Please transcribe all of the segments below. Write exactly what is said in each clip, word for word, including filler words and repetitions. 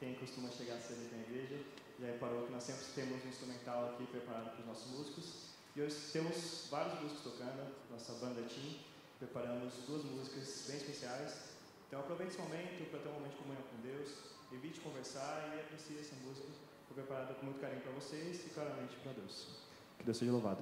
quem costuma chegar cedo aqui na igreja já reparou que nós sempre temos um instrumental aqui preparado para os nossos músicos. E hoje temos vários músicos tocando, nossa banda Team, preparamos duas músicas bem especiais. Então aproveite esse momento para ter um momento de comunhão com Deus, evite conversar e aprecie essa música. Foi preparada com muito carinho para vocês e claramente para Deus. Que Deus seja louvado.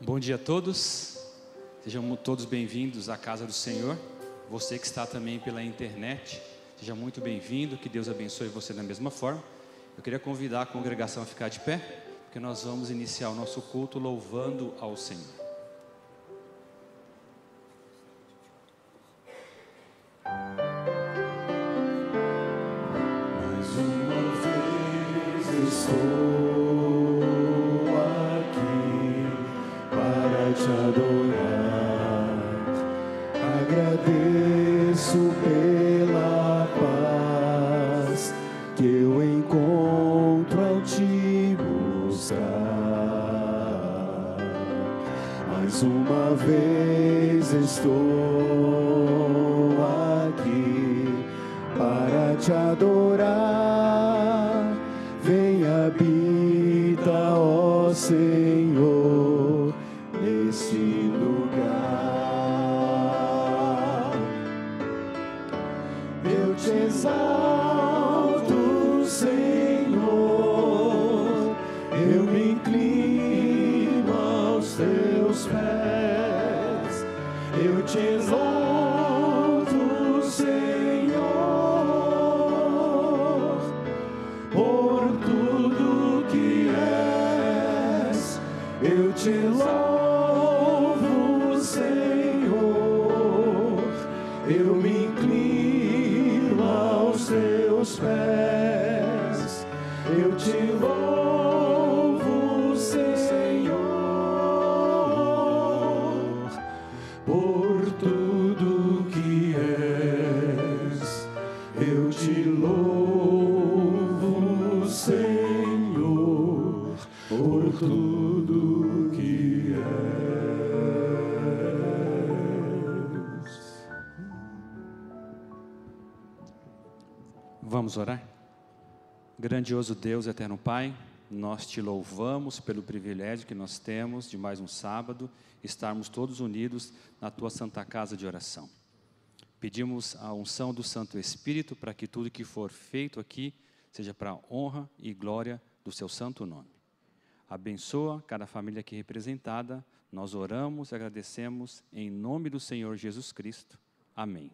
Bom dia a todos, sejam todos bem-vindos à casa do Senhor. Você que está também pela internet, seja muito bem-vindo, que Deus abençoe você da mesma forma. Eu queria convidar a congregação a ficar de pé, porque nós vamos iniciar o nosso culto louvando ao Senhor. Mais uma vez estou aqui para te adorar. Agradeço pela paz que eu encontro ao te buscar. Mais uma vez estou aqui para te adorar. Vem, habita, ó Senhor, nesse lugar. Eu te exalto, Senhor, eu me inclino aos teus pés. Eu te exalto, Senhor, por tudo que és. Eu te louvo, Senhor, eu me inclino aos teus pés. Eu te louvo, Senhor, por tudo que és. Eu te louvo, Senhor, por tudo que és. Vamos orar? Grandioso Deus, eterno Pai, nós te louvamos pelo privilégio que nós temos de mais um sábado estarmos todos unidos na tua santa casa de oração. Pedimos a unção do Santo Espírito para que tudo que for feito aqui seja para a honra e glória do seu santo nome. Abençoa cada família aqui representada. Nós oramos e agradecemos em nome do Senhor Jesus Cristo. Amém.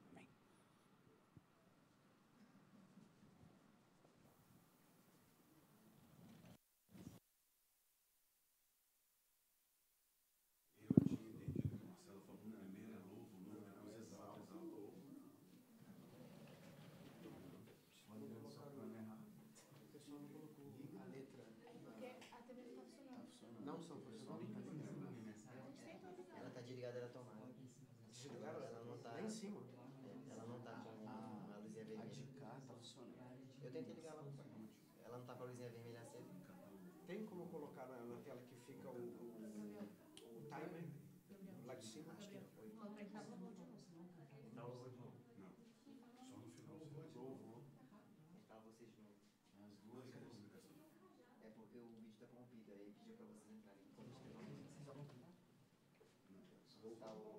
Não são funcionando. Ela tá desligada da tomada. Desligada? Ela não tá. Lá em cima. Ela não tá com a luzinha vermelha. A de cá tá funcionando. Eu tentei ligar lá. Ela não tá com a luzinha vermelha acesa. Tem como colocar na, na tela que fica o, o, o timer lá de cima? Acho que não. Não, só no final. Tá vocês de novo. As duas. É porque o vídeo tá corrompido, aí pediu pra vocês entrarem. Voltar o.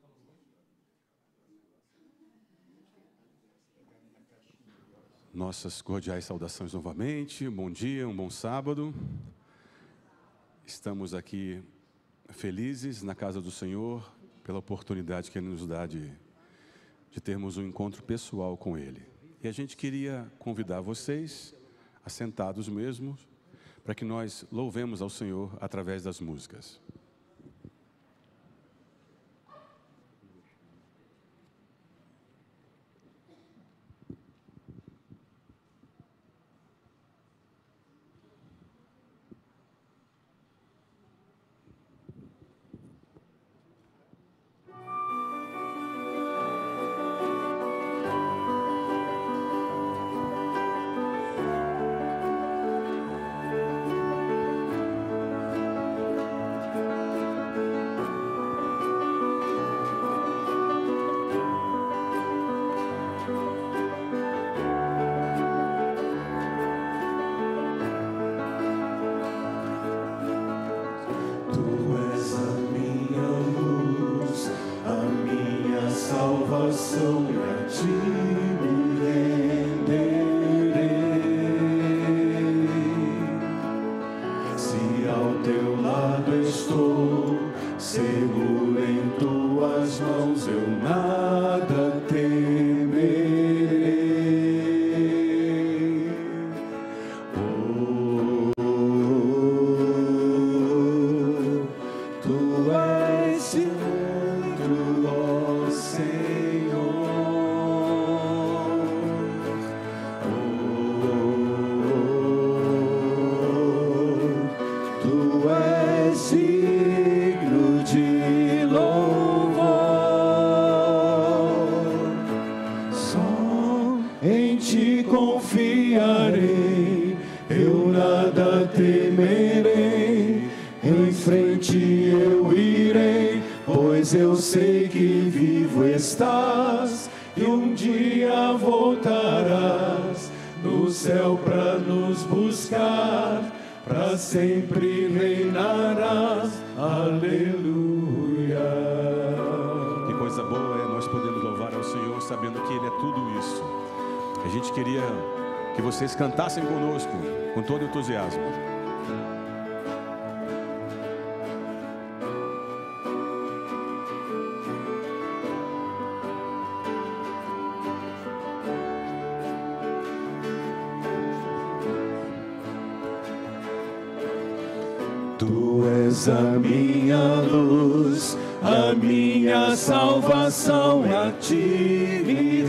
Nossas cordiais saudações novamente, bom dia, um bom sábado. Estamos aqui felizes na casa do Senhor pela oportunidade que Ele nos dá de, de termos um encontro pessoal com Ele. E a gente queria convidar vocês, assentados mesmo, para que nós louvemos ao Senhor através das músicas. em ti confiarei, eu nada temerei, em frente eu irei, pois eu sei que vivo estás, e um dia voltarás no céu pra nos buscar, pra sempre reinarás, aleluia. Que coisa boa é nós podemos louvar ao Senhor sabendo que Ele é tudo isso. A gente queria que vocês cantassem conosco com todo entusiasmo. Tu és a minha luz, a minha salvação, a ti me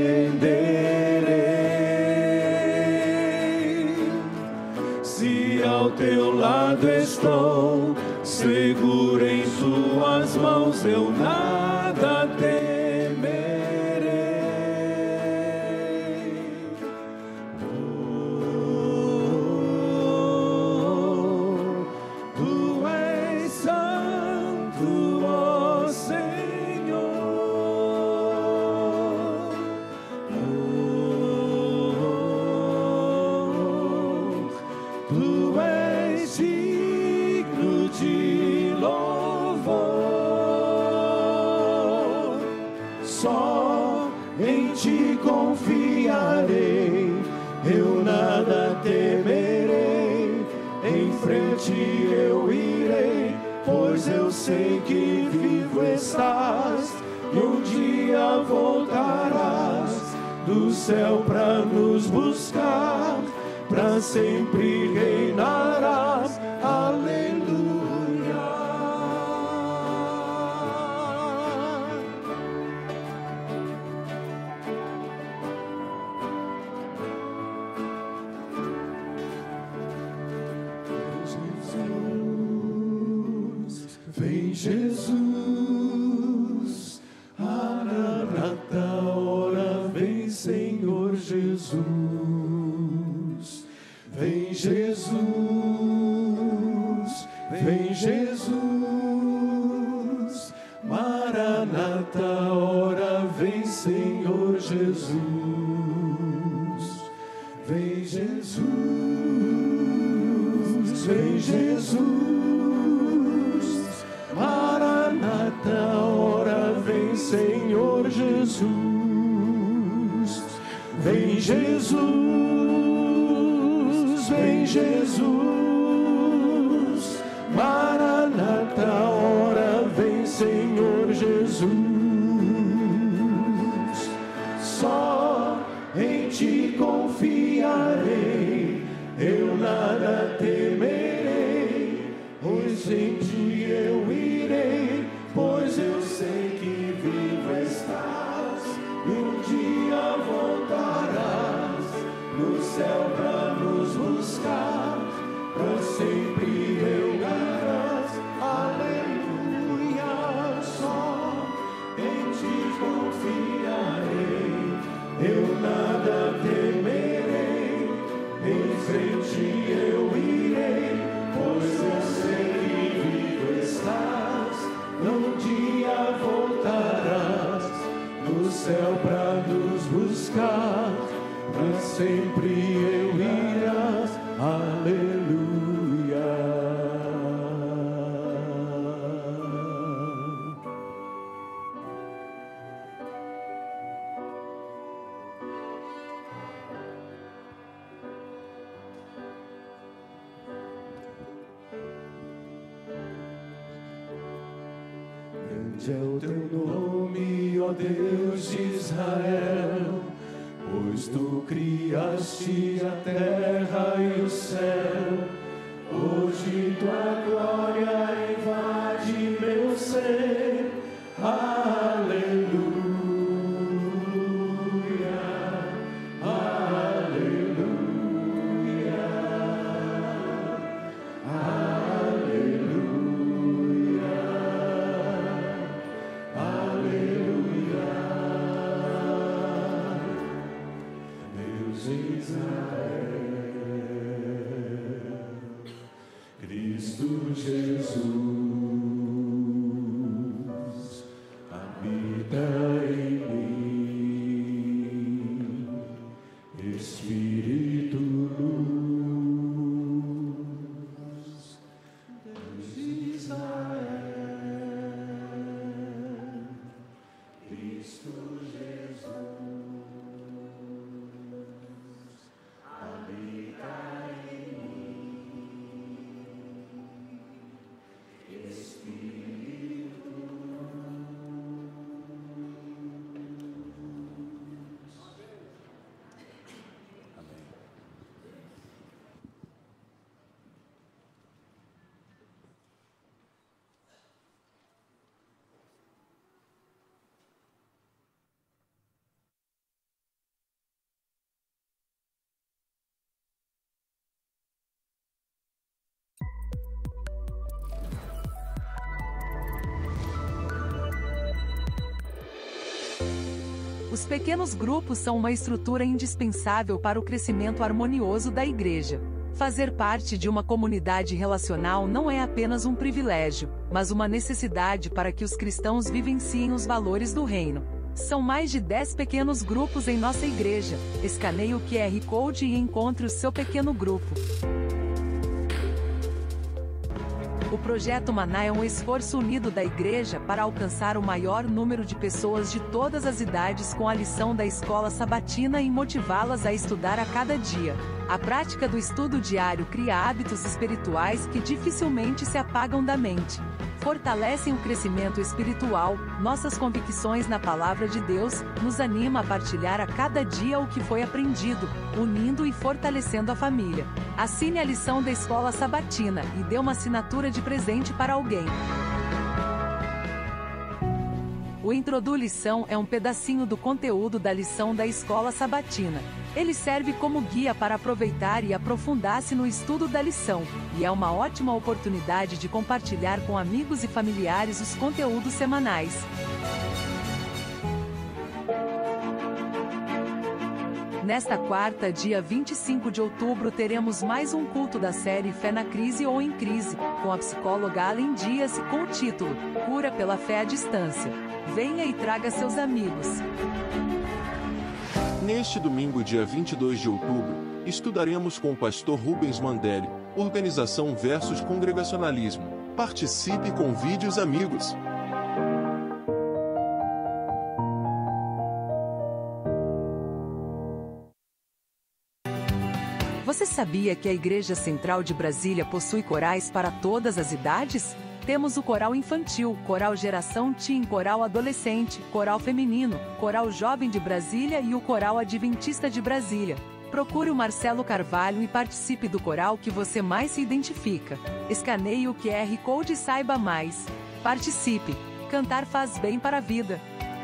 renderei. Se ao teu lado estou, seguro em tuas mãos, eu nada temerei. Só em ti confiarei, eu nada temerei, em frente eu irei, pois eu sei que vivo estás, e um dia voltarás do céu pra nos buscar, pra sempre reinarás, aleluia. Vem Jesus, Maranata, ora vem Senhor Jesus. Vem Jesus, vem Jesus, Maranata, ora vem Senhor Jesus. Vem Jesus, vem Jesus, Maranata, ora vem Senhor Jesus. Vem Jesus, vem Jesus, Maranata, ora vem Senhor Jesus. Só em ti confiarei, eu nada temerei, pois em ti eu irei, pois eu sei que vivo estás, e um dia voltarás no céu pra nos buscar, pra sempre reinarás, aleluia. Só em ti confiarei, eu nada temerei, em frente eu irei, pois eu sei que vivo estás, num dia voltarás no céu pra nos buscar, pra sempre eu irás, aleluia. Grande é o teu nome, ó Deus de Israel, pois tu criaste a terra e o céu. Hoje tua glória invade meu ser, aleluia, aleluia, aleluia, aleluia. de Israel, Cristo Jesus, habita em mim, Espírito luz, Deus de Israel, Cristo Jesus, habita em mim, Espírito Os pequenos grupos são uma estrutura indispensável para o crescimento harmonioso da igreja. Fazer parte de uma comunidade relacional não é apenas um privilégio, mas uma necessidade para que os cristãos vivenciem os valores do reino. São mais de dez pequenos grupos em nossa igreja. Escaneie o Q R Code e encontre o seu pequeno grupo. O Projeto Maná é um esforço unido da Igreja para alcançar o maior número de pessoas de todas as idades com a lição da escola sabatina e motivá-las a estudar a cada dia. A prática do estudo diário cria hábitos espirituais que dificilmente se apagam da mente. Fortalecem o crescimento espiritual. Nossas convicções na Palavra de Deus nos anima a partilhar a cada dia o que foi aprendido, unindo e fortalecendo a família. Assine a lição da escola sabatina e dê uma assinatura de presente para alguém. O Introdu-lição é um pedacinho do conteúdo da lição da escola sabatina. Ele serve como guia para aproveitar e aprofundar-se no estudo da lição, e é uma ótima oportunidade de compartilhar com amigos e familiares os conteúdos semanais. Nesta quarta, dia vinte e cinco de outubro, teremos mais um culto da série Fé na Crise ou em Crise, com a psicóloga Alen Dias e com o título Cura pela Fé à Distância. Venha e traga seus amigos. Neste domingo, dia vinte e dois de outubro, estudaremos com o pastor Rubens Mandelli, Organização versus Congregacionalismo. Participe e convide os amigos. Você sabia que a Igreja Central de Brasília possui corais para todas as idades? Temos o coral infantil, coral geração teen, coral adolescente, coral feminino, coral jovem de Brasília e o coral adventista de Brasília. Procure o Marcelo Carvalho e participe do coral que você mais se identifica. Escaneie o Q R Code e saiba mais. Participe. Cantar faz bem para a vida.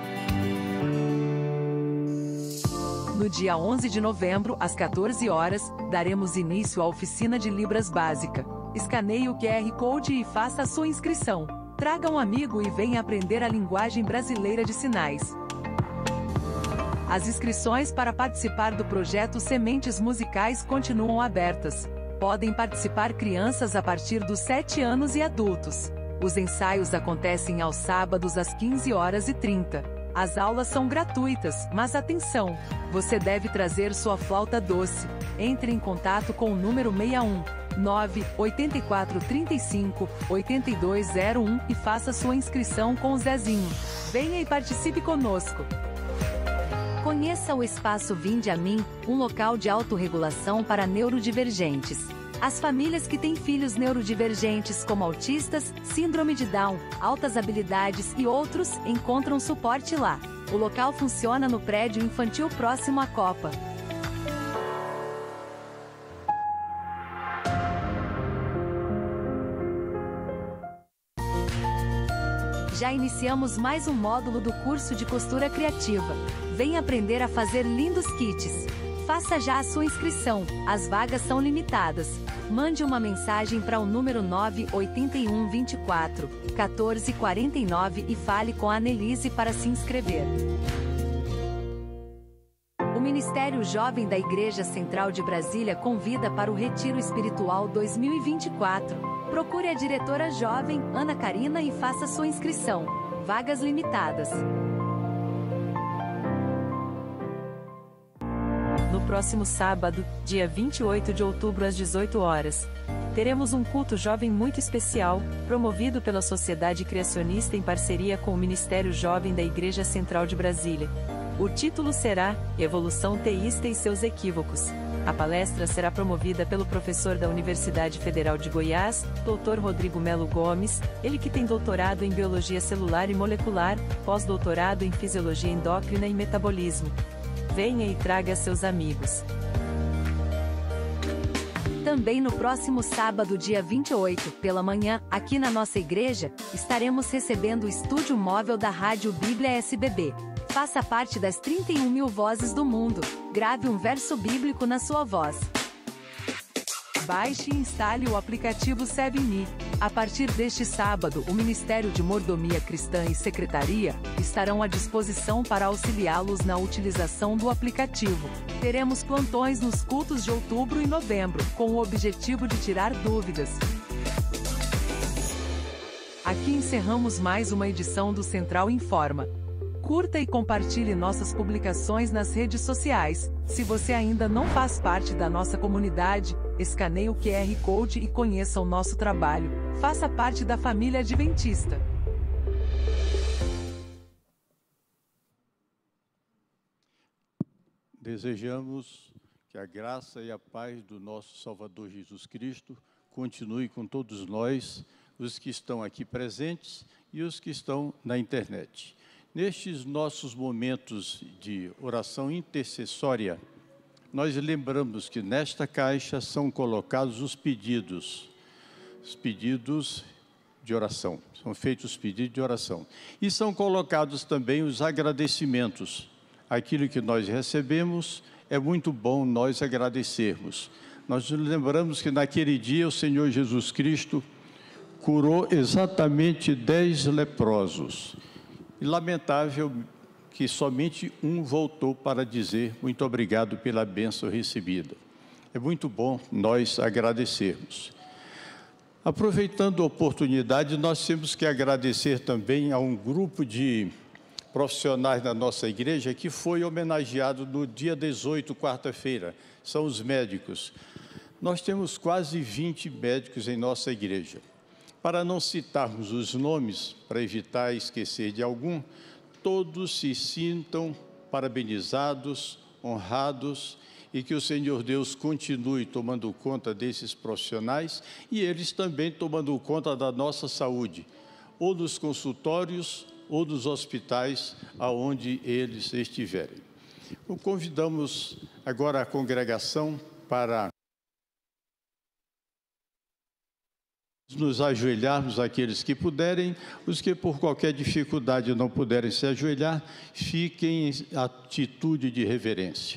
No dia onze de novembro, às quatorze horas, daremos início à oficina de Libras Básica. Escaneie o Q R Code e faça a sua inscrição. Traga um amigo e venha aprender a linguagem brasileira de sinais. As inscrições para participar do projeto Sementes Musicais continuam abertas. Podem participar crianças a partir dos sete anos e adultos. Os ensaios acontecem aos sábados às quinze horas e trinta. As aulas são gratuitas, mas atenção! Você deve trazer sua flauta doce. Entre em contato com o número seis um nove oito quatro três cinco oito dois zero um e faça sua inscrição com o Zezinho. Venha e participe conosco! Conheça o Espaço Vinde a Mim, um local de autorregulação para neurodivergentes. As famílias que têm filhos neurodivergentes como autistas, síndrome de Down, altas habilidades e outros, encontram suporte lá. O local funciona no prédio infantil próximo à Copa. Já iniciamos mais um módulo do curso de costura criativa. Venha aprender a fazer lindos kits. Faça já a sua inscrição, as vagas são limitadas. Mande uma mensagem para o número nove oito um dois quatro um quatro quatro nove e fale com a Annelise para se inscrever. O Ministério Jovem da Igreja Central de Brasília convida para o Retiro Espiritual dois mil e vinte e quatro. Procure a diretora jovem, Ana Karina, e faça sua inscrição. Vagas limitadas. No próximo sábado, dia vinte e oito de outubro às dezoito horas, teremos um culto jovem muito especial, promovido pela Sociedade Criacionista em parceria com o Ministério Jovem da Igreja Central de Brasília. O título será Evolução Teísta e seus Equívocos. A palestra será promovida pelo professor da Universidade Federal de Goiás, doutor Rodrigo Melo Gomes, ele que tem doutorado em Biologia Celular e Molecular, pós-doutorado em Fisiologia Endócrina e Metabolismo. Venha e traga seus amigos. Também no próximo sábado, dia vinte e oito, pela manhã, aqui na nossa igreja, estaremos recebendo o estúdio móvel da Rádio Bíblia S B B. Faça parte das trinta e um mil vozes do mundo. Grave um verso bíblico na sua voz. Baixe e instale o aplicativo SebMe. A partir deste sábado, o Ministério de Mordomia Cristã e Secretaria estarão à disposição para auxiliá-los na utilização do aplicativo. Teremos plantões nos cultos de outubro e novembro, com o objetivo de tirar dúvidas. Aqui encerramos mais uma edição do Central Informa. Curta e compartilhe nossas publicações nas redes sociais. Se você ainda não faz parte da nossa comunidade, escaneie o Q R Code e conheça o nosso trabalho. Faça parte da família adventista. Desejamos que a graça e a paz do nosso Salvador Jesus Cristo continue com todos nós, os que estão aqui presentes e os que estão na internet. Nestes nossos momentos de oração intercessória, nós lembramos que nesta caixa são colocados os pedidos, os pedidos de oração, são feitos os pedidos de oração. E são colocados também os agradecimentos. Aquilo que nós recebemos, é muito bom nós agradecermos. Nós lembramos que naquele dia o Senhor Jesus Cristo curou exatamente dez leprosos. E lamentável que somente um voltou para dizer muito obrigado pela bênção recebida. É muito bom nós agradecermos. Aproveitando a oportunidade, nós temos que agradecer também a um grupo de profissionais da nossa igreja que foi homenageado no dia dezoito, quarta-feira. São os médicos. Nós temos quase vinte médicos em nossa igreja. Para não citarmos os nomes, para evitar esquecer de algum, todos se sintam parabenizados, honrados, e que o Senhor Deus continue tomando conta desses profissionais e eles também tomando conta da nossa saúde, ou nos consultórios, ou nos hospitais, aonde eles estiverem. O convidamos agora a congregação para nos ajoelharmos, aqueles que puderem, os que por qualquer dificuldade não puderem se ajoelhar, fiquem em atitude de reverência.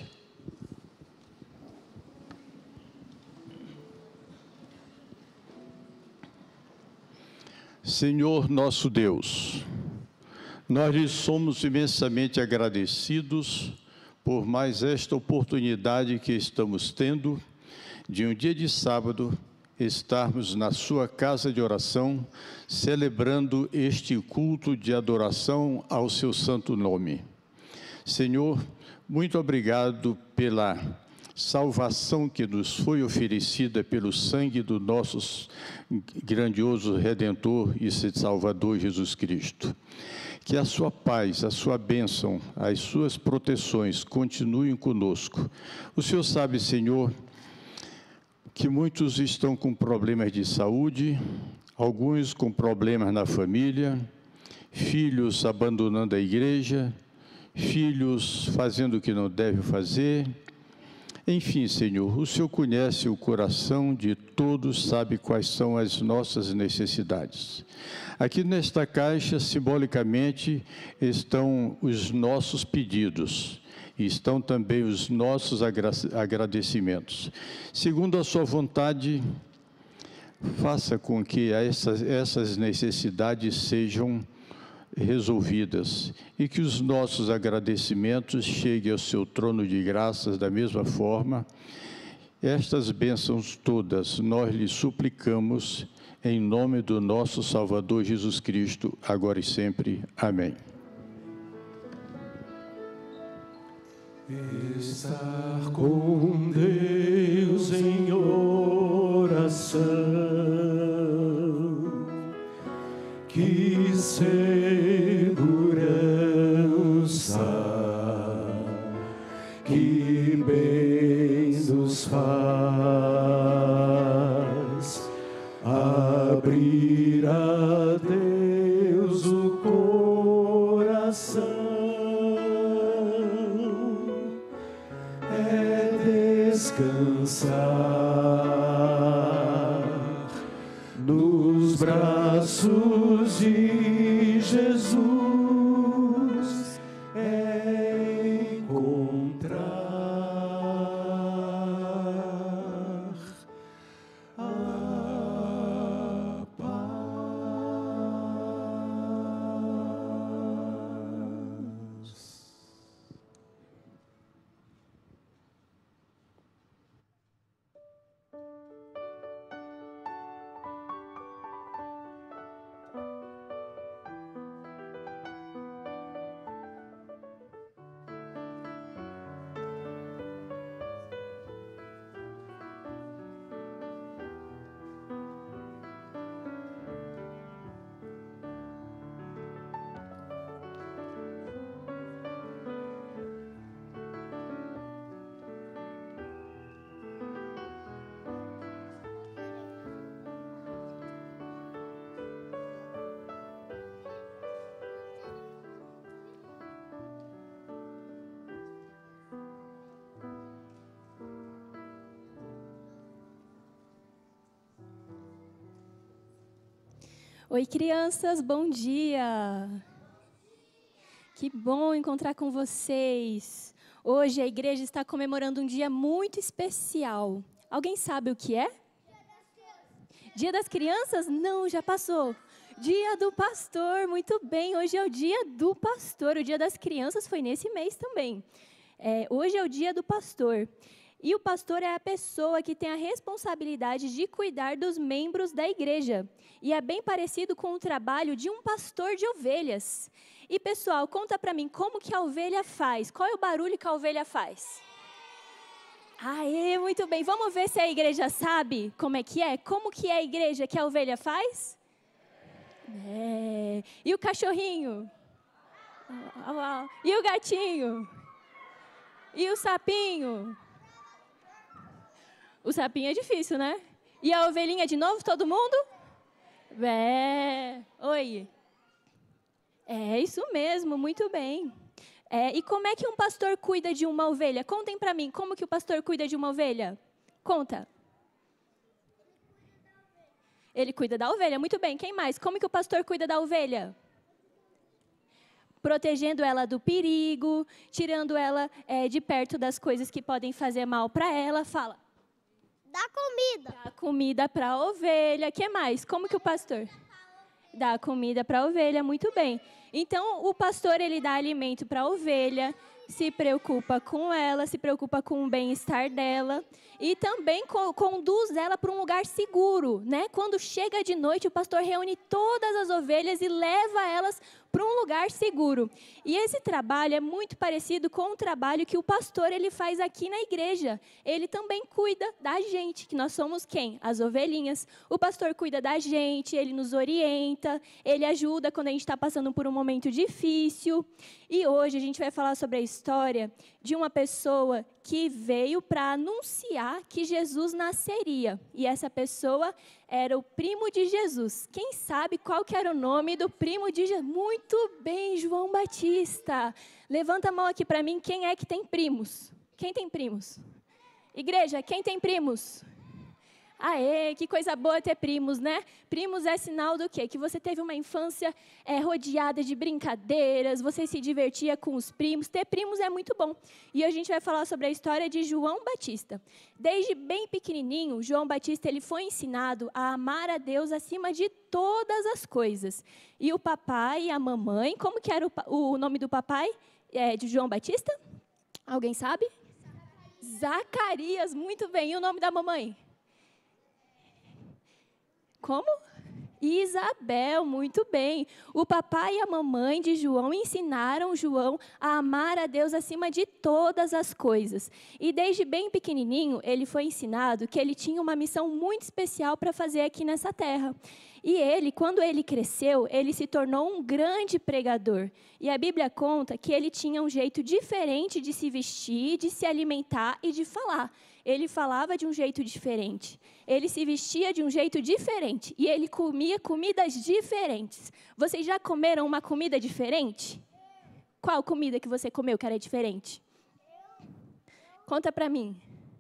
Senhor nosso Deus, nós lhe somos imensamente agradecidos por mais esta oportunidade que estamos tendo de um dia de sábado estarmos na sua casa de oração, celebrando este culto de adoração ao seu santo nome. Senhor, muito obrigado pela salvação que nos foi oferecida pelo sangue do nosso grandioso Redentor e Salvador Jesus Cristo. Que a sua paz, a sua bênção, as suas proteções continuem conosco. O Senhor sabe, Senhor, que muitos estão com problemas de saúde, alguns com problemas na família, filhos abandonando a igreja, filhos fazendo o que não devem fazer. Enfim, Senhor, o Senhor conhece o coração de todos, sabe quais são as nossas necessidades. Aqui nesta caixa, simbolicamente, estão os nossos pedidos. E estão também os nossos agradecimentos. Segundo a sua vontade, faça com que essas, essas necessidades sejam resolvidas e que os nossos agradecimentos cheguem ao seu trono de graças da mesma forma. Estas bênçãos todas nós lhe suplicamos em nome do nosso Salvador Jesus Cristo, agora e sempre. Amém. Estar com Deus em oração, que segurança, que bem nos faz abrir a Deus o coração, é descansar nos braços de Jesus, é encontrar a paz. Oi, crianças, bom dia! Que bom encontrar com vocês. Hoje a igreja está comemorando um dia muito especial. Alguém sabe o que é? Dia das Crianças? Não, já passou. Dia do Pastor, muito bem. Hoje é o dia do pastor. O dia das crianças foi nesse mês também. É, hoje é o dia do pastor. E o pastor é a pessoa que tem a responsabilidade de cuidar dos membros da igreja. E é bem parecido com o trabalho de um pastor de ovelhas. E, pessoal, conta para mim, como que a ovelha faz? Qual é o barulho que a ovelha faz? Aê, muito bem. Vamos ver se a igreja sabe como é que é? Como que é a igreja que a ovelha faz? É. E o cachorrinho? E o gatinho? E o sapinho? O sapinho é difícil, né? E a ovelhinha de novo, todo mundo? É. Oi. É isso mesmo, muito bem. É, e como é que um pastor cuida de uma ovelha? Contem para mim, como que o pastor cuida de uma ovelha? Conta. Ele cuida da ovelha, muito bem. Quem mais? Como que o pastor cuida da ovelha? Protegendo ela do perigo, tirando ela é, de perto das coisas que podem fazer mal para ela. Fala. Dá comida. Dá comida para a ovelha. O que mais? Como que o pastor? Dá comida para a ovelha, muito bem. Então, o pastor, ele dá alimento para a ovelha, se preocupa com ela, se preocupa com o bem-estar dela e também co- conduz ela para um lugar seguro, né? Quando chega de noite, o pastor reúne todas as ovelhas e leva elas para um lugar seguro. E esse trabalho é muito parecido com o trabalho que o pastor ele faz aqui na igreja. Ele também cuida da gente, que nós somos quem? As ovelhinhas. O pastor cuida da gente, ele nos orienta, ele ajuda quando a gente está passando por um momento difícil. E hoje a gente vai falar sobre a história de uma pessoa que veio para anunciar que Jesus nasceria. E essa pessoa era o primo de Jesus. Quem sabe qual que era o nome do primo de Jesus? Muito bem, João Batista. Levanta a mão aqui para mim, quem é que tem primos? Quem tem primos? Igreja, quem tem primos? Aê, que coisa boa ter primos, né? Primos é sinal do quê? Que você teve uma infância é, rodeada de brincadeiras, você se divertia com os primos. Ter primos é muito bom. E hoje a gente vai falar sobre a história de João Batista. Desde bem pequenininho, João Batista ele foi ensinado a amar a Deus acima de todas as coisas. E o papai e a mamãe, como que era o, o nome do papai é, de João Batista? Alguém sabe? Zacarias, muito bem. E o nome da mamãe? Como? Isabel, muito bem. O papai e a mamãe de João ensinaram João a amar a Deus acima de todas as coisas. E desde bem pequenininho, ele foi ensinado que ele tinha uma missão muito especial para fazer aqui nessa terra. E ele, quando ele cresceu, ele se tornou um grande pregador. E a Bíblia conta que ele tinha um jeito diferente de se vestir, de se alimentar e de falar. Ele falava de um jeito diferente. Ele se vestia de um jeito diferente. E ele comia comidas diferentes. Vocês já comeram uma comida diferente? Qual comida que você comeu que era diferente? Conta pra mim.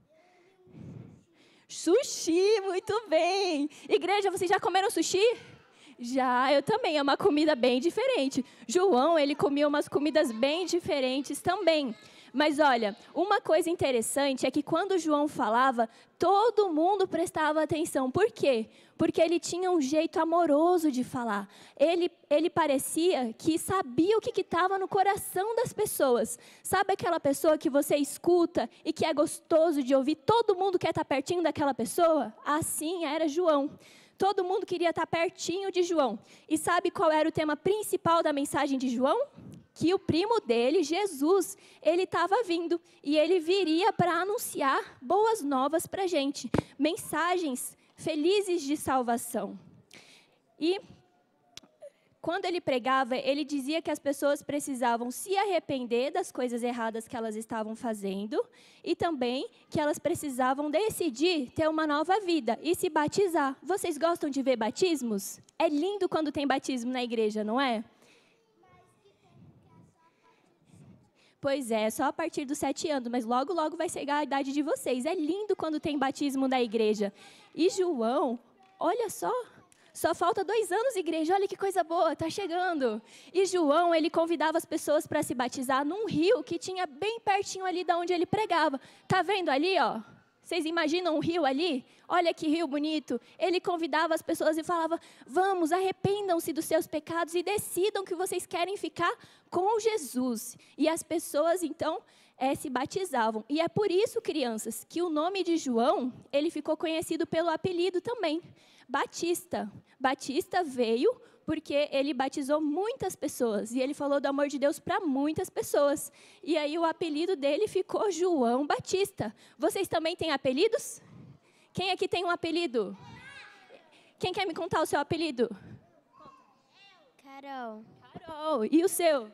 Sushi, muito bem. Igreja, vocês já comeram sushi? Já, eu também. É uma comida bem diferente. João, ele comia umas comidas bem diferentes também. Mas olha, uma coisa interessante é que quando João falava, todo mundo prestava atenção. Por quê? Porque ele tinha um jeito amoroso de falar. Ele, ele parecia que sabia o que estava no coração das pessoas. Sabe aquela pessoa que você escuta e que é gostoso de ouvir? Todo mundo quer estar pertinho daquela pessoa? Assim era João. Todo mundo queria estar pertinho de João. E sabe qual era o tema principal da mensagem de João? Que o primo dele, Jesus, ele estava vindo e ele viria para anunciar boas novas para a gente, mensagens felizes de salvação. E quando ele pregava, ele dizia que as pessoas precisavam se arrepender das coisas erradas que elas estavam fazendo e também que elas precisavam decidir ter uma nova vida e se batizar. Vocês gostam de ver batismos? É lindo quando tem batismo na igreja, não é? Pois é, só a partir dos sete anos, mas logo, logo vai chegar a idade de vocês. É lindo quando tem batismo da igreja. E João, olha só, só falta dois anos, igreja, olha que coisa boa, está chegando. E João, ele convidava as pessoas para se batizar num rio que tinha bem pertinho ali de onde ele pregava. Tá vendo ali, ó? Vocês imaginam um rio ali? Olha que rio bonito. Ele convidava as pessoas e falava, vamos, arrependam-se dos seus pecados e decidam que vocês querem ficar com Jesus. E as pessoas, então, é, se batizavam. E é por isso, crianças, que o nome de João, ele ficou conhecido pelo apelido também, Batista. Batista veio porque ele batizou muitas pessoas e ele falou do amor de Deus para muitas pessoas. E aí o apelido dele ficou João Batista. Vocês também têm apelidos? Quem aqui tem um apelido? Quem quer me contar o seu apelido? Carol. Carol. E o seu?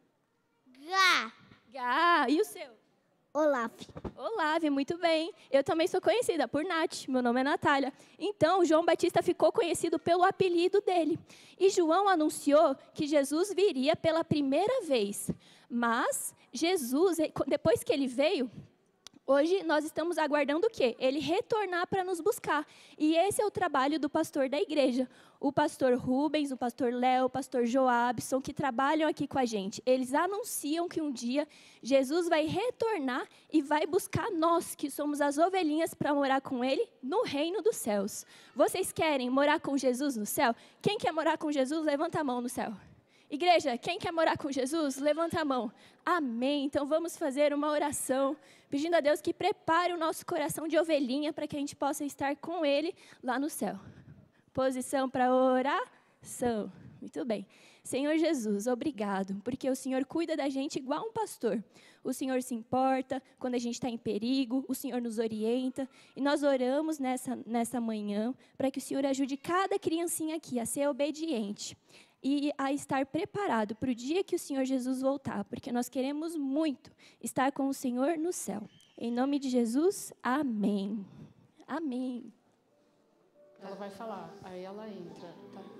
Gá. Gá. E o seu? Olaf. Olaf, muito bem. Eu também sou conhecida por Nath, meu nome é Natália. Então, João Batista ficou conhecido pelo apelido dele. E João anunciou que Jesus viria pela primeira vez. Mas Jesus, depois que ele veio, hoje nós estamos aguardando o quê? Ele retornar para nos buscar. E esse é o trabalho do pastor da igreja. O pastor Rubens, o pastor Léo, o pastor Joabson, que trabalham aqui com a gente. Eles anunciam que um dia Jesus vai retornar e vai buscar nós, que somos as ovelhinhas, para morar com ele no reino dos céus. Vocês querem morar com Jesus no céu? Quem quer morar com Jesus, levanta a mão no céu. Igreja, quem quer morar com Jesus, levanta a mão. Amém. Então vamos fazer uma oração, pedindo a Deus que prepare o nosso coração de ovelhinha para que a gente possa estar com ele lá no céu. Posição para oração. Muito bem. Senhor Jesus, obrigado, porque o Senhor cuida da gente igual um pastor. O Senhor se importa quando a gente está em perigo, o Senhor nos orienta. E nós oramos nessa, nessa manhã para que o Senhor ajude cada criancinha aqui a ser obediente e a estar preparado para o dia que o Senhor Jesus voltar, porque nós queremos muito estar com o Senhor no céu. Em nome de Jesus, amém. Amém. Ela vai falar, aí ela entra, tá?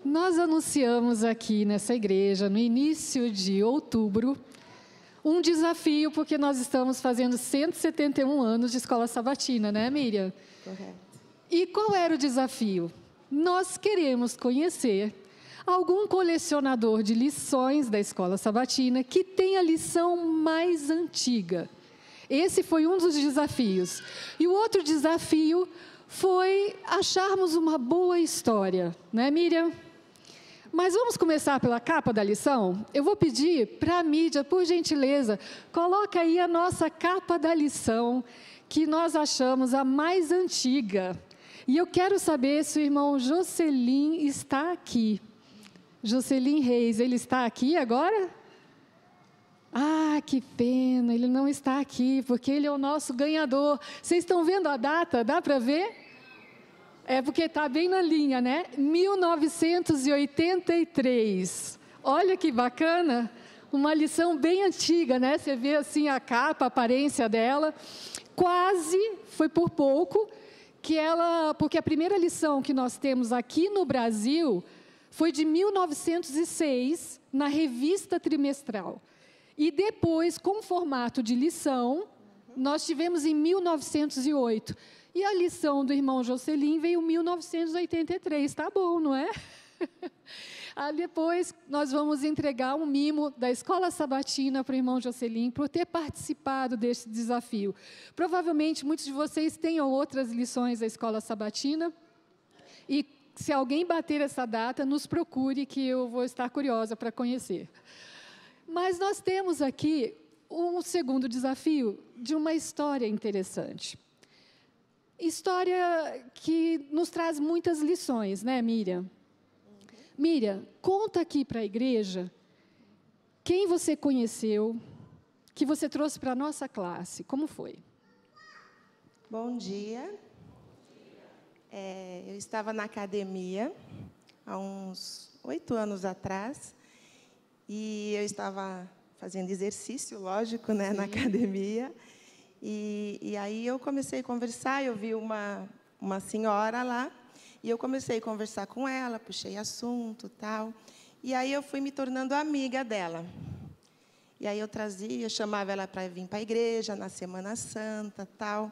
Nós anunciamos aqui nessa igreja, no início de outubro, um desafio, porque nós estamos fazendo cento e setenta e um anos de escola sabatina, né, Miriam? Correto. E qual era o desafio? Nós queremos conhecer algum colecionador de lições da escola sabatina que tenha a lição mais antiga. Esse foi um dos desafios. E o outro desafio foi acharmos uma boa história, né, Miriam? Mas vamos começar pela capa da lição? Eu vou pedir para a mídia, por gentileza, coloca aí a nossa capa da lição, que nós achamos a mais antiga. E eu quero saber se o irmão Jocelyn está aqui. Jocelyn Reis, ele está aqui agora? Ah, que pena, ele não está aqui, porque ele é o nosso ganhador. Vocês estão vendo a data? Dá para ver? É porque está bem na linha, né? mil novecentos e oitenta e três. Olha que bacana. Uma lição bem antiga, né? Você vê assim a capa, a aparência dela. Quase, foi por pouco, que ela... Porque a primeira lição que nós temos aqui no Brasil foi de mil novecentos e seis, na revista trimestral. E depois, com formato de lição, nós tivemos em mil novecentos e oito. E a lição do irmão Jocelyn veio em mil novecentos e oitenta e três. Tá bom, não é? Aí depois, nós vamos entregar um mimo da Escola Sabatina para o irmão Jocelyn, por ter participado desse desafio. Provavelmente, muitos de vocês tenham outras lições da Escola Sabatina. E, se alguém bater essa data, nos procure, que eu vou estar curiosa para conhecer. Mas nós temos aqui um segundo desafio de uma história interessante. História que nos traz muitas lições, né, Miriam? Uhum. Miriam, conta aqui para a igreja quem você conheceu, que você trouxe para a nossa classe. Como foi? Bom dia. É, eu estava na academia há uns oito anos atrás e eu estava fazendo exercício, lógico, né, na academia. E, e aí eu comecei a conversar, eu vi uma, uma senhora lá, e eu comecei a conversar com ela, puxei assunto, tal. E aí eu fui me tornando amiga dela. E aí eu trazia, chamava ela para vir para a igreja na Semana Santa, tal.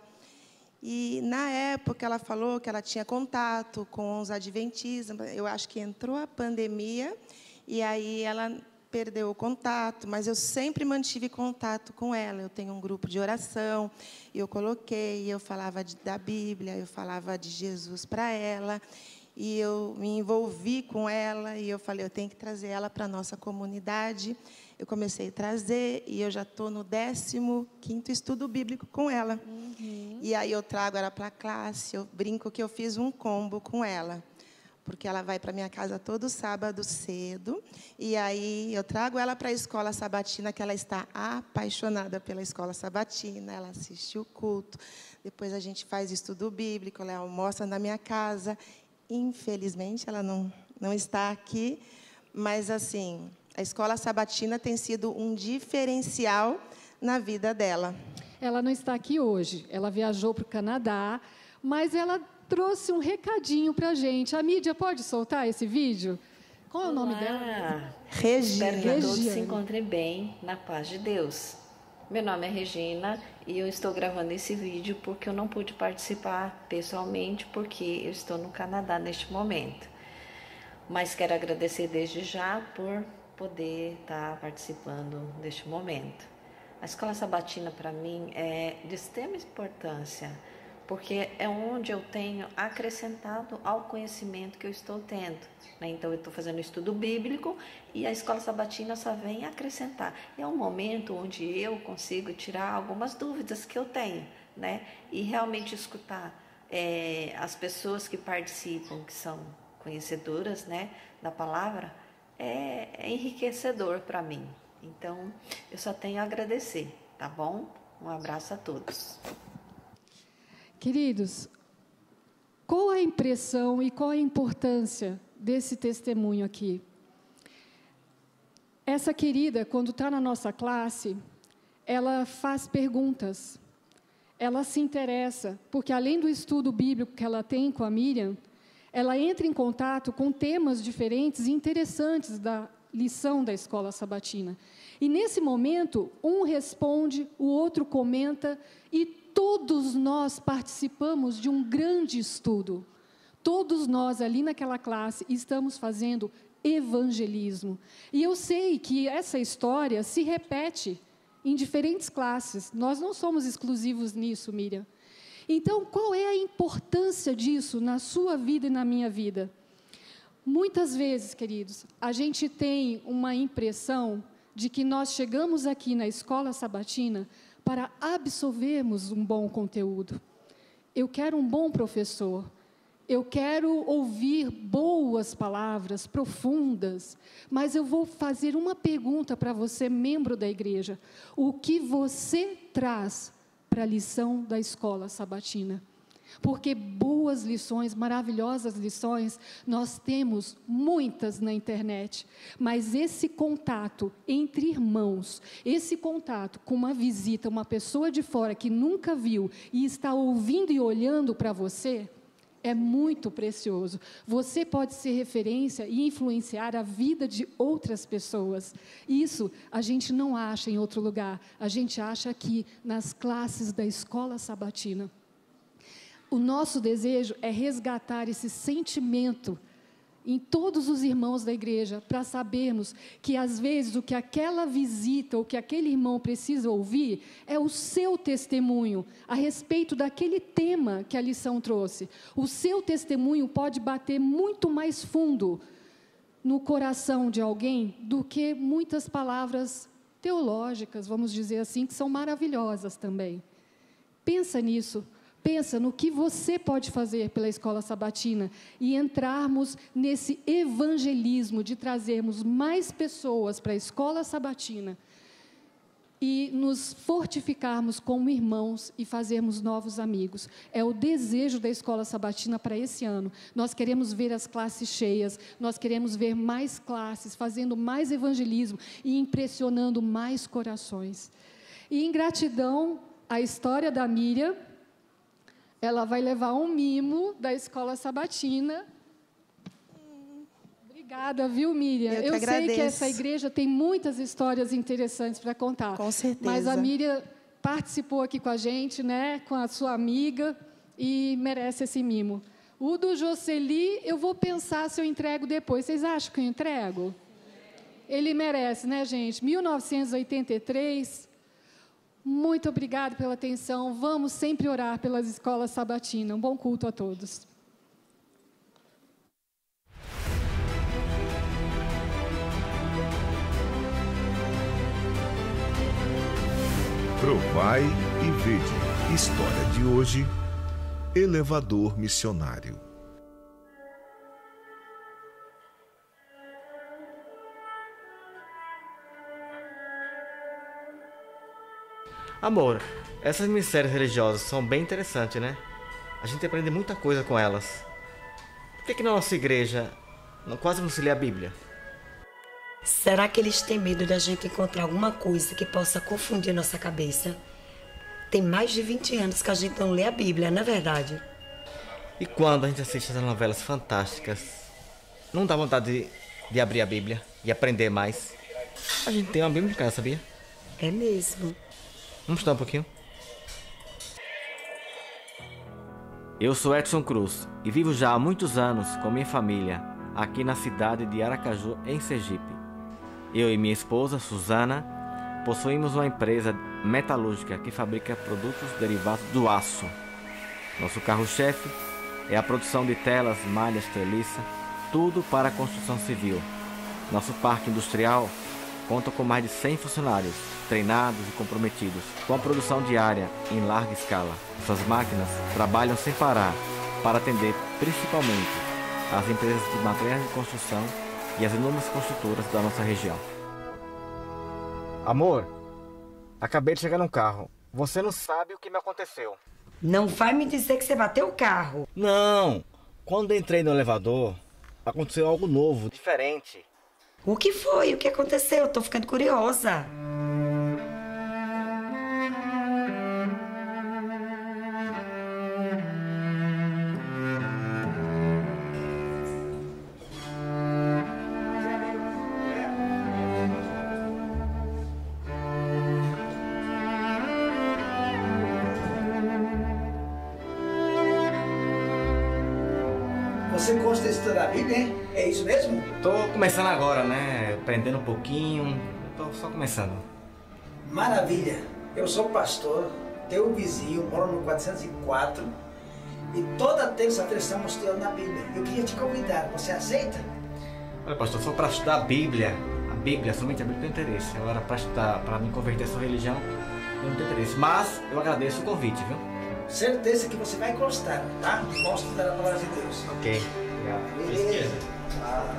E, na época, ela falou que ela tinha contato com os adventistas. Eu acho que entrou a pandemia, e aí ela perdeu o contato, mas eu sempre mantive contato com ela. Eu tenho um grupo de oração, e eu coloquei, eu falava de, da Bíblia, eu falava de Jesus para ela, e eu me envolvi com ela, e eu falei, eu tenho que trazer ela para a nossa comunidade. Eu comecei a trazer, e eu já estou no décimo quinto estudo bíblico com ela. Uhum. E aí eu trago ela para a classe, eu brinco que eu fiz um combo com ela, porque ela vai para minha casa todo sábado cedo, e aí eu trago ela para a escola sabatina, que ela está apaixonada pela escola sabatina, ela assiste o culto, depois a gente faz estudo bíblico, ela almoça na minha casa. Infelizmente, ela não, não está aqui, mas, assim, a escola sabatina tem sido um diferencial na vida dela. Ela não está aqui hoje, ela viajou para o Canadá, mas ela trouxe um recadinho para a gente. A mídia pode soltar esse vídeo? Qual é o nome dela? Regina. Espero que todos se encontrem bem, na paz de Deus. Meu nome é Regina e eu estou gravando esse vídeo porque eu não pude participar pessoalmente, porque eu estou no Canadá neste momento. Mas quero agradecer desde já por poder estar participando deste momento. A escola sabatina, para mim, é de extrema importância, porque é onde eu tenho acrescentado ao conhecimento que eu estou tendo, né? Então, eu estou fazendo estudo bíblico e a escola sabatina só vem acrescentar. É um momento onde eu consigo tirar algumas dúvidas que eu tenho, né? E realmente escutar é, as pessoas que participam, que são conhecedoras, né, da palavra, é, é enriquecedor para mim. Então, eu só tenho a agradecer, tá bom? Um abraço a todos. Queridos, qual a impressão e qual a importância desse testemunho aqui? Essa querida, quando está na nossa classe, ela faz perguntas, ela se interessa, porque além do estudo bíblico que ela tem com a Miriam, ela entra em contato com temas diferentes e interessantes da lição da escola sabatina. E, nesse momento, um responde, o outro comenta, e todos nós participamos de um grande estudo. Todos nós, ali naquela classe, estamos fazendo evangelismo. E eu sei que essa história se repete em diferentes classes. Nós não somos exclusivos nisso, Miriam. Então, qual é a importância disso na sua vida e na minha vida? Muitas vezes, queridos, a gente tem uma impressão de que nós chegamos aqui na escola sabatina para absorvermos um bom conteúdo. Eu quero um bom professor. Eu quero ouvir boas palavras, profundas, mas eu vou fazer uma pergunta para você, membro da igreja. O que você traz para a lição da escola sabatina? Porque boas lições, maravilhosas lições, nós temos muitas na internet, mas esse contato entre irmãos, esse contato com uma visita, uma pessoa de fora que nunca viu e está ouvindo e olhando para você, é muito precioso. Você pode ser referência e influenciar a vida de outras pessoas. Isso a gente não acha em outro lugar, a gente acha aqui nas classes da escola sabatina. O nosso desejo é resgatar esse sentimento em todos os irmãos da igreja, para sabermos que, às vezes, o que aquela visita ou que aquele irmão precisa ouvir é o seu testemunho a respeito daquele tema que a lição trouxe. O seu testemunho pode bater muito mais fundo no coração de alguém do que muitas palavras teológicas, vamos dizer assim, que são maravilhosas também. Pensa nisso. Pensa no que você pode fazer pela escola sabatina e entrarmos nesse evangelismo de trazermos mais pessoas para a escola sabatina e nos fortificarmos como irmãos e fazermos novos amigos. É o desejo da escola sabatina para esse ano. Nós queremos ver as classes cheias, nós queremos ver mais classes, fazendo mais evangelismo e impressionando mais corações. E em gratidão à história da Miriam, ela vai levar um mimo da escola sabatina. Obrigada, viu, Miriam? Eu, que Eu agradeço. sei que essa igreja tem muitas histórias interessantes para contar. Com certeza. Mas a Miriam participou aqui com a gente, né, com a sua amiga, e merece esse mimo. O do Jocely, eu vou pensar se eu entrego depois. Vocês acham que eu entrego? Ele merece, né, gente? mil novecentos e oitenta e três... Muito obrigada pela atenção. Vamos sempre orar pelas escolas sabatinas. Um bom culto a todos. Provai e vede. História de hoje: elevador missionário. Amor, essas minisséries religiosas são bem interessantes, né? A gente aprende muita coisa com elas. Por que que na nossa igreja não, quase não se lê a Bíblia? Será que eles têm medo da gente encontrar alguma coisa que possa confundir nossa cabeça? Tem mais de vinte anos que a gente não lê a Bíblia, não é verdade? E quando a gente assiste essas novelas fantásticas, não dá vontade de, de abrir a Bíblia e aprender mais? A gente tem uma Bíblia em casa, sabia? É mesmo. Vamos estudar um pouquinho? Eu sou Edson Cruz e vivo já há muitos anos com minha família aqui na cidade de Aracaju, em Sergipe. Eu e minha esposa, Suzana, possuímos uma empresa metalúrgica que fabrica produtos derivados do aço. Nosso carro-chefe é a produção de telas, malhas, treliça, tudo para a construção civil. Nosso parque industrial conta com mais de cem funcionários, treinados e comprometidos, com a produção diária em larga escala. Essas máquinas trabalham sem parar para atender principalmente as empresas de materiais de construção e as inúmeras construtoras da nossa região. Amor, acabei de chegar no carro. Você não sabe o que me aconteceu. Não vai me dizer que você bateu o carro. Não! Quando entrei no elevador, aconteceu algo novo, diferente. O que foi? O que aconteceu? Tô ficando curiosa. Você gosta de estudar a Bíblia, hein? É isso mesmo? Tô começando agora, né? Aprendendo um pouquinho. Tô só começando. Maravilha. Eu sou pastor, teu vizinho, moro no quatrocentos e quatro e toda terça-feira estamos estudando a Bíblia. Eu queria te convidar, você aceita? Olha, pastor, só para estudar a Bíblia, a Bíblia, somente a Bíblia tem interesse. Agora, para estudar, para me converter a sua religião, eu não tenho interesse. Mas eu agradeço o convite, viu? Certeza que você vai gostar, tá? Vamos estudar a palavra de Deus. Ok. Obrigado. Beleza. Ah.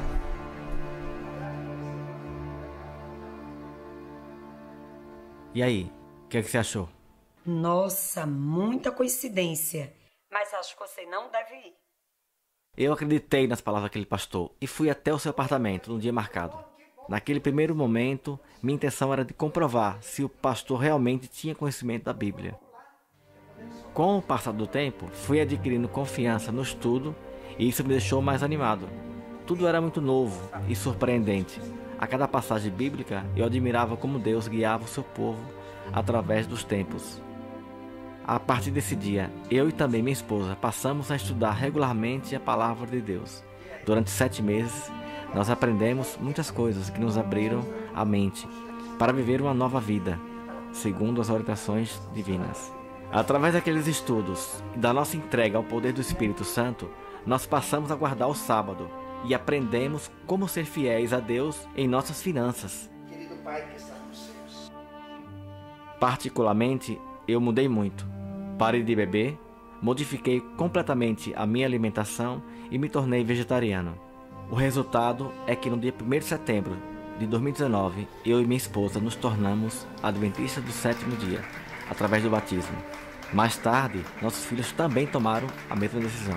E aí, o que é que você achou? Nossa, muita coincidência. Mas acho que você não deve ir. Eu acreditei nas palavras daquele pastor e fui até o seu apartamento no dia marcado. Naquele primeiro momento, minha intenção era de comprovar se o pastor realmente tinha conhecimento da Bíblia. Com o passar do tempo, fui adquirindo confiança no estudo e isso me deixou mais animado. Tudo era muito novo e surpreendente. A cada passagem bíblica, eu admirava como Deus guiava o seu povo através dos tempos. A partir desse dia, eu e também minha esposa passamos a estudar regularmente a Palavra de Deus. Durante sete meses, nós aprendemos muitas coisas que nos abriram a mente para viver uma nova vida, segundo as orientações divinas. Através daqueles estudos e da nossa entrega ao poder do Espírito Santo, nós passamos a guardar o sábado e aprendemos como ser fiéis a Deus em nossas finanças. Querido Pai que está nos céus. Particularmente, eu mudei muito. Parei de beber, modifiquei completamente a minha alimentação e me tornei vegetariano. O resultado é que no dia primeiro de setembro de dois mil e dezenove, eu e minha esposa nos tornamos adventistas do sétimo dia, através do batismo. Mais tarde, nossos filhos também tomaram a mesma decisão.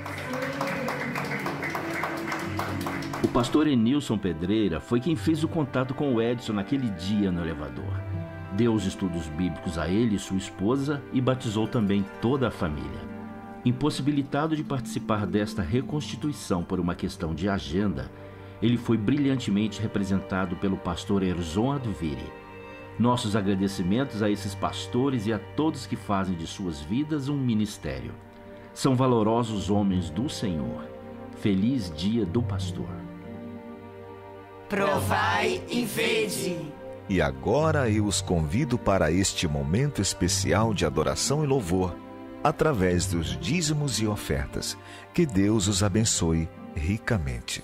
O pastor Enilson Pedreira foi quem fez o contato com o Edson naquele dia no elevador. Deu os estudos bíblicos a ele e sua esposa e batizou também toda a família. Impossibilitado de participar desta reconstituição por uma questão de agenda, ele foi brilhantemente representado pelo pastor Erzon Adviri. Nossos agradecimentos a esses pastores e a todos que fazem de suas vidas um ministério. São valorosos homens do Senhor. Feliz Dia do Pastor. Provai e vede. E agora eu os convido para este momento especial de adoração e louvor, através dos dízimos e ofertas. Que Deus os abençoe ricamente.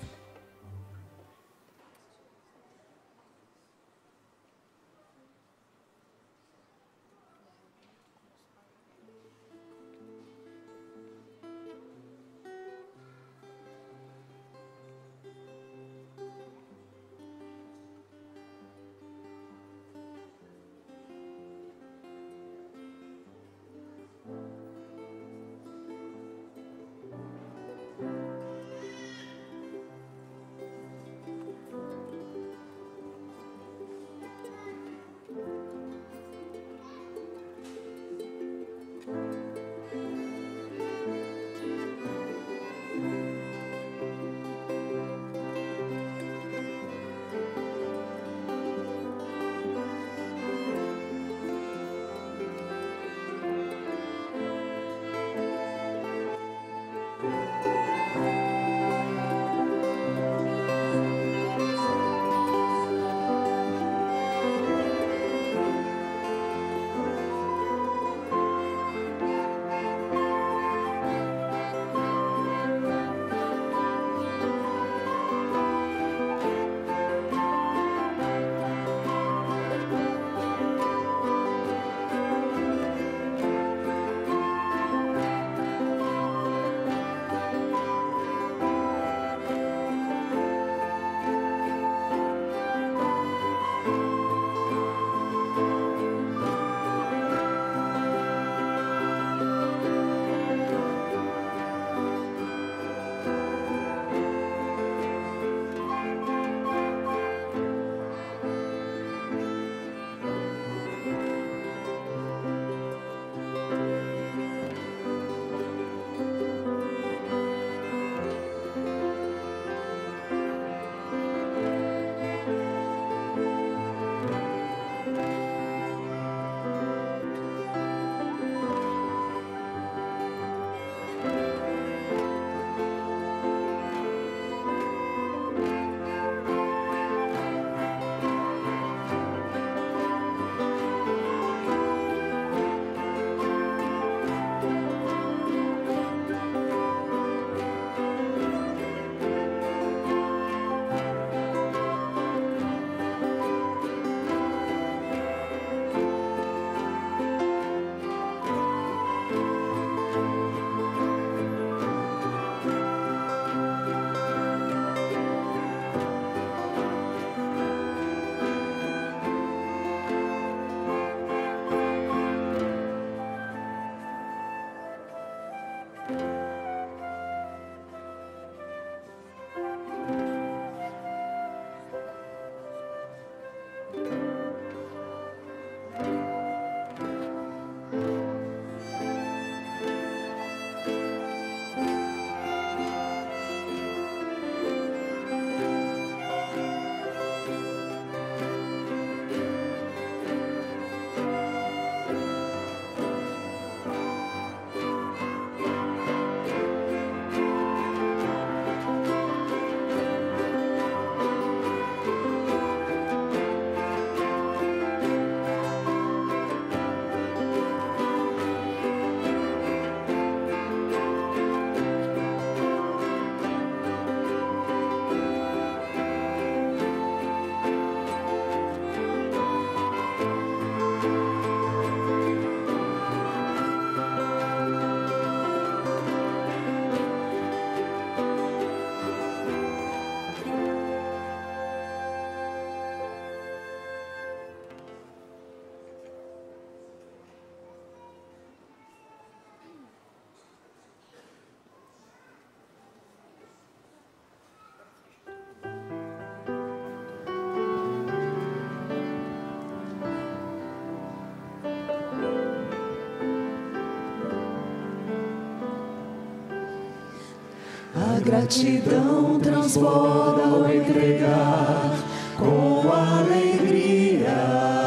gratidão transborda ao entregar com alegria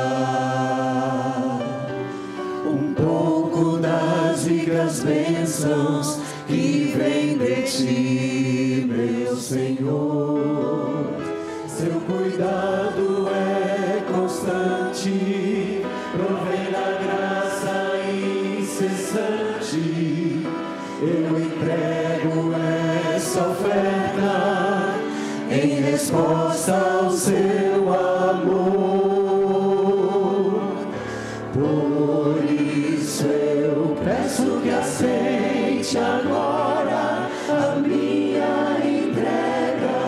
um pouco das ricas bênçãos que vem de ti, meu Senhor. Seu cuidado é constante, provém da graça incessante. Eu entrego essa oferta em resposta ao seu amor. Por isso eu peço que aceite agora a minha entrega.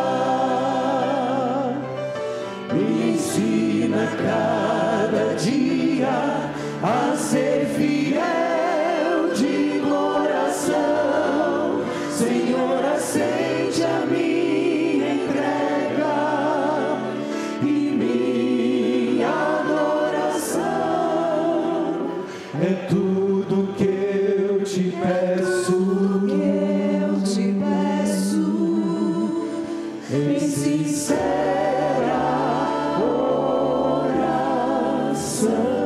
Me ensina cada dia a ser fiel de coração. Senhor, aceite a minha entrega e minha adoração. É tudo que eu te peço, que eu te peço, em sincera oração.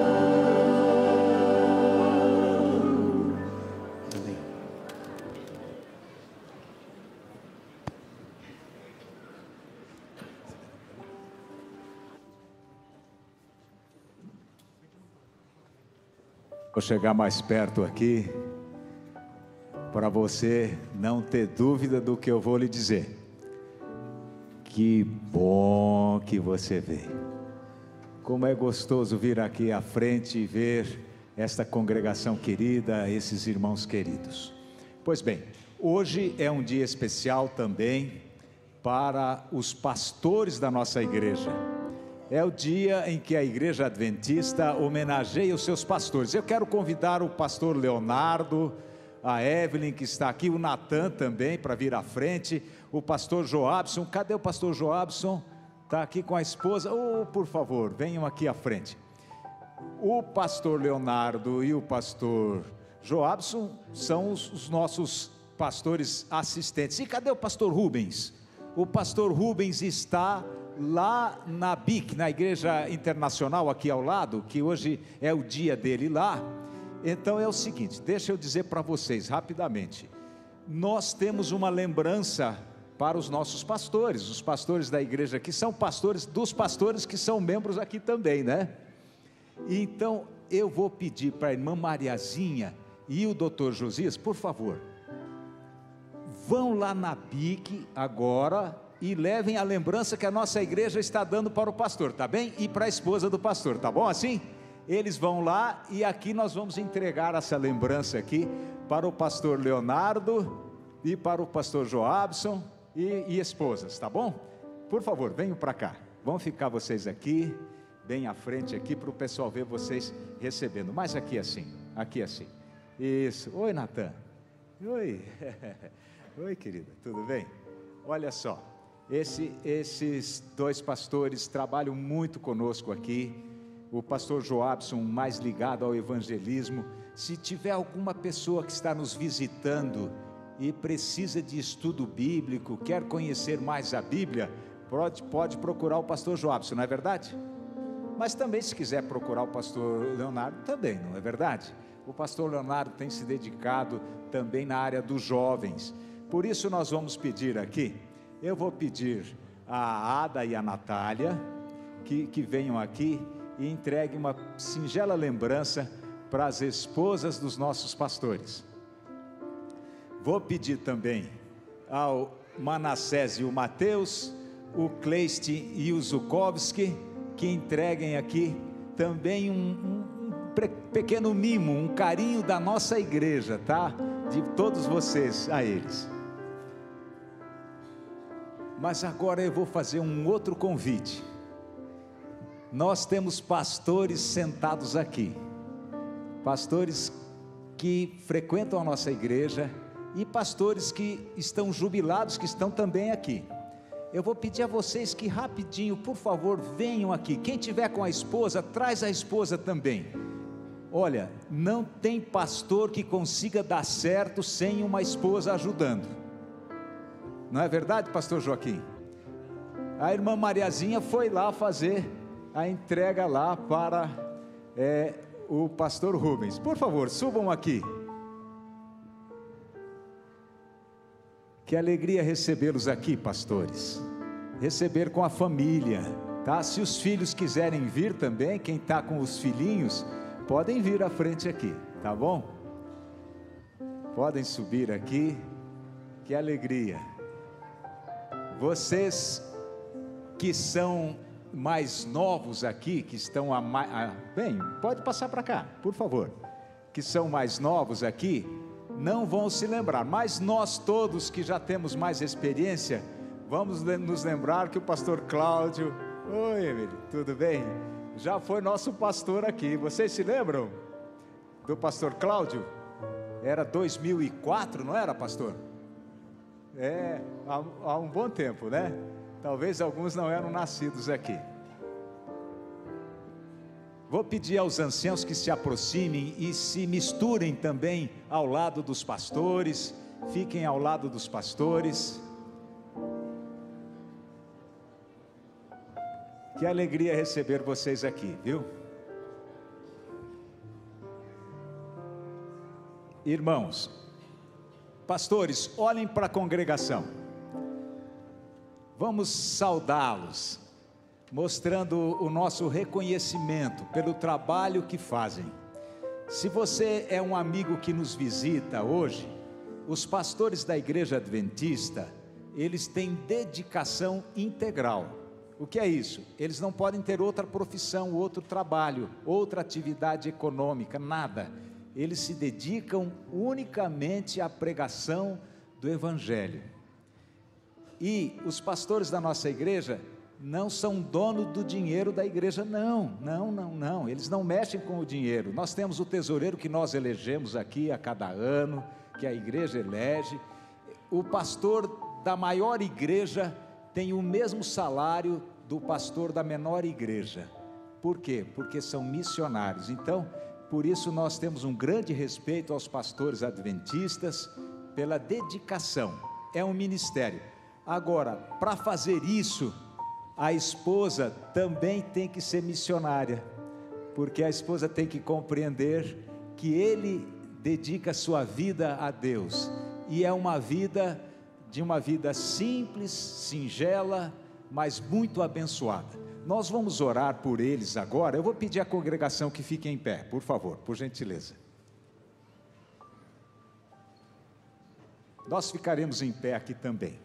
Vou chegar mais perto aqui, para você não ter dúvida do que eu vou lhe dizer. Que bom que você veio. Como é gostoso vir aqui à frente e ver esta congregação querida, esses irmãos queridos. Pois bem, hoje é um dia especial também para os pastores da nossa igreja. É o dia em que a Igreja Adventista homenageia os seus pastores. Eu quero convidar o pastor Leonardo, a Evelyn que está aqui, o Natan também para vir à frente, o pastor Joabson. Cadê o pastor Joabson? Está aqui com a esposa. Oh, por favor, venham aqui à frente. O pastor Leonardo e o pastor Joabson são os, os nossos pastores assistentes. E cadê o pastor Rubens? O pastor Rubens está lá na B I C, na Igreja Internacional aqui ao lado, que hoje é o dia dele lá. Então é o seguinte, deixa eu dizer para vocês rapidamente, nós temos uma lembrança para os nossos pastores, os pastores da igreja aqui são pastores, dos pastores que são membros aqui também, né? Então eu vou pedir para a irmã Mariazinha e o doutor Josias, por favor, vão lá na B I C agora e levem a lembrança que a nossa igreja está dando para o pastor, tá bem? E para a esposa do pastor, tá bom assim? Eles vão lá e aqui nós vamos entregar essa lembrança aqui para o pastor Leonardo e para o pastor Joabson e, e esposas, tá bom? Por favor, venham para cá, vão ficar vocês aqui, bem à frente aqui para o pessoal ver vocês recebendo, mas aqui assim, aqui assim, isso. Oi, Natan. Oi. Oi, querida, tudo bem? Olha só, esse, esses dois pastores trabalham muito conosco aqui. O pastor Joabson mais ligado ao evangelismo. Se tiver alguma pessoa que está nos visitando e precisa de estudo bíblico, quer conhecer mais a Bíblia, pode, pode procurar o pastor Joabson, não é verdade? Mas também se quiser procurar o pastor Leonardo, também, não é verdade? O pastor Leonardo tem se dedicado também na área dos jovens. Por isso nós vamos pedir aqui, eu vou pedir a Ada e a Natália, que, que venham aqui e entreguem uma singela lembrança para as esposas dos nossos pastores. Vou pedir também ao Manassés e o Mateus, o Cleiste e o Zukovski, que entreguem aqui também um, um, um pequeno mimo, um carinho da nossa igreja, tá? De todos vocês a eles. Mas agora eu vou fazer um outro convite. Nós temos pastores sentados aqui, pastores que frequentam a nossa igreja e pastores que estão jubilados, que estão também aqui. Eu vou pedir a vocês que rapidinho, por favor, venham aqui. Quem tiver com a esposa, traz a esposa também. Olha, não tem pastor que consiga dar certo sem uma esposa ajudando. Não é verdade, pastor Joaquim? A irmã Mariazinha foi lá fazer a entrega lá para é, o pastor Rubens. Por favor, subam aqui. Que alegria recebê-los aqui, pastores. Receber com a família, tá? Se os filhos quiserem vir também, quem está com os filhinhos, podem vir à frente aqui, tá bom? Podem subir aqui. Que alegria. Vocês que são mais novos aqui, que estão a, a bem, pode passar para cá, por favor. Que são mais novos aqui, não vão se lembrar, mas nós todos que já temos mais experiência, vamos nos lembrar que o pastor Cláudio, oi Emílio, tudo bem? Já foi nosso pastor aqui, vocês se lembram do pastor Cláudio? Era dois mil e quatro, não era, pastor? É, há, há um bom tempo, né? Talvez alguns não eram nascidos aqui. Vou pedir aos anciãos que se aproximem e se misturem também ao lado dos pastores, fiquem ao lado dos pastores. Que alegria receber vocês aqui, viu? Irmãos, pastores, olhem para a congregação. Vamos saudá-los, mostrando o nosso reconhecimento pelo trabalho que fazem. Se você é um amigo que nos visita hoje, os pastores da Igreja Adventista, eles têm dedicação integral. O que é isso? Eles não podem ter outra profissão, outro trabalho, outra atividade econômica, nada. Eles se dedicam unicamente à pregação do Evangelho. E os pastores da nossa igreja não são dono do dinheiro da igreja, não, não, não, não, eles não mexem com o dinheiro. Nós temos o tesoureiro que nós elegemos aqui a cada ano, que a igreja elege. O pastor da maior igreja tem o mesmo salário do pastor da menor igreja. Por quê? Porque são missionários. Então, por isso nós temos um grande respeito aos pastores adventistas, pela dedicação, é um ministério. Agora, para fazer isso, a esposa também tem que ser missionária, porque a esposa tem que compreender que ele dedica a sua vida a Deus, e é uma vida, de uma vida simples, singela, mas muito abençoada. Nós vamos orar por eles agora. Eu vou pedir à congregação que fique em pé, por favor, por gentileza. Nós ficaremos em pé aqui também.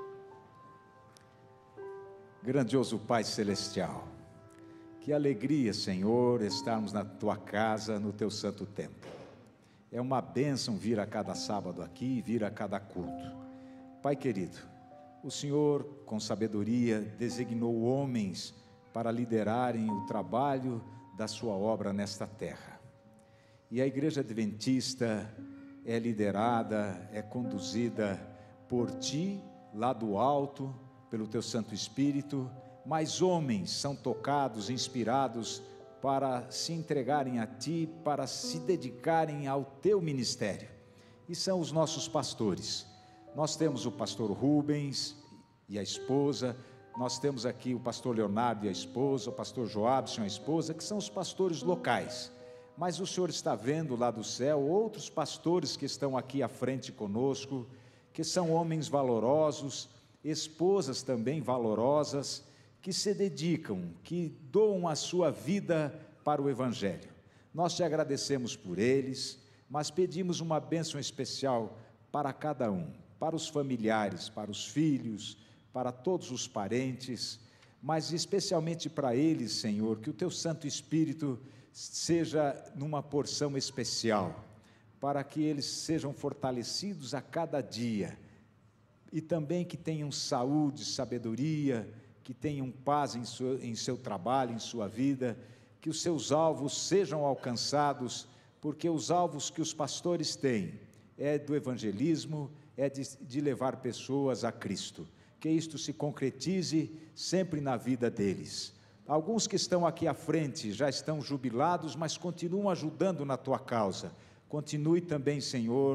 Grandioso Pai Celestial, que alegria, Senhor, estarmos na Tua casa, no Teu santo templo. É uma bênção vir a cada sábado aqui, vir a cada culto. Pai querido, o Senhor, com sabedoria, designou homens para liderarem o trabalho da Sua obra nesta terra. E a Igreja Adventista é liderada, é conduzida por Ti, lá do alto, pelo Teu Santo Espírito, mas homens são tocados, inspirados para se entregarem a Ti, para se dedicarem ao Teu ministério, e são os nossos pastores. Nós temos o pastor Rubens e a esposa, nós temos aqui o pastor Leonardo e a esposa, o pastor Joabson e a esposa, que são os pastores locais, mas o Senhor está vendo lá do céu outros pastores que estão aqui à frente conosco, que são homens valorosos, esposas também valorosas, que se dedicam, que doam a sua vida para o Evangelho. Nós te agradecemos por eles, mas pedimos uma bênção especial para cada um, para os familiares, para os filhos, para todos os parentes, mas especialmente para eles, Senhor, que o Teu Santo Espírito seja numa porção especial, para que eles sejam fortalecidos a cada dia, e também que tenham saúde, sabedoria, que tenham paz em, sua, em seu trabalho, em sua vida, que os seus alvos sejam alcançados, porque os alvos que os pastores têm é do evangelismo, é de, de levar pessoas a Cristo, que isto se concretize sempre na vida deles. Alguns que estão aqui à frente já estão jubilados, mas continuam ajudando na Tua causa. Continue também, Senhor,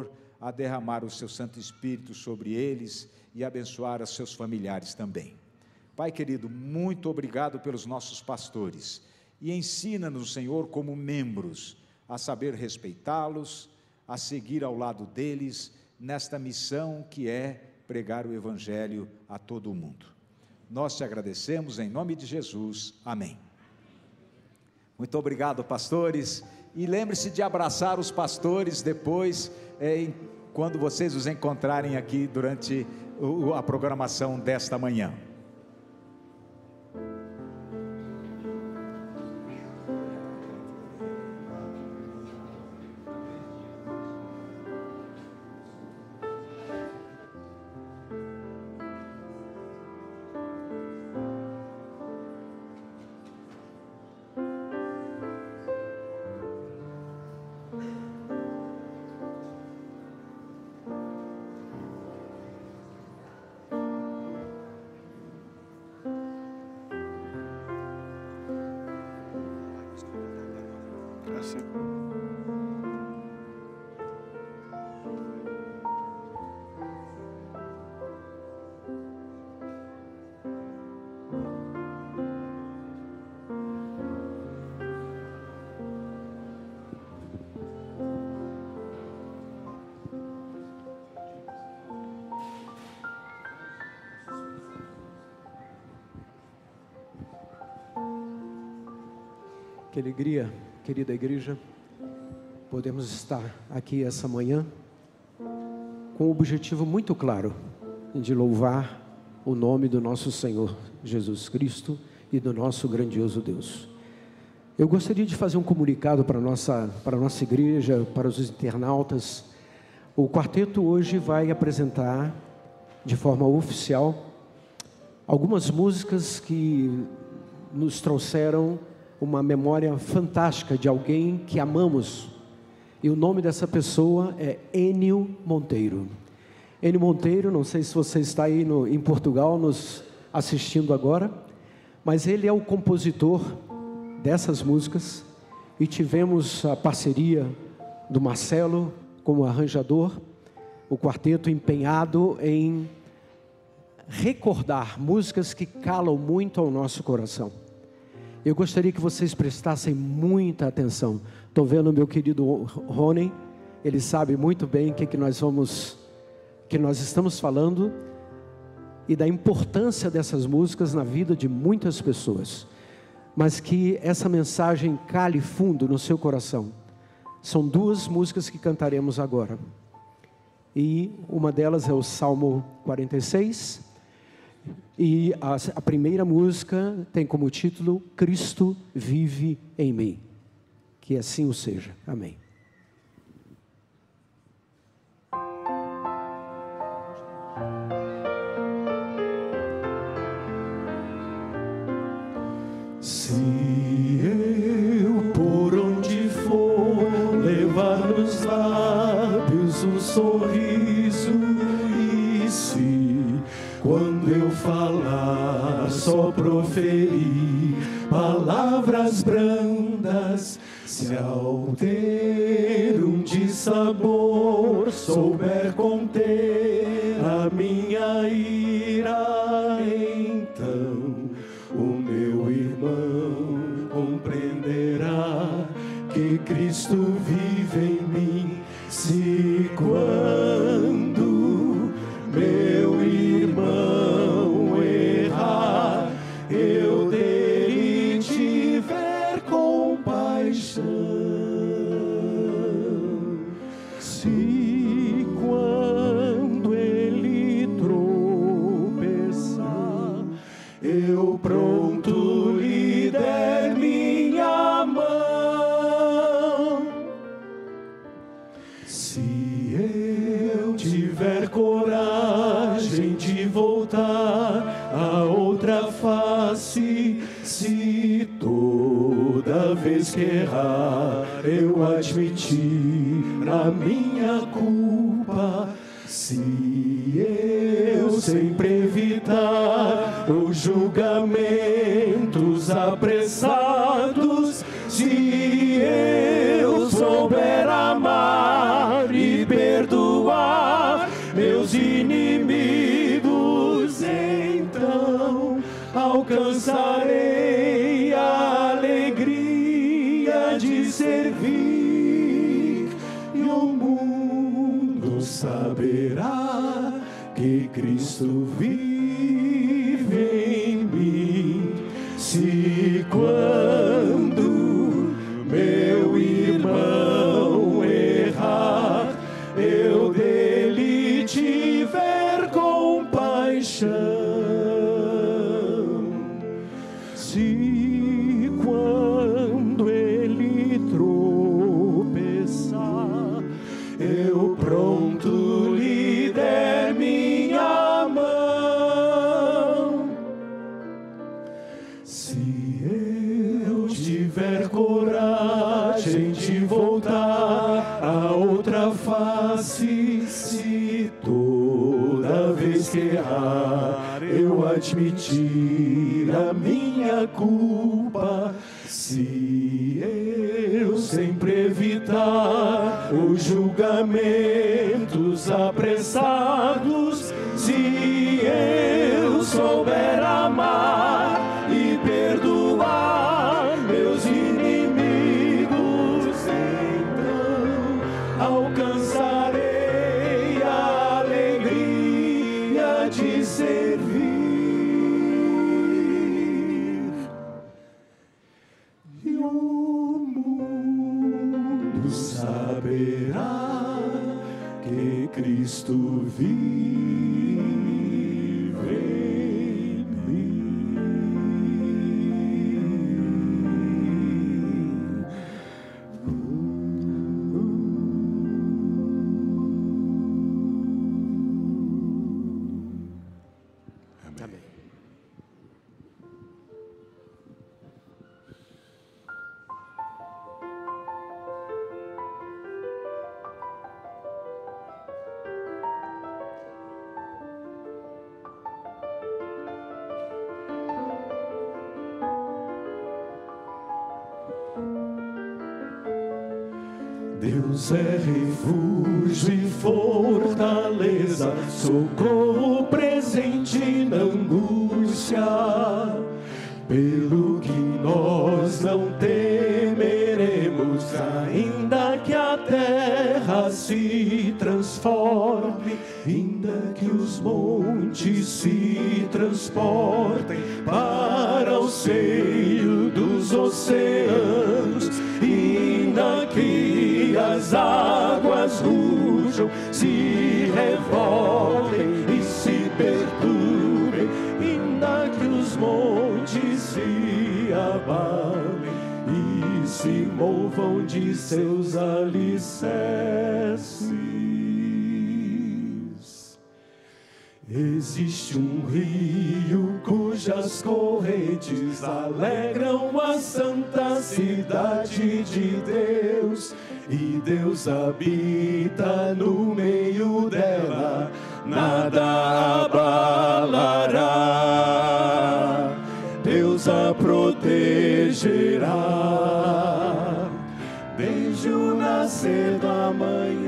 a derramar o seu Santo Espírito sobre eles e abençoar os seus familiares também. Pai querido, muito obrigado pelos nossos pastores, e ensina-nos, Senhor, como membros, a saber respeitá-los, a seguir ao lado deles, nesta missão que é pregar o Evangelho a todo o mundo. Nós te agradecemos em nome de Jesus, amém. Muito obrigado, pastores, e lembre-se de abraçar os pastores depois, é, quando vocês os encontrarem aqui durante o, a programação desta manhã. Que alegria, querida igreja, podemos estar aqui essa manhã com um objetivo muito claro de louvar o nome do nosso Senhor Jesus Cristo e do nosso grandioso Deus. Eu gostaria de fazer um comunicado para a nossa, para a nossa igreja, para os internautas. O quarteto hoje vai apresentar de forma oficial algumas músicas que nos trouxeram uma memória fantástica de alguém que amamos, e o nome dessa pessoa é Ennio Monteiro. Ennio Monteiro, não sei se você está aí no, em Portugal nos assistindo agora, mas ele é o compositor dessas músicas, e tivemos a parceria do Marcelo como arranjador, o quarteto empenhado em recordar músicas que calam muito ao nosso coração. Eu gostaria que vocês prestassem muita atenção. Estou vendo o meu querido Rony, ele sabe muito bem o que, que nós vamos, que nós estamos falando, e da importância dessas músicas na vida de muitas pessoas, mas que essa mensagem cale fundo no seu coração. São duas músicas que cantaremos agora, e uma delas é o Salmo quarenta e seis, e a, a primeira música tem como título Cristo vive em mim. Que assim o seja. Amém. Se eu por onde for levar nos lábios um sorriso, e se quando eu falar só proferir palavras brandas, se ao ter um dissabor souber conter a minha ira, então o meu irmão compreenderá que Cristo vive em mim. Se quando meu irmão errar, eu dele tiver compaixão, se quando ele tropeçar, eu pronto lhe der minha mão, se eu tiver coragem de voltar a outra face, se toda vez que errar eu admitir a minha culpa, se eu sempre evitar os julgamentos apressados, se eu souber amar e perdoar, alcançarei a alegria de servir, e o mundo saberá que Cristo vive em mim. Se quando meu irmão errar, eu dele tiver compaixão, se quando ele tropeçar, eu pronto lhe der minha mão, se eu tiver coragem de voltar a outra face, se toda vez que errar eu admitir a minha culpa, se eu sempre evitar os julgamentos apressados, se eu souber amar e perdoar meus inimigos, então alcançarei a alegria de servir. E o mundo saberá que Cristo vive em mim. Amém. Deus é refúgio e fortaleza, socorro presente na angústia. Pelo que nós não temeremos, ainda que a terra se transforme, ainda que os montes se transportem para o seio dos oceanos, ainda que as águas rujam, se revoltem e se perturbem, ainda que os montes se abalem e se movam de seus alicerces. Existe um rio cujas correntes alegram a santa cidade de Deus, e Deus habita no meio dela, nada abalará. Deus a protegerá desde o nascer da manhã.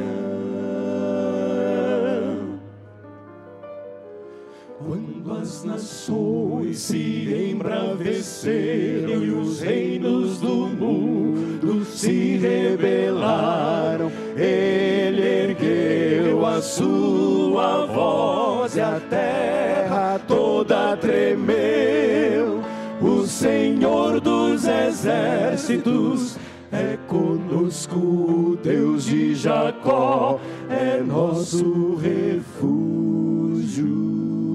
Quando as nações se embraveceram e os reinos do mundo se rebelaram, Ele ergueu a sua voz e a terra toda tremeu. O Senhor dos exércitos é conosco, o Deus de Jacó é nosso refúgio.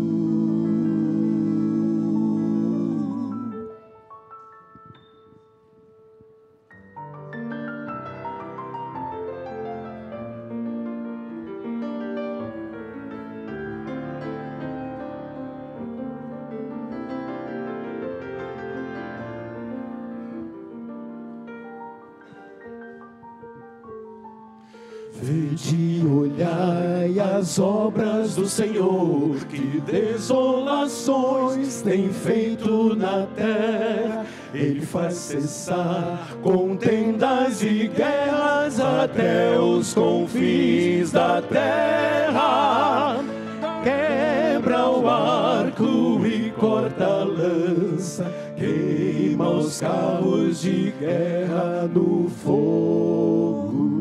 Vede, olhai as obras do Senhor, que desolações tem feito na terra. Ele faz cessar contendas e guerras até os confins da terra. Quebra o arco arco e corta a lança, queima os carros de guerra no fogo.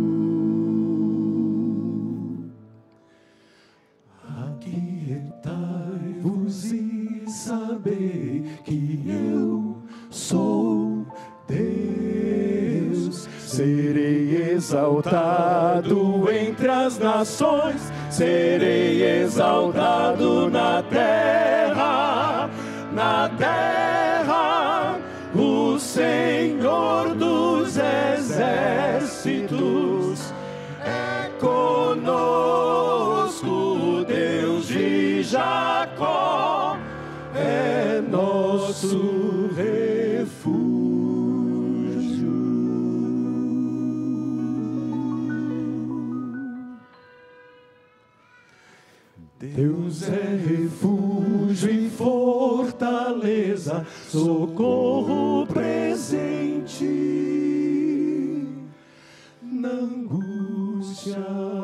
Aquietai-vos e sabei que eu sou Deus. Serei exaltado entre as nações, serei exaltado na terra, na terra, o Senhor dos exércitos é conosco, Deus de Jacó é nosso refúgio. Deus é refúgio e fortaleza, socorro presente na angústia.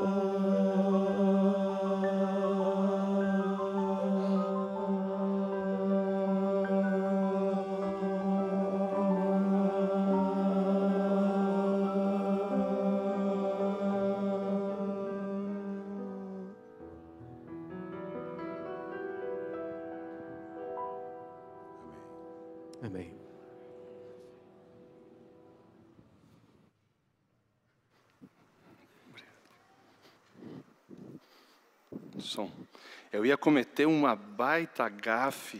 Amém. Som. Eu ia cometer uma baita gafe.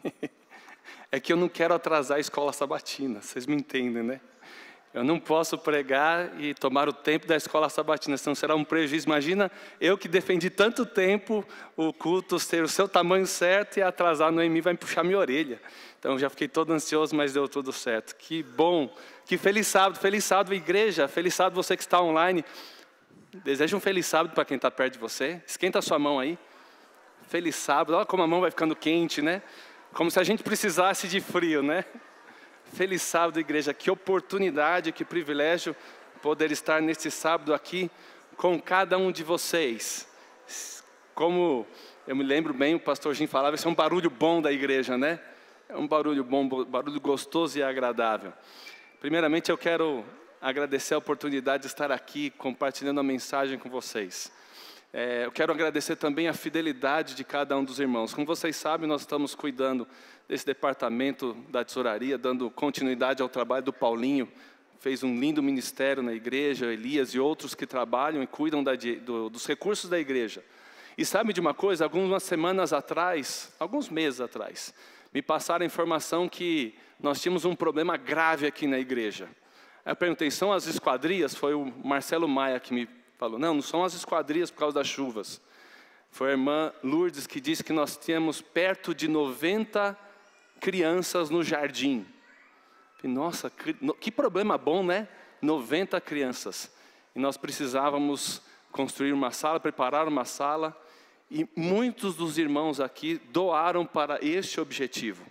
É que eu não quero atrasar a escola sabatina, vocês me entendem, né? Eu não posso pregar e tomar o tempo da escola sabatina, senão será um prejuízo. Imagina eu que defendi tanto tempo o culto ter o seu tamanho certo e atrasar a Noemi vai me puxar minha orelha. Então já fiquei todo ansioso, mas deu tudo certo. Que bom, que feliz sábado, feliz sábado igreja, feliz sábado você que está online. Deseja um feliz sábado para quem está perto de você. Esquenta a sua mão aí. Feliz sábado, olha como a mão vai ficando quente, né? Como se a gente precisasse de frio, né? Feliz sábado, igreja. Que oportunidade, que privilégio poder estar neste sábado aqui com cada um de vocês. Como eu me lembro bem, o pastor Jim falava, esse é um barulho bom da igreja, né? É um barulho bom, barulho gostoso e agradável. Primeiramente, eu quero agradecer a oportunidade de estar aqui compartilhando a mensagem com vocês. É, eu quero agradecer também a fidelidade de cada um dos irmãos. Como vocês sabem, nós estamos cuidando desse departamento da tesouraria, dando continuidade ao trabalho do Paulinho. Fez um lindo ministério na igreja, Elias e outros que trabalham e cuidam da, do, dos recursos da igreja. E sabe de uma coisa? Algumas semanas atrás, alguns meses atrás, me passaram a informação que nós tínhamos um problema grave aqui na igreja. Eu perguntei, são as esquadrias? Foi o Marcelo Maia que me falou, não, não são as esquadrias por causa das chuvas. Foi a irmã Lourdes que disse que nós tínhamos perto de noventa crianças no jardim. Nossa, que problema bom, né? noventa crianças. E nós precisávamos construir uma sala, preparar uma sala. E muitos dos irmãos aqui doaram para este objetivo.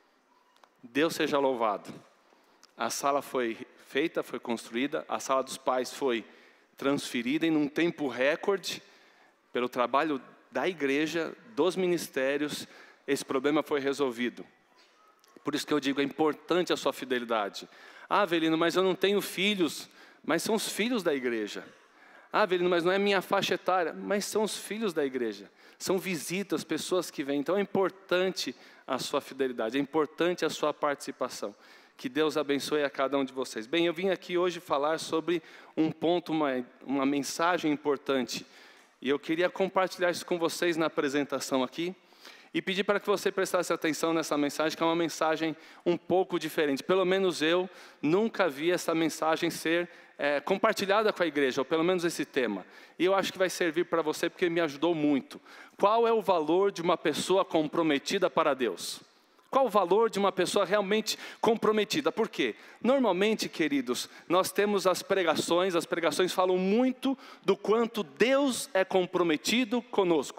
Deus seja louvado. A sala foi feita, foi construída. A sala dos pais foi transferida em um tempo recorde. Pelo trabalho da igreja, dos ministérios, esse problema foi resolvido. Por isso que eu digo, é importante a sua fidelidade. Ah, Avelino, mas eu não tenho filhos. Mas são os filhos da igreja. Ah, Avelino, mas não é minha faixa etária. Mas são os filhos da igreja. São visitas, pessoas que vêm. Então é importante a sua fidelidade, é importante a sua participação. Que Deus abençoe a cada um de vocês. Bem, eu vim aqui hoje falar sobre um ponto, uma, uma mensagem importante. E eu queria compartilhar isso com vocês na apresentação aqui. E pedir para que você prestasse atenção nessa mensagem, que é uma mensagem um pouco diferente. Pelo menos eu nunca vi essa mensagem ser é, compartilhada com a igreja, ou pelo menos esse tema. E eu acho que vai servir para você porque me ajudou muito. Qual é o valor de uma pessoa comprometida para Deus? Qual o valor de uma pessoa realmente comprometida? Por quê? Normalmente, queridos, nós temos as pregações, as pregações falam muito do quanto Deus é comprometido conosco.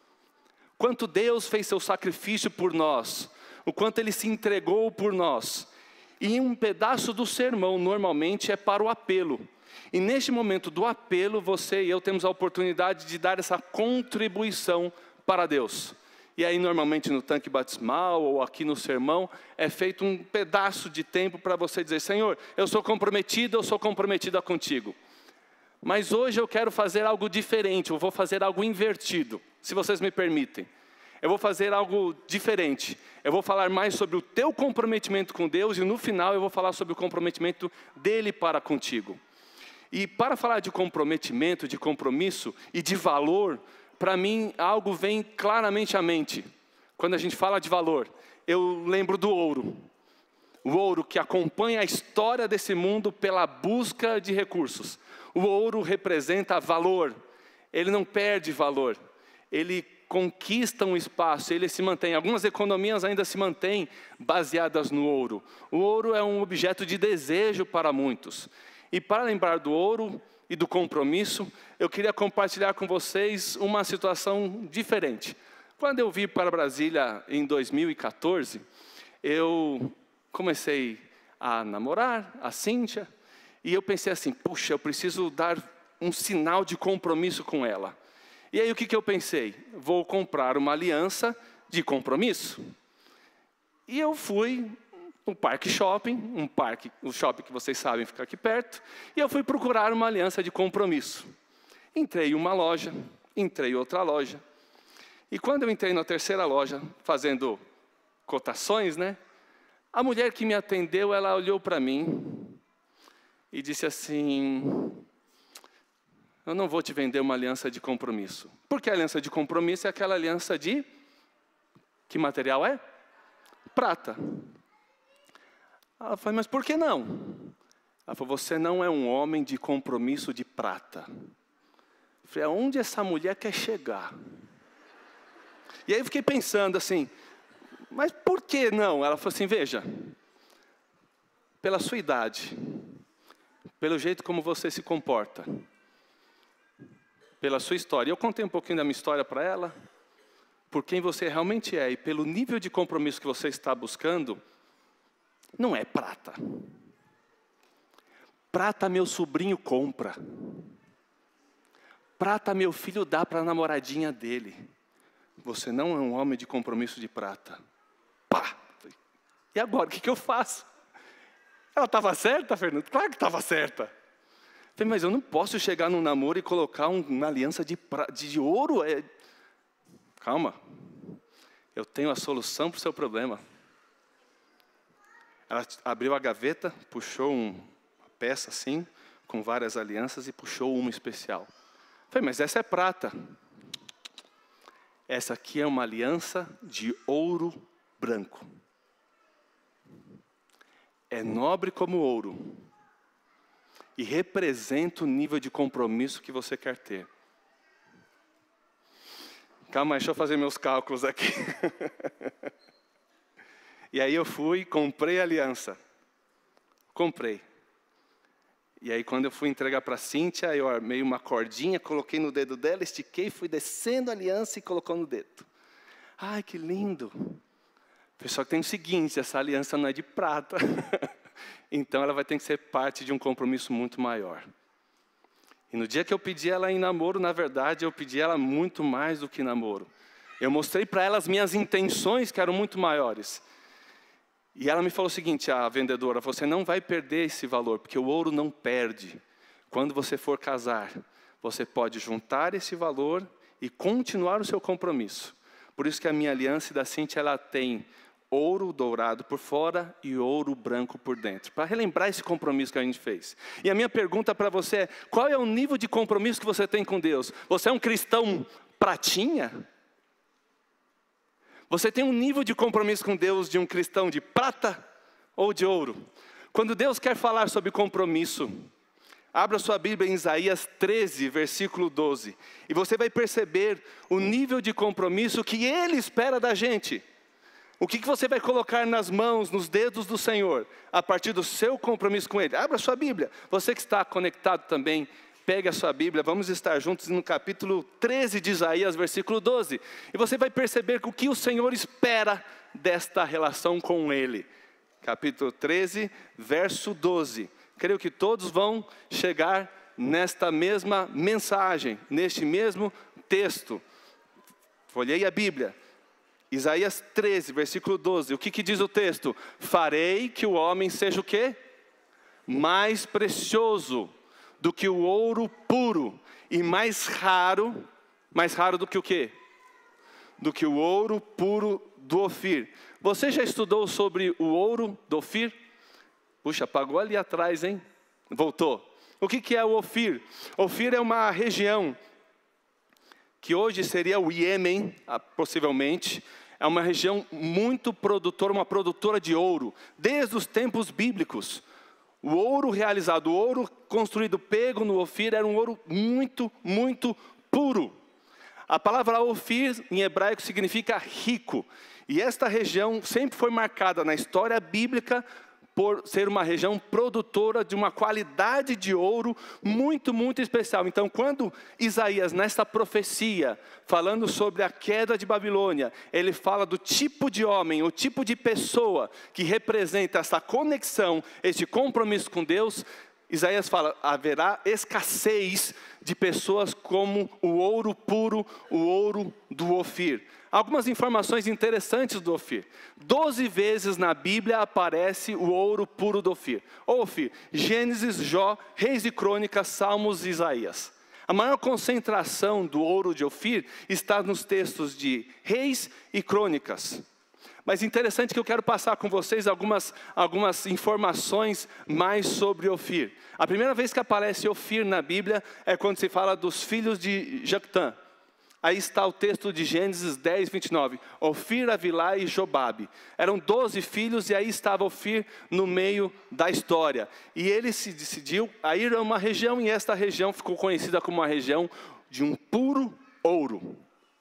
Quanto Deus fez seu sacrifício por nós, o quanto Ele se entregou por nós. E um pedaço do sermão, normalmente, é para o apelo. E neste momento do apelo, você e eu temos a oportunidade de dar essa contribuição para Deus. E aí, normalmente, no tanque batismal ou aqui no sermão, é feito um pedaço de tempo para você dizer: Senhor, eu sou comprometido, eu sou comprometida contigo. Mas hoje eu quero fazer algo diferente, eu vou fazer algo invertido, se vocês me permitem. Eu vou fazer algo diferente. Eu vou falar mais sobre o teu comprometimento com Deus e no final eu vou falar sobre o comprometimento dele para contigo. E para falar de comprometimento, de compromisso e de valor, para mim algo vem claramente à mente. Quando a gente fala de valor, eu lembro do ouro. O ouro que acompanha a história desse mundo pela busca de recursos. O ouro representa valor. Ele não perde valor. Ele conquista um espaço, ele se mantém. Algumas economias ainda se mantêm baseadas no ouro. O ouro é um objeto de desejo para muitos. E para lembrar do ouro e do compromisso, eu queria compartilhar com vocês uma situação diferente. Quando eu vim para Brasília em dois mil e quatorze, eu comecei a namorar a Cíntia, e eu pensei assim: puxa, eu preciso dar um sinal de compromisso com ela. E aí o que, que eu pensei? Vou comprar uma aliança de compromisso. E eu fui no Parque Shopping, um parque, o shopping que vocês sabem fica aqui perto, e eu fui procurar uma aliança de compromisso. Entrei em uma loja, entrei em outra loja, e quando eu entrei na terceira loja, fazendo cotações, né? A mulher que me atendeu, ela olhou para mim e disse assim: eu não vou te vender uma aliança de compromisso. Porque a aliança de compromisso é aquela aliança de... que material é? Prata. Ela falou: mas por que não? Ela falou: você não é um homem de compromisso de prata. Eu falei: aonde essa mulher quer chegar? E aí eu fiquei pensando assim: mas por que não? Ela falou assim: veja, pela sua idade, pelo jeito como você se comporta, pela sua história. Eu contei um pouquinho da minha história para ela, por quem você realmente é e pelo nível de compromisso que você está buscando. Não é prata. Prata meu sobrinho compra. Prata meu filho dá para a namoradinha dele. Você não é um homem de compromisso de prata. Pá! E agora, o que, que eu faço? Ela estava certa, Fernando? Claro que estava certa. Eu falei: mas eu não posso chegar num namoro e colocar um, uma aliança de, pra, de ouro. É... Calma. Eu tenho a solução para o seu problema. Ela abriu a gaveta, puxou um, uma peça assim, com várias alianças, e puxou uma especial. Eu falei: mas essa é prata. Essa aqui é uma aliança de ouro branco. É nobre como ouro. E representa o nível de compromisso que você quer ter. Calma aí, deixa eu fazer meus cálculos aqui. E aí eu fui, comprei a aliança. Comprei. E aí quando eu fui entregar para a Cíntia, eu armei uma cordinha, coloquei no dedo dela, estiquei, fui descendo a aliança e colocou no dedo. Ai, que lindo. Pessoal, que tem o seguinte: essa aliança não é de prata. Então ela vai ter que ser parte de um compromisso muito maior. E no dia que eu pedi ela em namoro, na verdade, eu pedi ela muito mais do que namoro. Eu mostrei para ela as minhas intenções, que eram muito maiores. E ela me falou o seguinte, a vendedora: você não vai perder esse valor, porque o ouro não perde. Quando você for casar, você pode juntar esse valor e continuar o seu compromisso. Por isso que a minha aliança da Cíntia, ela tem ouro dourado por fora e ouro branco por dentro, para relembrar esse compromisso que a gente fez. E a minha pergunta para você é: qual é o nível de compromisso que você tem com Deus? Você é um cristão pratinha? Você tem um nível de compromisso com Deus de um cristão de prata ou de ouro? Quando Deus quer falar sobre compromisso, abra sua Bíblia em Isaías treze, versículo doze, e você vai perceber o nível de compromisso que Ele espera da gente. O que, que você vai colocar nas mãos, nos dedos do Senhor, a partir do seu compromisso com Ele? Abra sua Bíblia. Você que está conectado também, pegue a sua Bíblia, vamos estar juntos no capítulo treze de Isaías, versículo doze. E você vai perceber o que o Senhor espera desta relação com Ele. Capítulo treze, verso doze. Creio que todos vão chegar nesta mesma mensagem, neste mesmo texto. Folhei a Bíblia. Isaías treze, versículo doze. O que, que diz o texto? Farei que o homem seja o quê? Mais precioso do que o ouro puro e mais raro, mais raro do que o quê? Do que o ouro puro do Ofir. Você já estudou sobre o ouro do Ofir? Puxa, apagou ali atrás, hein? Voltou. O que, que é o Ofir? Ofir é uma região que hoje seria o Iêmen, possivelmente. É uma região muito produtora, uma produtora de ouro, desde os tempos bíblicos. O ouro realizado, o ouro construído, pego no Ofir, era um ouro muito, muito puro. A palavra Ofir, em hebraico, significa rico. E esta região sempre foi marcada na história bíblica por ser uma região produtora de uma qualidade de ouro muito, muito especial. Então, quando Isaías, nesta profecia, falando sobre a queda de Babilônia, ele fala do tipo de homem, o tipo de pessoa que representa essa conexão, este compromisso com Deus, Isaías fala, haverá escassez de pessoas como o ouro puro, o ouro do Ofir. Algumas informações interessantes do Ofir. Doze vezes na Bíblia aparece o ouro puro do Ofir. Ofir, Gênesis, Jó, Reis e Crônicas, Salmos e Isaías. A maior concentração do ouro de Ofir está nos textos de Reis e Crônicas. Mas interessante que eu quero passar com vocês algumas, algumas informações mais sobre Ofir. A primeira vez que aparece Ofir na Bíblia é quando se fala dos filhos de Joctã. Aí está o texto de Gênesis dez, vinte e nove. Ofir, Avilá e Jobabe. Eram doze filhos e aí estava Ofir no meio da história. E ele se decidiu a ir a uma região e esta região ficou conhecida como uma região de um puro ouro.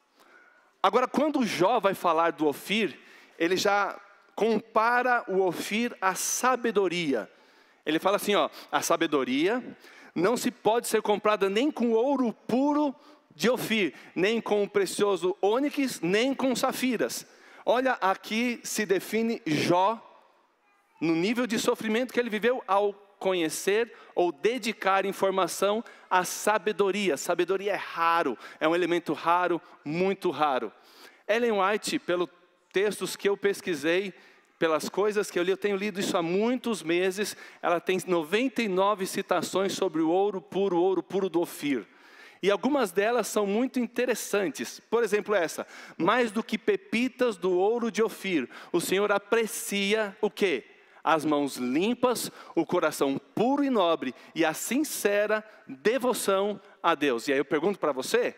Agora, quando Jó vai falar do Ofir, ele já compara o Ofir à sabedoria. Ele fala assim, ó, a sabedoria não se pode ser comprada nem com ouro puro de Ofir, nem com o precioso ônix, nem com safiras. Olha, aqui se define Jó no nível de sofrimento que ele viveu ao conhecer ou dedicar informação à sabedoria. Sabedoria é raro, é um elemento raro, muito raro. Ellen White, pelos textos que eu pesquisei, pelas coisas que eu li, eu tenho lido isso há muitos meses, ela tem noventa e nove citações sobre o ouro puro, o ouro puro do Ofir. E algumas delas são muito interessantes. Por exemplo, essa. Mais do que pepitas do ouro de Ofir, o Senhor aprecia o quê? As mãos limpas, o coração puro e nobre e a sincera devoção a Deus. E aí eu pergunto para você,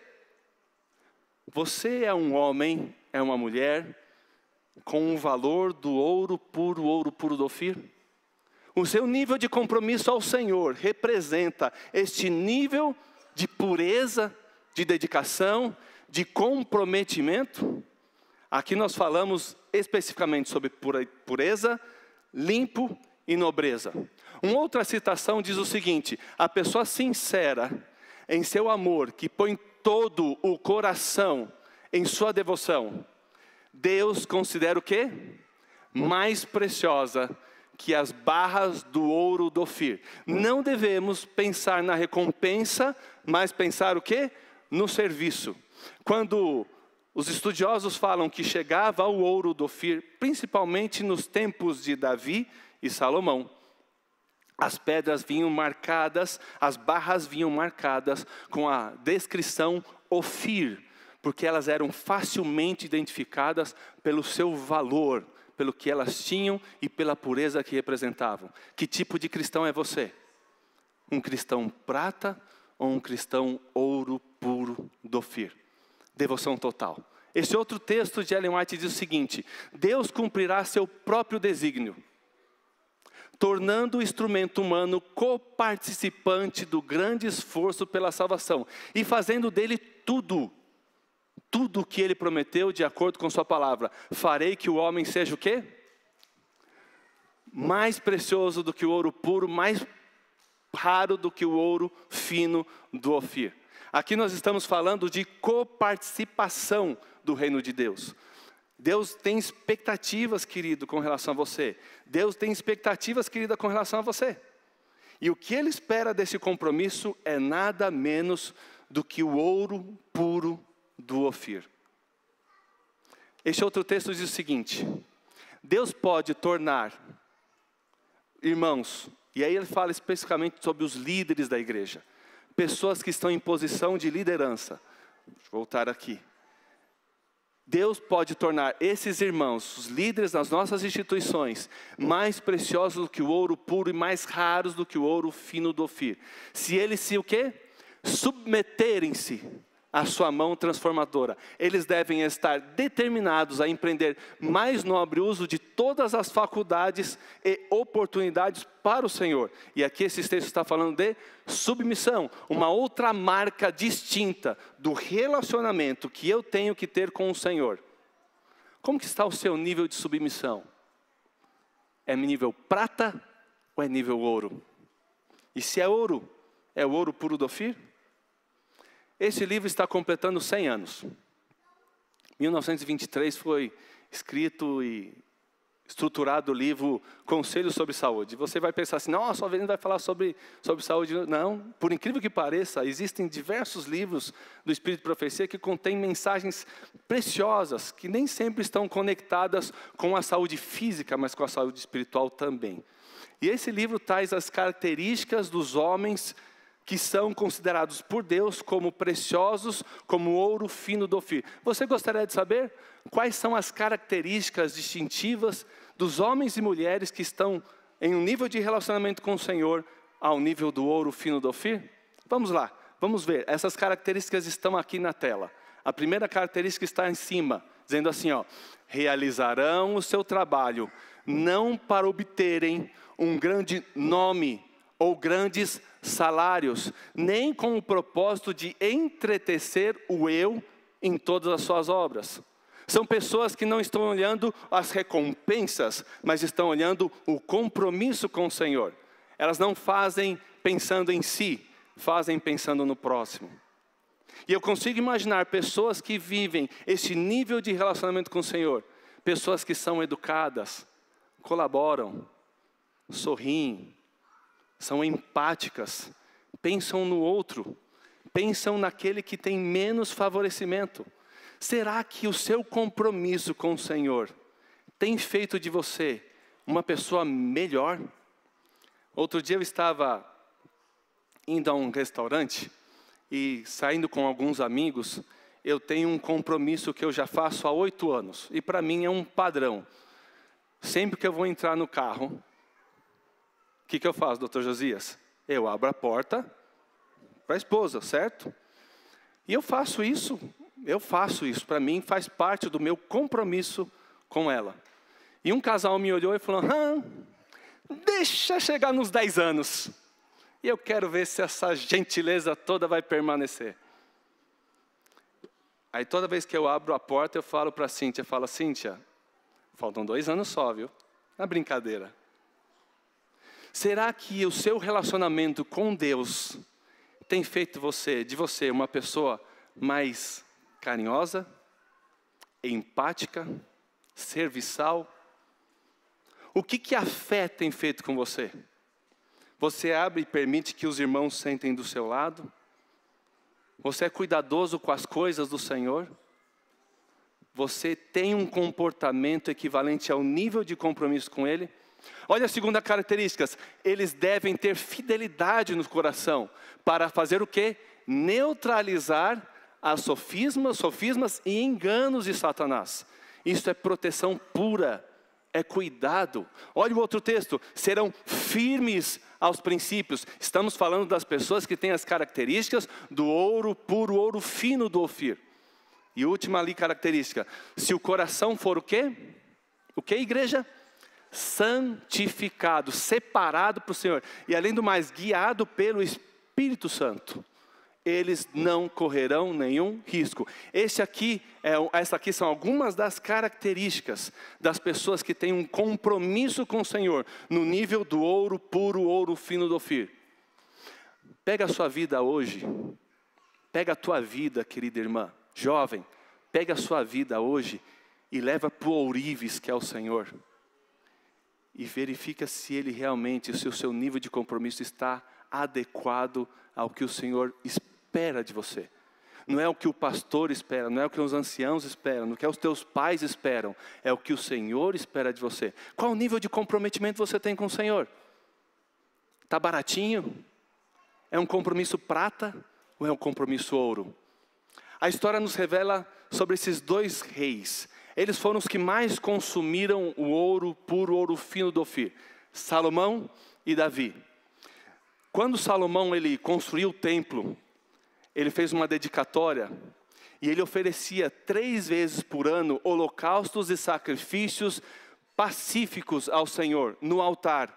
você é um homem, é uma mulher com o valor do ouro puro, ouro puro do Ofir? O seu nível de compromisso ao Senhor representa este nível de pureza, de dedicação, de comprometimento? Aqui nós falamos especificamente sobre pureza, limpo e nobreza. Uma outra citação diz o seguinte, a pessoa sincera em seu amor, que põe todo o coração em sua devoção, Deus considera o quê? Mais preciosa que as barras do ouro do Ofir. Não devemos pensar na recompensa, mas pensar o quê? No serviço. Quando os estudiosos falam que chegava o ouro do Ofir, principalmente nos tempos de Davi e Salomão, as pedras vinham marcadas, as barras vinham marcadas com a descrição Ofir, porque elas eram facilmente identificadas pelo seu valor, pelo que elas tinham e pela pureza que representavam. Que tipo de cristão é você? Um cristão prata ou um cristão ouro puro do Ofir? Devoção total. Esse outro texto de Ellen White diz o seguinte, Deus cumprirá seu próprio desígnio, tornando o instrumento humano coparticipante do grande esforço pela salvação e fazendo dele tudo, tudo o que ele prometeu de acordo com sua palavra. Farei que o homem seja o quê? Mais precioso do que o ouro puro, mais raro do que o ouro fino do Ofir. Aqui nós estamos falando de coparticipação do reino de Deus. Deus tem expectativas, querido, com relação a você. Deus tem expectativas, querida, com relação a você. E o que Ele espera desse compromisso é nada menos do que o ouro puro do Ofir. Este outro texto diz o seguinte: Deus pode tornar, irmãos, e aí ele fala especificamente sobre os líderes da igreja, pessoas que estão em posição de liderança. Deixa eu voltar aqui. Deus pode tornar esses irmãos, os líderes das nossas instituições, mais preciosos do que o ouro puro e mais raros do que o ouro fino do Ofir. Se eles se o quê? Submeterem-se à sua mão transformadora. Eles devem estar determinados a empreender mais nobre uso de todas as faculdades e oportunidades para o Senhor. E aqui esse texto está falando de submissão, uma outra marca distinta do relacionamento que eu tenho que ter com o Senhor. Como que está o seu nível de submissão? É nível prata ou é nível ouro? E se é ouro, é o ouro puro do Ofir? Esse livro está completando cem anos. mil novecentos e vinte e três foi escrito e estruturado o livro Conselhos sobre Saúde. Você vai pensar assim, nossa, o Avelino vai falar sobre, sobre saúde. Não, por incrível que pareça, existem diversos livros do Espírito de Profecia que contêm mensagens preciosas, que nem sempre estão conectadas com a saúde física, mas com a saúde espiritual também. E esse livro traz as características dos homens que são considerados por Deus como preciosos, como ouro fino do Ofir. Você gostaria de saber quais são as características distintivas dos homens e mulheres que estão em um nível de relacionamento com o Senhor ao nível do ouro fino do Ofir? Vamos lá, vamos ver. Essas características estão aqui na tela. A primeira característica está em cima, dizendo assim, ó, realizarão o seu trabalho, não para obterem um grande nome ou grandes salários, nem com o propósito de entretecer o eu em todas as suas obras. São pessoas que não estão olhando as recompensas, mas estão olhando o compromisso com o Senhor. Elas não fazem pensando em si, fazem pensando no próximo. E eu consigo imaginar pessoas que vivem esse nível de relacionamento com o Senhor, pessoas que são educadas, colaboram, sorriem, são empáticas, pensam no outro, pensam naquele que tem menos favorecimento. Será que o seu compromisso com o Senhor tem feito de você uma pessoa melhor? Outro dia eu estava indo a um restaurante e saindo com alguns amigos. Eu tenho um compromisso que eu já faço há oito anos e para mim é um padrão. Sempre que eu vou entrar no carro, o que, que eu faço, doutor Josias? Eu abro a porta para a esposa, certo? E eu faço isso, eu faço isso. Para mim faz parte do meu compromisso com ela. E um casal me olhou e falou, ah, deixa chegar nos dez anos. E eu quero ver se essa gentileza toda vai permanecer. Aí toda vez que eu abro a porta, eu falo para a Cíntia, eu falo, Cíntia, faltam dois anos só, viu? Na brincadeira. Será que o seu relacionamento com Deus tem feito você, de você uma pessoa mais carinhosa, empática, serviçal? O que, que a fé tem feito com você? Você abre e permite que os irmãos sentem do seu lado? Você é cuidadoso com as coisas do Senhor? Você tem um comportamento equivalente ao nível de compromisso com Ele? Olha a segunda característica, eles devem ter fidelidade no coração, para fazer o quê? Neutralizar as sofismas, sofismas e enganos de Satanás. Isso é proteção pura, é cuidado. Olha o outro texto, serão firmes aos princípios. Estamos falando das pessoas que têm as características do ouro puro, ouro fino do Ofir. E última ali característica, se o coração for o quê? O quê, igreja? Santificado, separado para o Senhor, e além do mais, guiado pelo Espírito Santo, eles não correrão nenhum risco. Esse aqui, é, essa aqui são algumas das características das pessoas que têm um compromisso com o Senhor, no nível do ouro puro, ouro fino do Ofir. Pega a sua vida hoje, pega a tua vida, querida irmã, jovem, pega a sua vida hoje e leva para o ourives que é o Senhor. E verifica se ele realmente, se o seu nível de compromisso está adequado ao que o Senhor espera de você. Não é o que o pastor espera, não é o que os anciãos esperam, não é o que os teus pais esperam, é o que o Senhor espera de você. Qual o nível de comprometimento você tem com o Senhor? Está baratinho? É um compromisso prata ou é um compromisso ouro? A história nos revela sobre esses dois reis. Eles foram os que mais consumiram o ouro puro, ouro fino do Ofir. Salomão e Davi. Quando Salomão ele construiu o templo, ele fez uma dedicatória e ele oferecia três vezes por ano holocaustos e sacrifícios pacíficos ao Senhor no altar.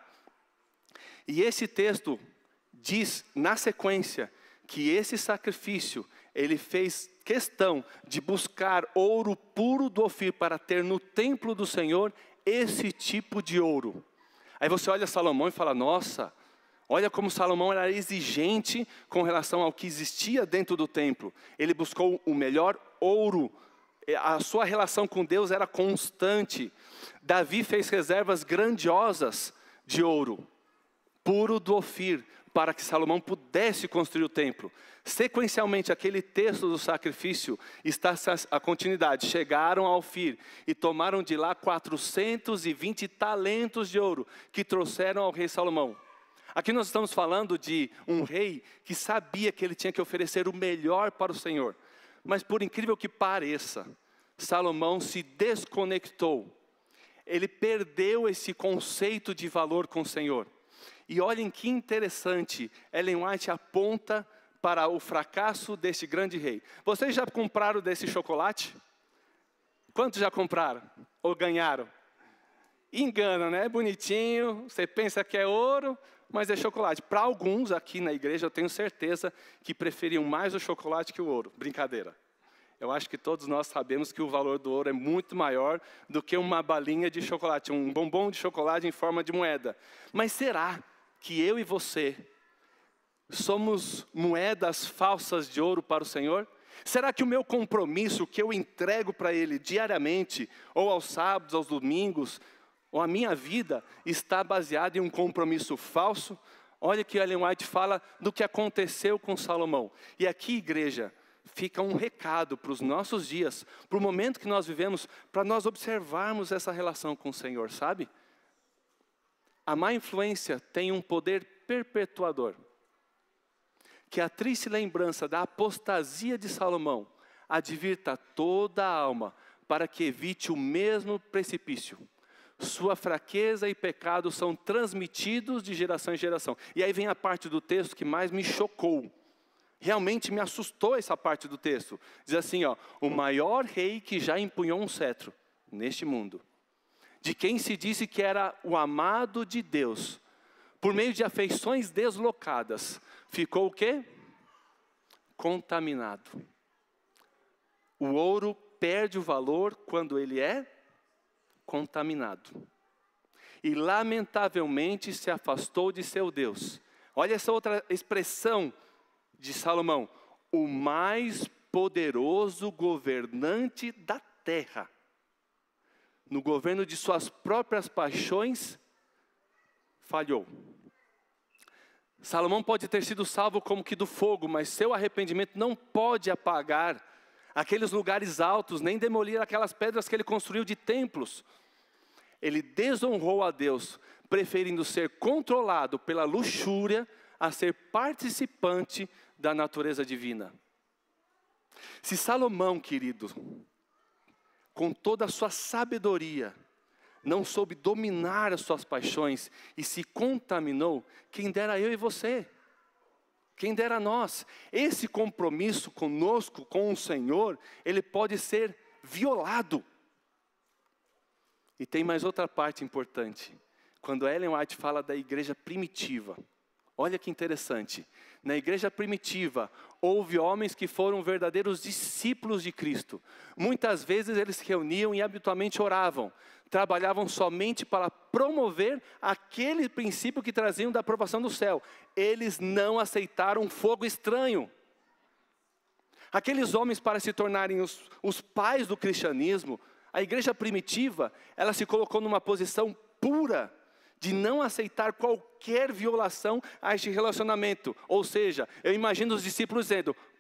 E esse texto diz na sequência que esse sacrifício ele fez questão de buscar ouro puro do Ofir para ter no templo do Senhor esse tipo de ouro. Aí você olha Salomão e fala, nossa, olha como Salomão era exigente com relação ao que existia dentro do templo. Ele buscou o melhor ouro. A sua relação com Deus era constante. Davi fez reservas grandiosas de ouro, puro do Ofir, para que Salomão pudesse construir o templo. Sequencialmente, aquele texto do sacrifício está a continuidade. Chegaram ao Ofir e tomaram de lá quatrocentos e vinte talentos de ouro, que trouxeram ao rei Salomão. Aqui nós estamos falando de um rei que sabia que ele tinha que oferecer o melhor para o Senhor. Mas por incrível que pareça, Salomão se desconectou. Ele perdeu esse conceito de valor com o Senhor. E olhem que interessante, Ellen White aponta para o fracasso deste grande rei. Vocês já compraram desse chocolate? Quantos já compraram? Ou ganharam? Engana, né? É bonitinho, você pensa que é ouro, mas é chocolate. Para alguns aqui na igreja, eu tenho certeza que preferiam mais o chocolate que o ouro. Brincadeira. Eu acho que todos nós sabemos que o valor do ouro é muito maior do que uma balinha de chocolate, um bombom de chocolate em forma de moeda. Mas será que eu e você somos moedas falsas de ouro para o Senhor? Será que o meu compromisso que eu entrego para Ele diariamente, ou aos sábados, aos domingos, ou a minha vida está baseada em um compromisso falso? Olha que Ellen White fala do que aconteceu com Salomão. E aqui, igreja, fica um recado para os nossos dias, para o momento que nós vivemos, para nós observarmos essa relação com o Senhor, sabe? A má influência tem um poder perpetuador. Que a triste lembrança da apostasia de Salomão advirta toda a alma para que evite o mesmo precipício. Sua fraqueza e pecado são transmitidos de geração em geração. E aí vem a parte do texto que mais me chocou. Realmente me assustou essa parte do texto. Diz assim, ó, o maior rei que já empunhou um cetro neste mundo, de quem se disse que era o amado de Deus, por meio de afeições deslocadas, ficou o quê? Contaminado. O ouro perde o valor quando ele é contaminado. E lamentavelmente se afastou de seu Deus. Olha essa outra expressão de Salomão. O mais poderoso governante da terra. No governo de suas próprias paixões, falhou. Salomão pode ter sido salvo como que do fogo, mas seu arrependimento não pode apagar aqueles lugares altos, nem demolir aquelas pedras que ele construiu de templos. Ele desonrou a Deus, preferindo ser controlado pela luxúria a ser participante da natureza divina. Se Salomão, querido, com toda a sua sabedoria, não soube dominar as suas paixões e se contaminou, quem dera eu e você, quem dera nós. Esse compromisso conosco, com o Senhor, ele pode ser violado. E tem mais outra parte importante. Quando Ellen White fala da igreja primitiva, olha que interessante. Na igreja primitiva, houve homens que foram verdadeiros discípulos de Cristo. Muitas vezes eles se reuniam e habitualmente oravam. Trabalhavam somente para promover aquele princípio que traziam da aprovação do céu. Eles não aceitaram fogo estranho. Aqueles homens, para se tornarem os, os pais do cristianismo, a igreja primitiva, ela se colocou numa posição pura, de não aceitar qualquer violação a este relacionamento. Ou seja, eu imagino os discípulos dizendo,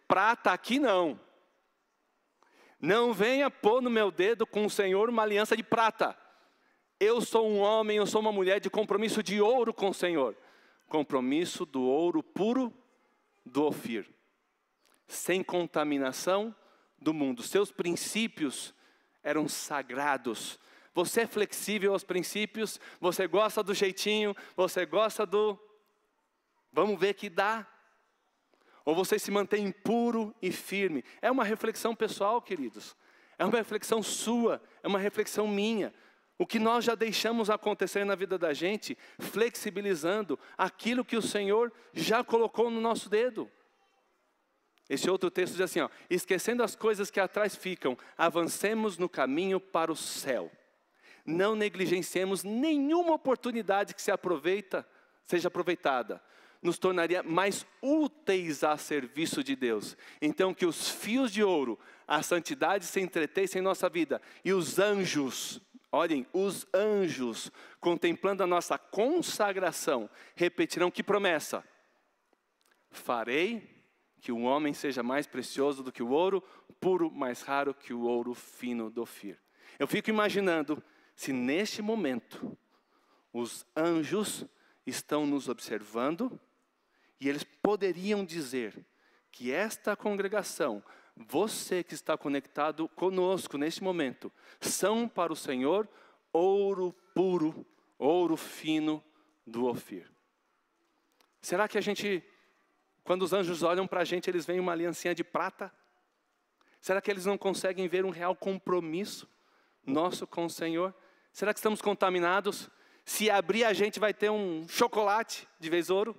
prata aqui não. Não venha pôr no meu dedo com o Senhor uma aliança de prata. Eu sou um homem, eu sou uma mulher de compromisso de ouro com o Senhor. Compromisso do ouro puro do Ofir. Sem contaminação do mundo. Seus princípios eram sagrados. Você é flexível aos princípios, você gosta do jeitinho, você gosta do... Vamos ver que dá. Ou você se mantém puro e firme. É uma reflexão pessoal, queridos. É uma reflexão sua, é uma reflexão minha. O que nós já deixamos acontecer na vida da gente, flexibilizando aquilo que o Senhor já colocou no nosso dedo. Esse outro texto diz assim, ó, esquecendo as coisas que atrás ficam, avancemos no caminho para o céu. Não negligenciemos nenhuma oportunidade que se aproveita, seja aproveitada. Nos tornaria mais úteis a serviço de Deus. Então que os fios de ouro, a santidade se entretessem em nossa vida. E os anjos, olhem, os anjos, contemplando a nossa consagração, repetirão que promessa? Farei que o homem seja mais precioso do que o ouro, puro, mais raro que o ouro fino do Ofir. Eu fico imaginando, se neste momento, os anjos estão nos observando, e eles poderiam dizer que esta congregação, você que está conectado conosco neste momento, são para o Senhor ouro puro, ouro fino do Ofir. Será que a gente, quando os anjos olham para a gente, eles veem uma aliancinha de prata? Será que eles não conseguem ver um real compromisso nosso com o Senhor? Será que estamos contaminados? Se abrir a gente vai ter um chocolate de vez ouro?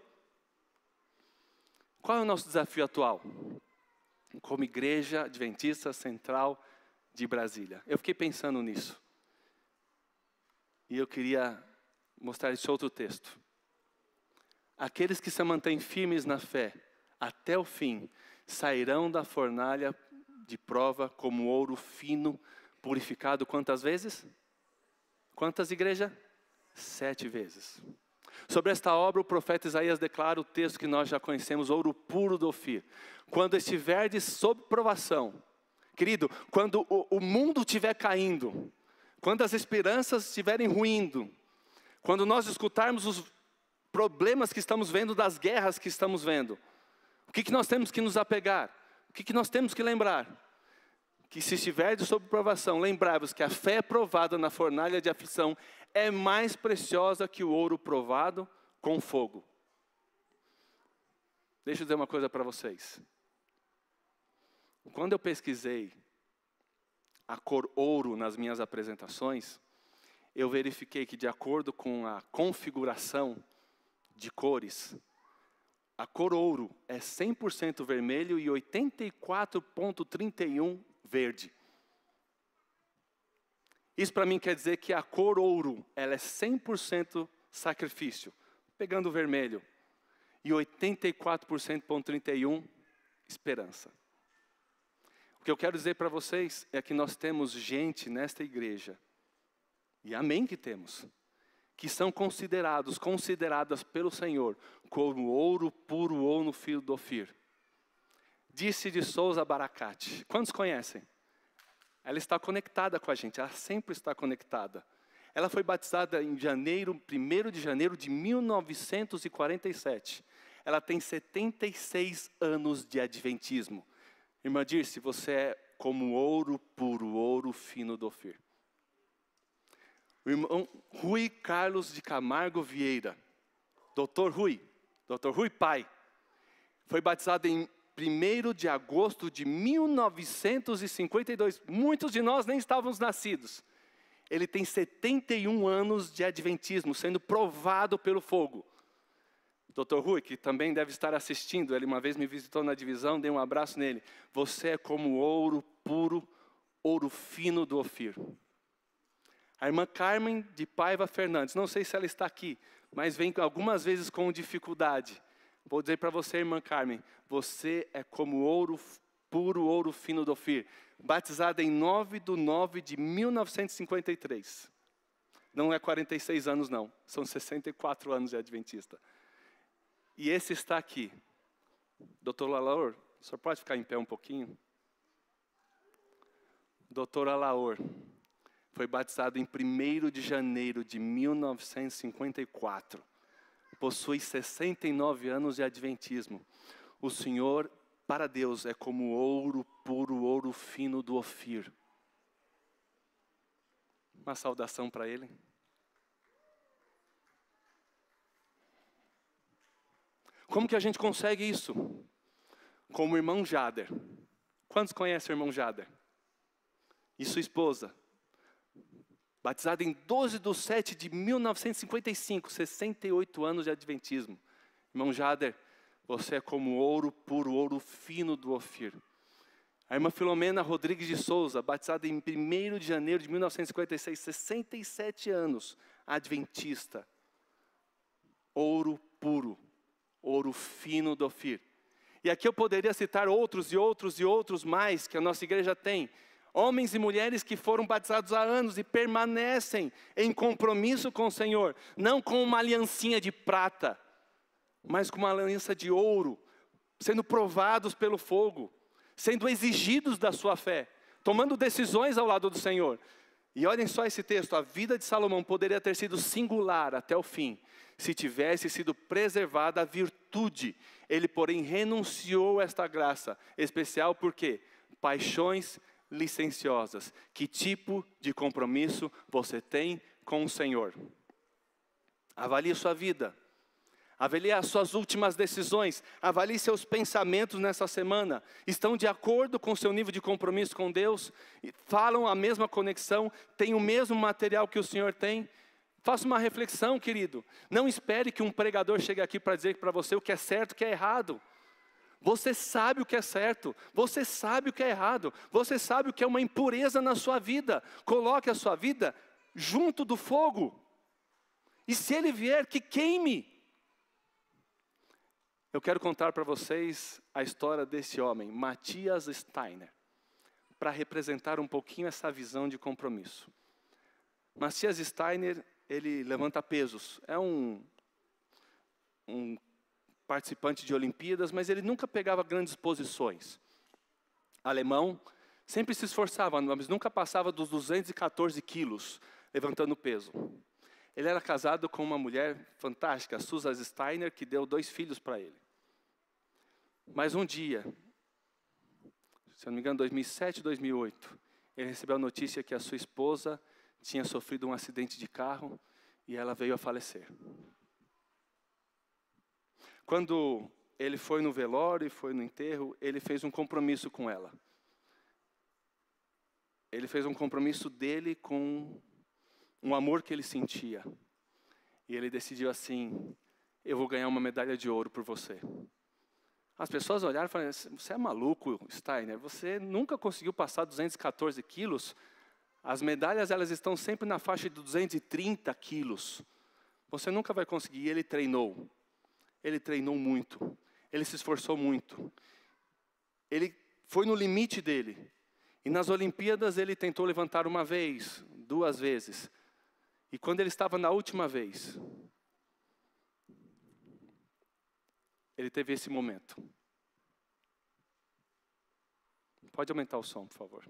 Qual é o nosso desafio atual? Como Igreja Adventista Central de Brasília. Eu fiquei pensando nisso. E eu queria mostrar esse outro texto. Aqueles que se mantêm firmes na fé, até o fim, sairão da fornalha de prova como ouro fino, purificado quantas vezes? Quantas, igreja? Sete vezes. Sobre esta obra, o profeta Isaías declara o texto que nós já conhecemos, ouro puro do Ofir. Quando estiverdes sob provação, querido, quando o, o mundo estiver caindo, quando as esperanças estiverem ruindo, quando nós escutarmos os problemas que estamos vendo, das guerras que estamos vendo, o que, que nós temos que nos apegar? O que, que nós temos que lembrar? Que se estiverdes sob provação, lembrai-vos que a fé provada na fornalha de aflição é mais preciosa que o ouro provado com fogo. Deixa eu dizer uma coisa para vocês. Quando eu pesquisei a cor ouro nas minhas apresentações, eu verifiquei que de acordo com a configuração de cores, a cor ouro é cem por cento vermelho e oitenta e quatro vírgula trinta e um verde. Isso para mim quer dizer que a cor ouro, ela é cem por cento sacrifício, pegando o vermelho, e oitenta e quatro por cento vírgula trinta e um esperança. O que eu quero dizer para vocês é que nós temos gente nesta igreja, e amém que temos, que são considerados, consideradas pelo Senhor, como ouro puro ou no fio do Ofir. Disse de Souza Baracate. Quantos conhecem? Ela está conectada com a gente, ela sempre está conectada. Ela foi batizada em janeiro, primeiro de janeiro de mil novecentos e quarenta e sete. Ela tem setenta e seis anos de adventismo. Irmã Dirce, você é como ouro puro, ouro fino do Ofir. O irmão Rui Carlos de Camargo Vieira, doutor Rui, doutor Rui Pai, foi batizado em primeiro de agosto de mil novecentos e cinquenta e dois. Muitos de nós nem estávamos nascidos. Ele tem setenta e um anos de adventismo, sendo provado pelo fogo. doutor Rui, que também deve estar assistindo, ele uma vez me visitou na divisão, dei um abraço nele. Você é como ouro puro, ouro fino do Ofir. A irmã Carmen de Paiva Fernandes, não sei se ela está aqui, mas vem algumas vezes com dificuldade. Vou dizer para você, irmã Carmen, você é como ouro puro, ouro fino do Ofir, batizada em nove de nove de mil novecentos e cinquenta e três. Não é quarenta e seis anos não, são sessenta e quatro anos de adventista. E esse está aqui, doutor Lalor, O senhor pode ficar em pé um pouquinho? doutor Alaor foi batizado em primeiro de janeiro de mil novecentos e cinquenta e quatro. Possui sessenta e nove anos de adventismo. O senhor, para Deus, é como ouro puro, ouro fino do Ofir. Uma saudação para ele. Como que a gente consegue isso? Como o irmão Jader. Quantos conhecem o irmão Jader? E sua esposa? Batizada em doze de setembro de mil novecentos e cinquenta e cinco, sessenta e oito anos de adventismo. Irmão Jader, você é como ouro puro, ouro fino do Ofir. A irmã Filomena Rodrigues de Souza, batizada em primeiro de janeiro de mil novecentos e cinquenta e seis, sessenta e sete anos, adventista. Ouro puro, ouro fino do Ofir. E aqui eu poderia citar outros e outros e outros mais que a nossa igreja tem. Homens e mulheres que foram batizados há anos e permanecem em compromisso com o Senhor. Não com uma aliancinha de prata, mas com uma aliança de ouro, sendo provados pelo fogo, sendo exigidos da sua fé, tomando decisões ao lado do Senhor. E olhem só esse texto, a vida de Salomão poderia ter sido singular até o fim, se tivesse sido preservada a virtude. Ele, porém, renunciou a esta graça especial, por quê? Paixões licenciosas. Que tipo de compromisso você tem com o Senhor? Avalie sua vida. Avalie as suas últimas decisões. Avalie seus pensamentos nessa semana. Estão de acordo com o seu nível de compromisso com Deus? Falam a mesma conexão? Têm o mesmo material que o Senhor tem? Faça uma reflexão, querido. Não espere que um pregador chegue aqui para dizer para você o que é certo e o que é errado. Você sabe o que é certo, você sabe o que é errado, você sabe o que é uma impureza na sua vida. Coloque a sua vida junto do fogo. E se ele vier, que queime. Eu quero contar para vocês a história desse homem, Matthias Steiner, para representar um pouquinho essa visão de compromisso. Matthias Steiner, ele levanta pesos, é um, um participante de Olimpíadas, mas ele nunca pegava grandes posições. Alemão, sempre se esforçava, mas nunca passava dos duzentos e quatorze quilos, levantando peso. Ele era casado com uma mulher fantástica, Susan Steiner, que deu dois filhos para ele. Mas um dia, se eu não me engano, dois mil e sete, dois mil e oito, ele recebeu a notícia que a sua esposa tinha sofrido um acidente de carro e ela veio a falecer. Quando ele foi no velório e foi no enterro, ele fez um compromisso com ela. Ele fez um compromisso dele com um amor que ele sentia. E ele decidiu assim: eu vou ganhar uma medalha de ouro por você. As pessoas olharam e falaram: você é maluco, Steiner, você nunca conseguiu passar duzentos e quatorze quilos. As medalhas, elas estão sempre na faixa de duzentos e trinta quilos. Você nunca vai conseguir. E ele treinou. Ele treinou muito. Ele se esforçou muito. Ele foi no limite dele. E nas Olimpíadas ele tentou levantar uma vez, duas vezes. E quando ele estava na última vez, ele teve esse momento. Pode aumentar o som, por favor.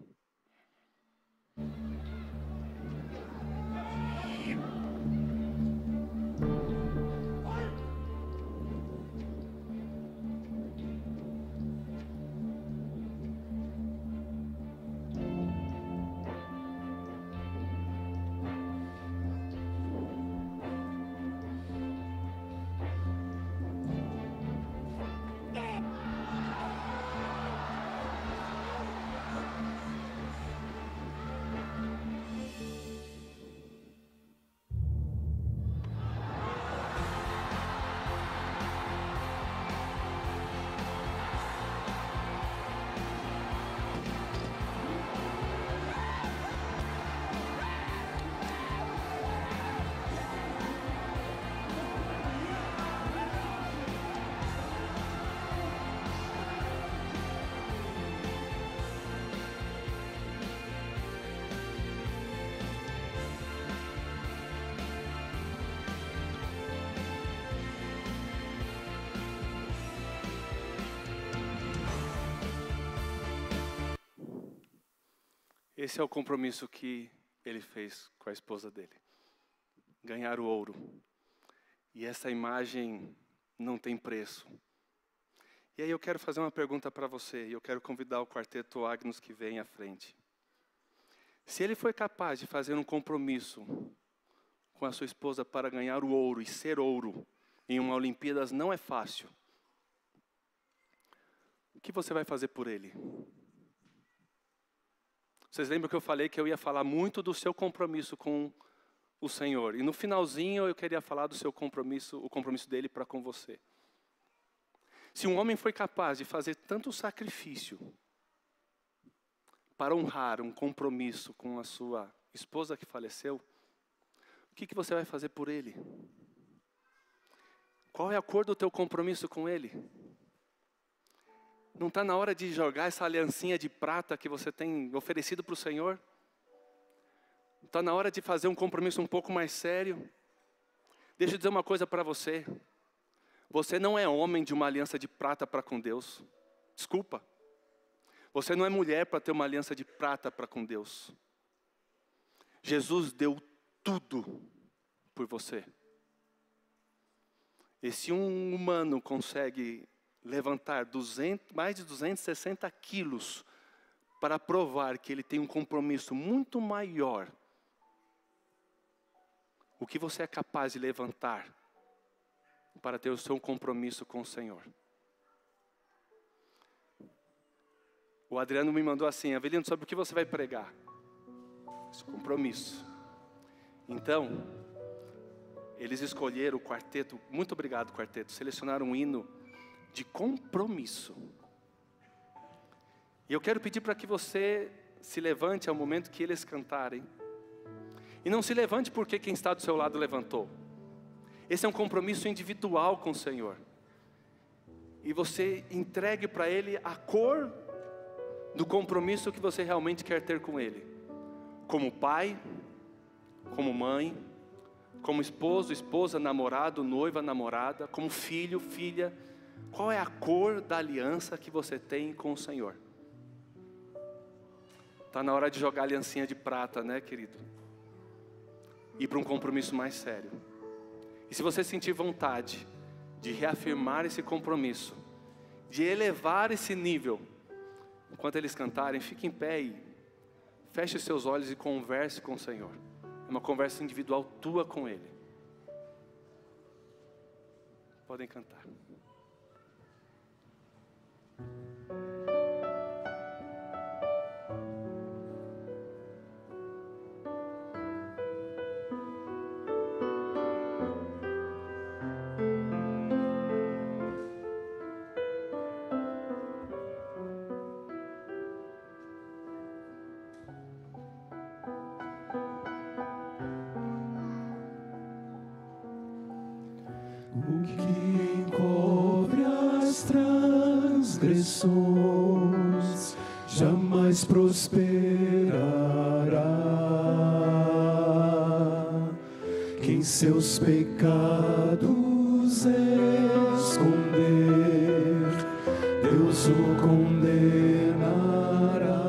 Esse é o compromisso que ele fez com a esposa dele. Ganhar o ouro. E essa imagem não tem preço. E aí eu quero fazer uma pergunta para você, e eu quero convidar o quarteto Agnus que vem à frente. Se ele foi capaz de fazer um compromisso com a sua esposa para ganhar o ouro e ser ouro em uma Olimpíadas, não é fácil. O que você vai fazer por ele? Vocês lembram que eu falei que eu ia falar muito do seu compromisso com o Senhor. E no finalzinho eu queria falar do seu compromisso, o compromisso dele para com você. Se um homem foi capaz de fazer tanto sacrifício para honrar um compromisso com a sua esposa que faleceu, o que, que você vai fazer por ele? Qual é a cor do teu compromisso com ele? Não está na hora de jogar essa aliancinha de prata que você tem oferecido para o Senhor? Está na hora de fazer um compromisso um pouco mais sério? Deixa eu dizer uma coisa para você. Você não é homem de uma aliança de prata para com Deus. Desculpa. Você não é mulher para ter uma aliança de prata para com Deus. Jesus deu tudo por você. E se um humano consegue levantar duzentos, mais de duzentos e sessenta quilos para provar que ele tem um compromisso muito maior, o que você é capaz de levantar para ter o seu compromisso com o Senhor? O Adriano me mandou assim: Avelino, sobre o que você vai pregar? Esse compromisso. Então, eles escolheram o quarteto, muito obrigado quarteto, selecionaram um hino de compromisso. E eu quero pedir para que você se levante ao momento que eles cantarem. E não se levante porque quem está do seu lado levantou. Esse é um compromisso individual com o Senhor. E você entregue para Ele a cor do compromisso que você realmente quer ter com Ele. Como pai, como mãe, como esposo, esposa, namorado, noiva, namorada, como filho, filha. Qual é a cor da aliança que você tem com o Senhor? Está na hora de jogar a aliancinha de prata, né, querido? Ir para um compromisso mais sério. E se você sentir vontade de reafirmar esse compromisso, de elevar esse nível, enquanto eles cantarem, fique em pé e feche seus olhos e converse com o Senhor. É uma conversa individual tua com Ele. Podem cantar. O que encobre as transgressões jamais prosperará. Quem seus pecados esconder, Deus o condenará.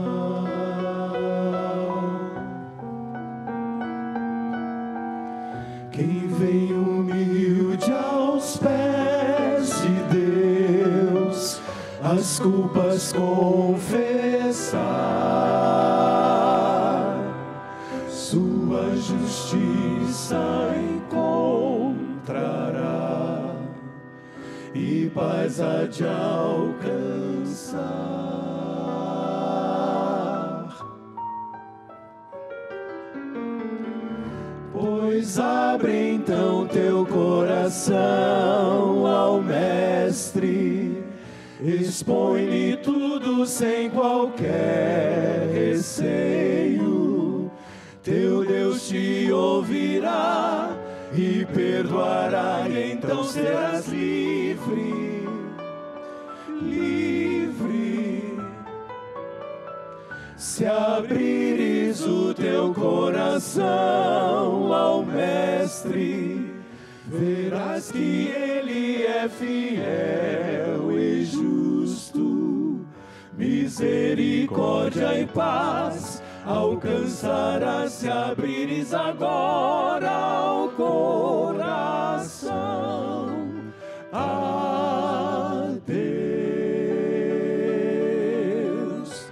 Quem vem humilde aos pés de Deus, as culpas confessar, sua justiça encontrará e paz há de alcançar. Pois abre então teu coração ao Mestre, expõe-lhe tudo sem qualquer receio. Teu Deus te ouvirá e perdoará, e então serás livre, livre. Se abrires o teu coração ao Mestre, verás que Ele é fiel e justo, misericórdia e paz alcançará se abrires agora o coração a Deus.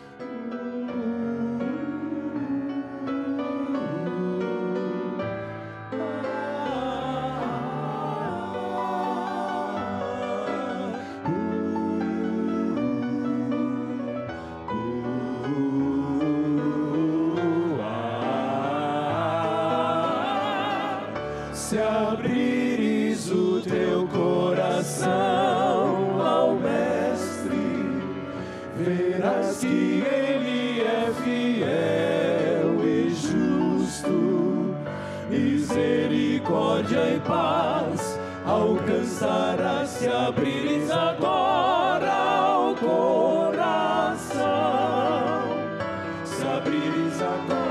Se abrires o teu coração ao Mestre, verás que Ele é fiel e justo. Misericórdia e paz alcançarás se abrires agora o coração. Se abrires agora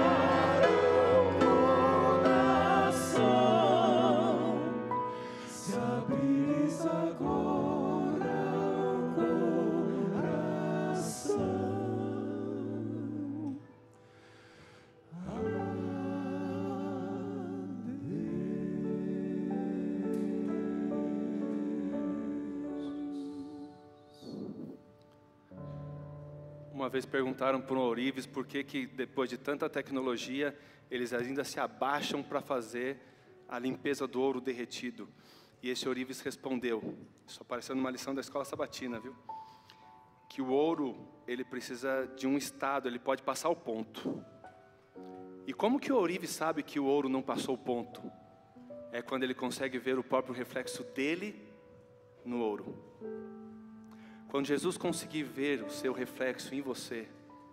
Uma vez perguntaram para o Ourives por que, que depois de tanta tecnologia, eles ainda se abaixam para fazer a limpeza do ouro derretido. E esse Ourives respondeu, isso apareceu numa lição da Escola Sabatina, viu? Que o ouro, ele precisa de um estado, ele pode passar o ponto. E como que o Ourives sabe que o ouro não passou o ponto? É quando ele consegue ver o próprio reflexo dele no ouro. Quando Jesus conseguir ver o seu reflexo em você,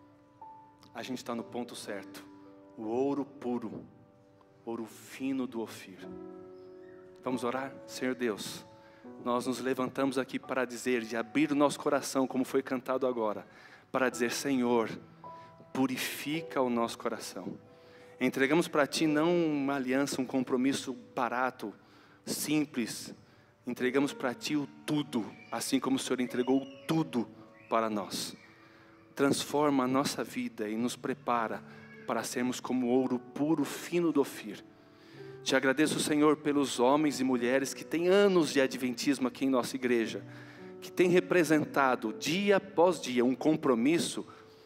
a gente está no ponto certo. O ouro puro, ouro fino do Ofir. Vamos orar? Senhor Deus, nós nos levantamos aqui para dizer, de abrir o nosso coração, como foi cantado agora, para dizer, Senhor, purifica o nosso coração. Entregamos para Ti não uma aliança, um compromisso barato, simples. Entregamos para Ti o tudo, assim como o Senhor entregou tudo para nós. Transforma a nossa vida e nos prepara para sermos como ouro puro, fino do Ofir. Te agradeço, Senhor, pelos homens e mulheres que têm anos de adventismo aqui em nossa igreja, que têm representado dia após dia um compromisso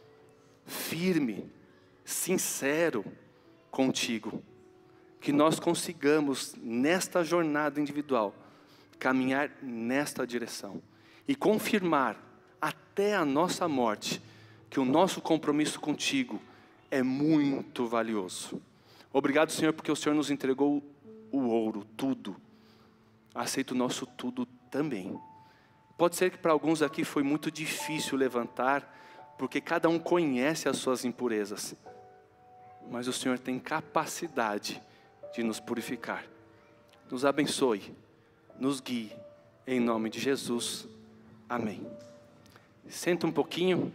firme, sincero contigo. Que nós consigamos, nesta jornada individual, caminhar nesta direção e confirmar até a nossa morte que o nosso compromisso contigo é muito valioso. Obrigado, Senhor, porque o Senhor nos entregou o ouro, tudo. Aceita o nosso tudo também. Pode ser que para alguns aqui foi muito difícil levantar, porque cada um conhece as suas impurezas. Mas o Senhor tem capacidade de nos purificar. Nos abençoe, nos guie, em nome de Jesus. Amém. Senta um pouquinho.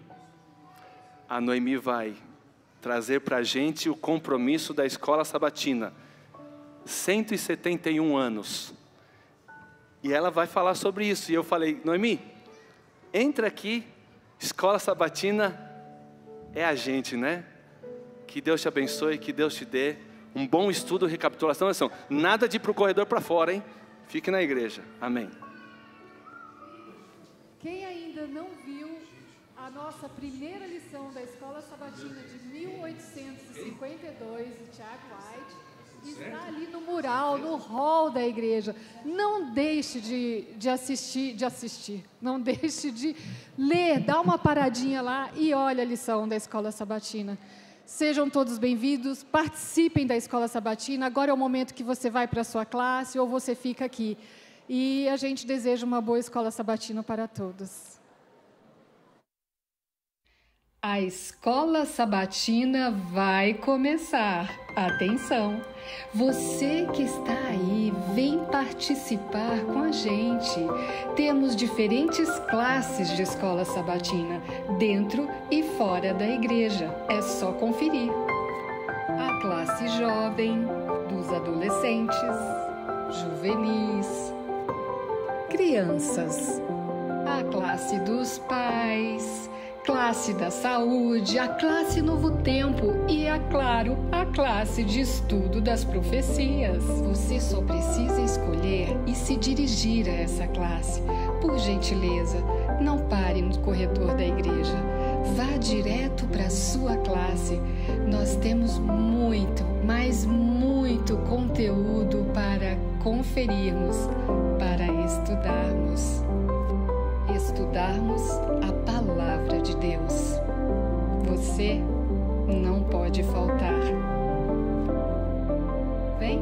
A Noemi vai trazer para a gente o compromisso da Escola Sabatina. cento e setenta e um anos. E ela vai falar sobre isso. E eu falei, Noemi, entra aqui, Escola Sabatina é a gente, né? Que Deus te abençoe, que Deus te dê um bom estudo, recapitulação, lição. Nada de ir para o corredor para fora, hein? Fique na igreja. Amém. Quem ainda não viu a nossa primeira lição da Escola Sabatina de mil oitocentos e cinquenta e dois, de Tiago White, está ali no mural, no hall da igreja. Não deixe de, de assistir, de assistir, não deixe de ler, dá uma paradinha lá e olha a lição da Escola Sabatina. Sejam todos bem-vindos, participem da Escola Sabatina. Agora é o momento que você vai para a sua classe ou você fica aqui. E a gente deseja uma boa Escola Sabatina para todos. A Escola Sabatina vai começar. Atenção! Você que está aí, vem participar com a gente. Temos diferentes classes de Escola Sabatina, dentro e fora da igreja. É só conferir. A classe jovem, dos adolescentes, juvenis, crianças. A classe dos pais, classe da saúde, a classe Novo Tempo e, é claro, a classe de estudo das profecias. Você só precisa escolher e se dirigir a essa classe. Por gentileza, não pare no corredor da igreja. Vá direto para a sua classe. Nós temos muito, mas muito conteúdo para conferirmos, para estudarmos. Estudarmos a palavra de Deus. Você não pode faltar. Vem.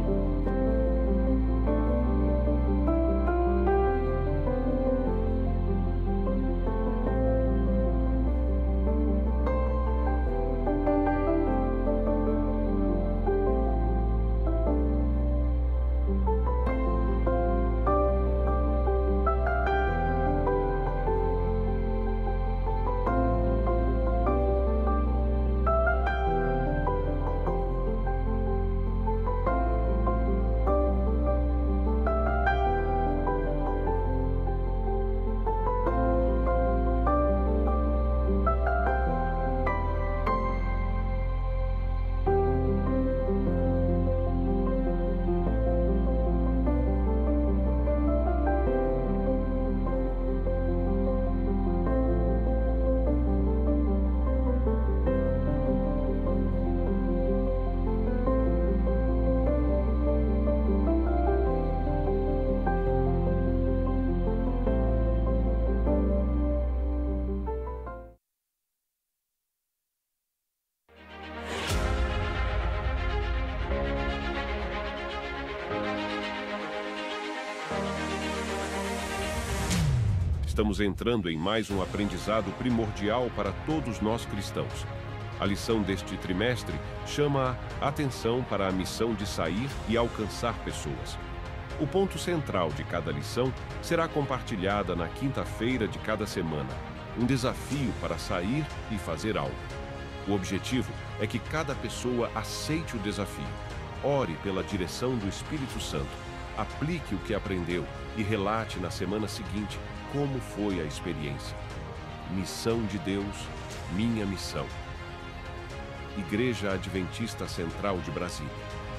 Estamos entrando em mais um aprendizado primordial para todos nós cristãos. A lição deste trimestre chama a atenção para a missão de sair e alcançar pessoas. O ponto central de cada lição será compartilhada na quinta-feira de cada semana, um desafio para sair e fazer algo. O objetivo é que cada pessoa aceite o desafio, ore pela direção do Espírito Santo, aplique o que aprendeu e relate na semana seguinte como foi a experiência. Missão de Deus, minha missão. Igreja Adventista Central de Brasília.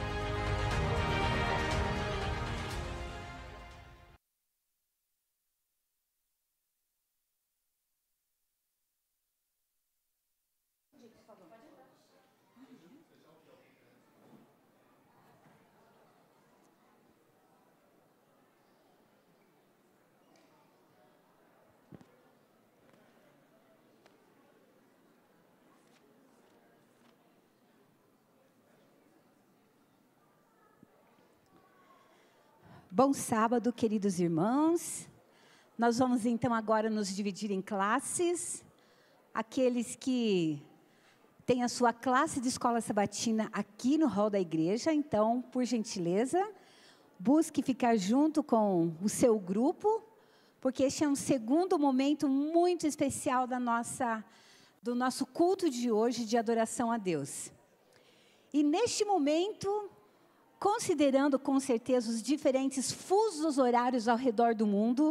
Bom sábado, queridos irmãos. Nós vamos então agora nos dividir em classes. Aqueles que têm a sua classe de escola sabatina aqui no hall da igreja, então, por gentileza, busque ficar junto com o seu grupo, porque este é um segundo momento muito especial da nossa, do nosso culto de hoje de adoração a Deus. E neste momento, considerando com certeza os diferentes fusos horários ao redor do mundo,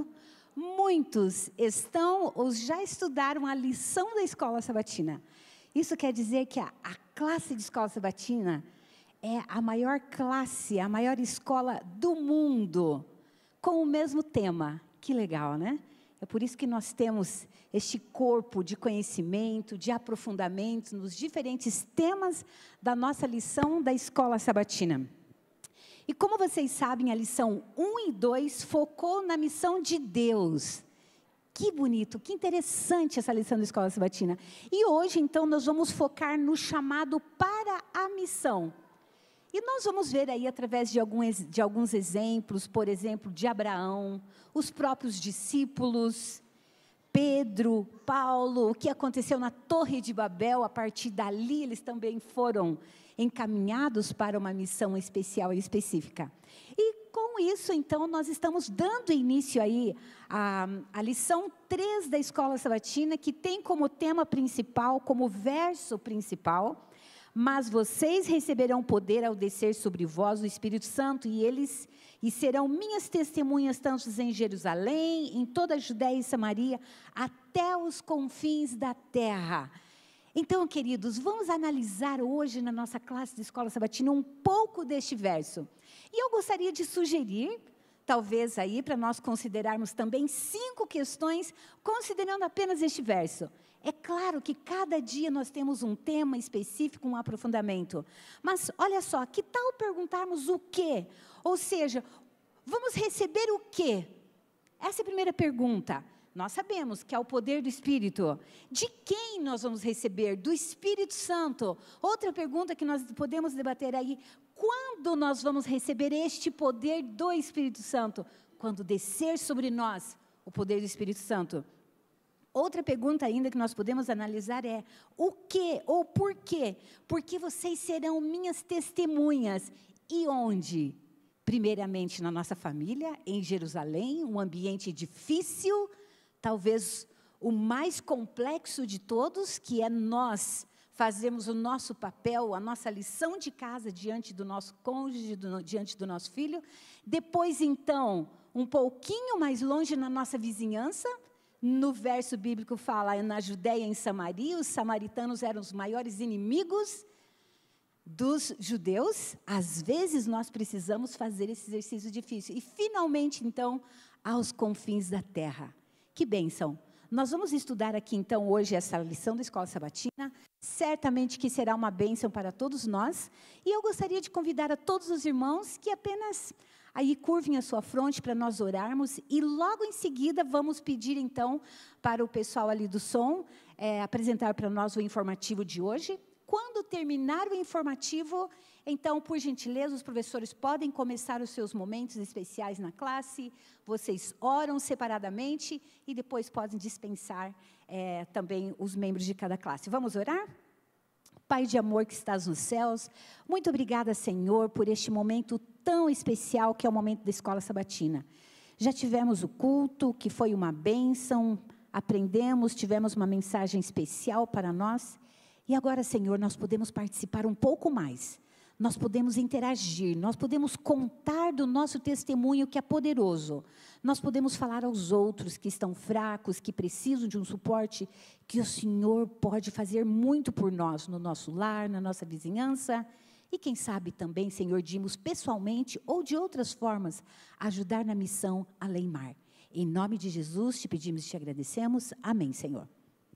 muitos estão ou já estudaram a lição da escola sabatina. Isso quer dizer que a, a classe de escola sabatina é a maior classe, a maior escola do mundo, com o mesmo tema. Que legal, né? É por isso que nós temos este corpo de conhecimento, de aprofundamento nos diferentes temas da nossa lição da escola sabatina. E como vocês sabem, a lição um e dois focou na missão de Deus. Que bonito, que interessante essa lição da escola sabatina. E hoje, então, nós vamos focar no chamado para a missão. E nós vamos ver aí, através de alguns, de alguns exemplos, por exemplo, de Abraão, os próprios discípulos, Pedro, Paulo, o que aconteceu na Torre de Babel. A partir dali, eles também foram encaminhados para uma missão especial e específica. E com isso, então, nós estamos dando início aí à, à lição três da Escola Sabatina, que tem como tema principal, como verso principal, mas vocês receberão poder ao descer sobre vós o Espírito Santo, e eles e serão minhas testemunhas, tanto em Jerusalém, em toda a Judéia e Samaria, até até os confins da terra. Então, queridos, vamos analisar hoje na nossa classe de Escola Sabatina um pouco deste verso. E eu gostaria de sugerir, talvez aí, para nós considerarmos também cinco questões, considerando apenas este verso. É claro que cada dia nós temos um tema específico, um aprofundamento. Mas, olha só, que tal perguntarmos o quê? Ou seja, vamos receber o quê? Essa é a primeira pergunta. Nós sabemos que é o poder do Espírito. De quem nós vamos receber? Do Espírito Santo. Outra pergunta que nós podemos debater aí, quando nós vamos receber este poder do Espírito Santo? Quando descer sobre nós o poder do Espírito Santo. Outra pergunta ainda que nós podemos analisar é, o que ou por quê? Porque vocês serão minhas testemunhas. E onde? Primeiramente na nossa família, em Jerusalém, um ambiente difícil, talvez o mais complexo de todos, que é nós fazermos o nosso papel, a nossa lição de casa diante do nosso cônjuge, do, diante do nosso filho. Depois, então, um pouquinho mais longe na nossa vizinhança, no verso bíblico fala, na Judéia e em Samaria, os samaritanos eram os maiores inimigos dos judeus. Às vezes nós precisamos fazer esse exercício difícil. E finalmente, então, aos confins da terra. Que bênção! Nós vamos estudar aqui, então, hoje essa lição da Escola Sabatina. Certamente que será uma bênção para todos nós. E eu gostaria de convidar a todos os irmãos que apenas aí curvem a sua fronte para nós orarmos. E logo em seguida vamos pedir, então, para o pessoal ali do som é, apresentar para nós o informativo de hoje. Quando terminar o informativo, então, por gentileza, os professores podem começar os seus momentos especiais na classe, vocês oram separadamente e depois podem dispensar é, também os membros de cada classe. Vamos orar? Pai de amor que estás nos céus, muito obrigada, Senhor, por este momento tão especial que é o momento da Escola Sabatina. Já tivemos o culto, que foi uma bênção, aprendemos, tivemos uma mensagem especial para nós. E agora, Senhor, nós podemos participar um pouco mais. Nós podemos interagir, nós podemos contar do nosso testemunho que é poderoso. Nós podemos falar aos outros que estão fracos, que precisam de um suporte, que o Senhor pode fazer muito por nós, no nosso lar, na nossa vizinhança. E quem sabe também, Senhor, dimos pessoalmente ou de outras formas, ajudar na missão Além-Mar. Em nome de Jesus, te pedimos e te agradecemos. Amém, Senhor.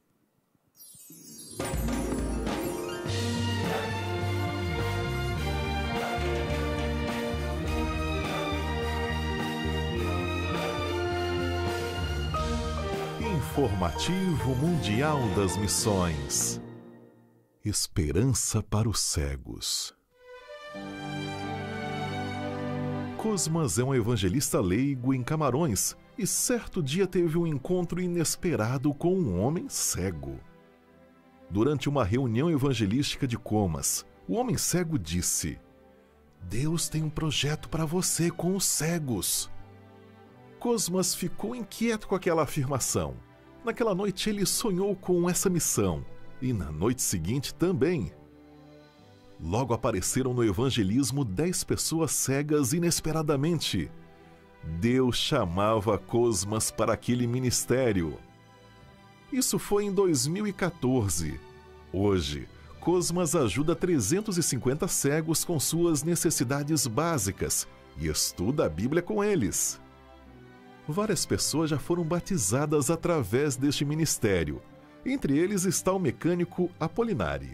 Informativo Mundial das Missões. Esperança para os cegos. Cosmas é um evangelista leigo em Camarões e certo dia teve um encontro inesperado com um homem cego. Durante uma reunião evangelística de Comas, o homem cego disse: Deus tem um projeto para você com os cegos. Cosmas ficou inquieto com aquela afirmação. Naquela noite ele sonhou com essa missão, e na noite seguinte também. Logo apareceram no evangelismo dez pessoas cegas inesperadamente. Deus chamava Cosmas para aquele ministério. Isso foi em dois mil e quatorze. Hoje, Cosmas ajuda trezentos e cinquenta cegos com suas necessidades básicas e estuda a Bíblia com eles. Várias pessoas já foram batizadas através deste ministério. Entre eles está o mecânico Apolinari.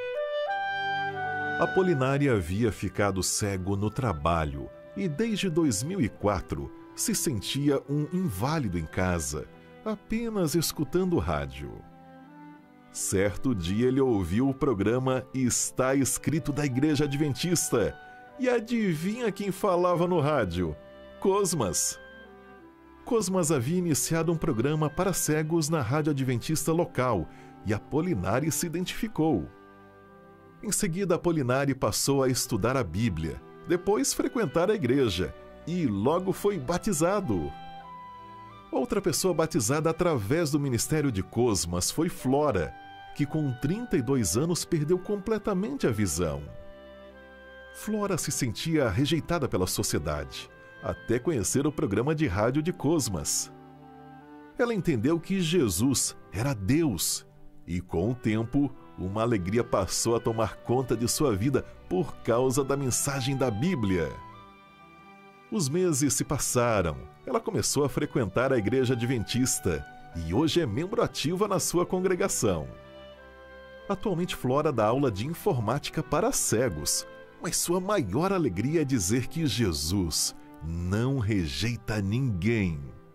Apolinari havia ficado cego no trabalho e desde dois mil e quatro se sentia um inválido em casa, apenas escutando o rádio. Certo dia ele ouviu o programa Está Escrito da Igreja Adventista e adivinha quem falava no rádio? Cosmas. Cosmas havia iniciado um programa para cegos na rádio adventista local e Apolinari se identificou. Em seguida, Apolinari passou a estudar a Bíblia, depois frequentar a igreja e logo foi batizado. Outra pessoa batizada através do ministério de Cosmas foi Flora, que com trinta e dois anos perdeu completamente a visão. Flora se sentia rejeitada pela sociedade, até conhecer o programa de rádio de Cosmas. Ela entendeu que Jesus era Deus e, com o tempo, uma alegria passou a tomar conta de sua vida por causa da mensagem da Bíblia. Os meses se passaram, ela começou a frequentar a igreja adventista e hoje é membro ativa na sua congregação. Atualmente Flora dá aula de informática para cegos, mas sua maior alegria é dizer que Jesus não rejeita ninguém.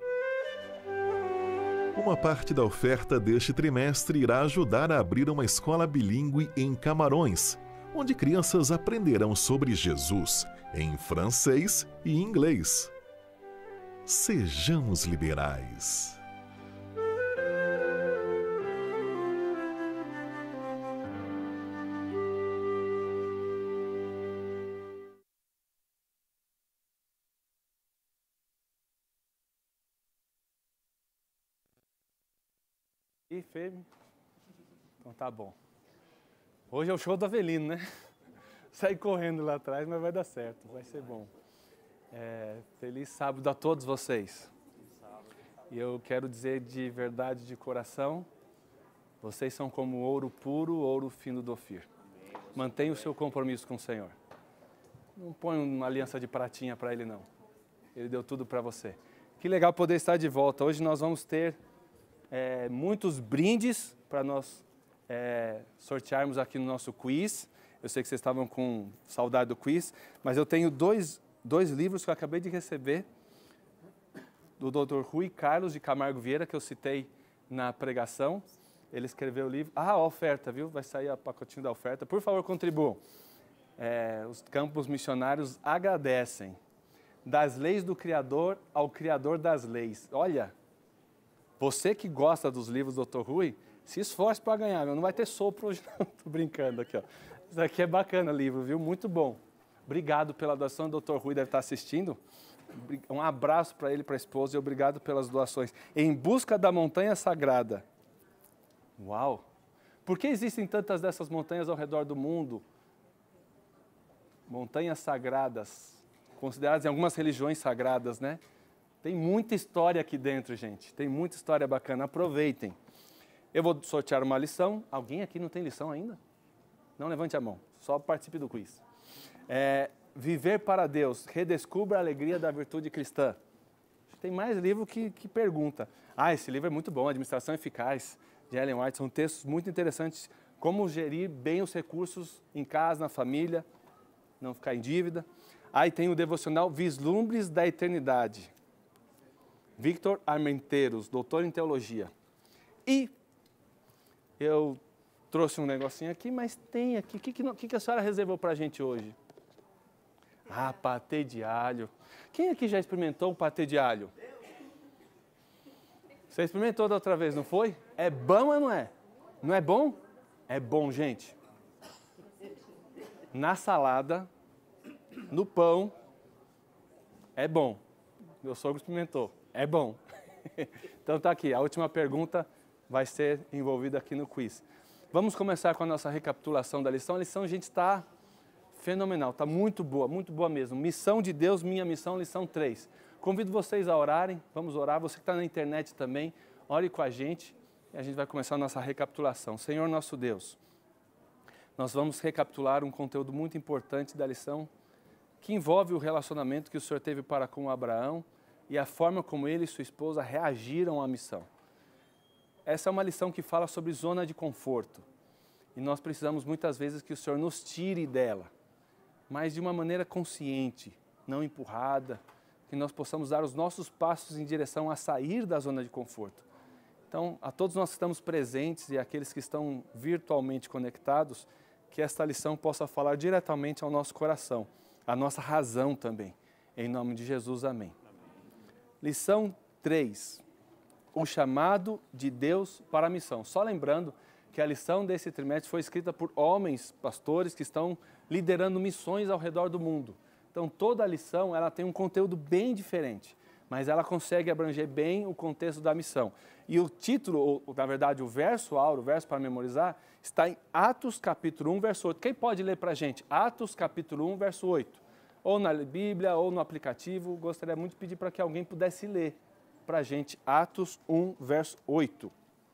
Uma parte da oferta deste trimestre irá ajudar a abrir uma escola bilíngue em Camarões, onde crianças aprenderão sobre Jesus em francês e inglês. Sejamos liberais. E firme. Então tá bom. Hoje é o show do Avelino, né? Sai correndo lá atrás, mas vai dar certo, vai ser bom. É, feliz sábado a todos vocês. E eu quero dizer de verdade, de coração, vocês são como ouro puro, ouro fino do Ofir. Mantenha o seu compromisso com o Senhor. Não põe uma aliança de pratinha para Ele, não. Ele deu tudo para você. Que legal poder estar de volta. Hoje nós vamos ter É, muitos brindes para nós é, sortearmos aqui no nosso quiz. Eu sei que vocês estavam com saudade do quiz, mas eu tenho dois, dois livros que eu acabei de receber do doutor Rui Carlos de Camargo Vieira, que eu citei na pregação. Ele escreveu o livro. Ah, a oferta, viu? Vai sair a pacotinho da oferta. Por favor, contribuam. É, os campos missionários agradecem. Das leis do Criador ao Criador das leis. Olha... Você que gosta dos livros do doutor Rui, se esforce para ganhar. Não vai ter sopro hoje, não. Estou brincando aqui. Ó. Isso aqui é bacana o livro, viu? Muito bom. Obrigado pela doação. O doutor Rui deve estar assistindo. Um abraço para ele e para a esposa e obrigado pelas doações. Em busca da montanha sagrada. Uau! Por que existem tantas dessas montanhas ao redor do mundo? Montanhas sagradas, consideradas em algumas religiões sagradas, né? Tem muita história aqui dentro, gente. Tem muita história bacana. Aproveitem. Eu vou sortear uma lição. Alguém aqui não tem lição ainda? Não levante a mão. Só participe do quiz. É, Viver para Deus. Redescubra a alegria da virtude cristã. Tem mais livro que, que pergunta. Ah, esse livro é muito bom. Administração Eficaz, de Ellen White. São textos muito interessantes. Como gerir bem os recursos em casa, na família. Não ficar em dívida. Aí tem o devocional Vislumbres da Eternidade. Victor Armenteiros, doutor em teologia. E eu trouxe um negocinho aqui, mas tem aqui. O que, que, que a senhora reservou para a gente hoje? Ah, patê de alho. Quem aqui já experimentou o patê de alho? Você experimentou da outra vez, não foi? É bom ou não é? Não é bom? É bom, gente. Na salada, no pão, é bom. Meu sogro experimentou. É bom. Então tá aqui, a última pergunta vai ser envolvida aqui no quiz. Vamos começar com a nossa recapitulação da lição. A lição, gente, está fenomenal, está muito boa, muito boa mesmo. Missão de Deus, minha missão, lição três. Convido vocês a orarem, vamos orar. Você que está na internet também, ore com a gente e a gente vai começar a nossa recapitulação. Senhor nosso Deus, nós vamos recapitular um conteúdo muito importante da lição que envolve o relacionamento que o Senhor teve para com Abraão e a forma como ele e sua esposa reagiram à missão. Essa é uma lição que fala sobre zona de conforto. E nós precisamos muitas vezes que o Senhor nos tire dela, mas de uma maneira consciente, não empurrada, que nós possamos dar os nossos passos em direção a sair da zona de conforto. Então, a todos nós que estamos presentes e aqueles que estão virtualmente conectados, que esta lição possa falar diretamente ao nosso coração, à nossa razão também. Em nome de Jesus, amém. Lição três. O chamado de Deus para a missão. Só lembrando que a lição desse trimestre foi escrita por homens, pastores, que estão liderando missões ao redor do mundo. Então, toda a lição ela tem um conteúdo bem diferente, mas ela consegue abranger bem o contexto da missão. E o título, ou, na verdade, o verso áureo, o verso para memorizar, está em Atos capítulo um, verso oito. Quem pode ler para a gente? Atos capítulo um, verso oito. Ou na Bíblia, ou no aplicativo. Gostaria muito de pedir para que alguém pudesse ler. para a gente Atos um, verso oito.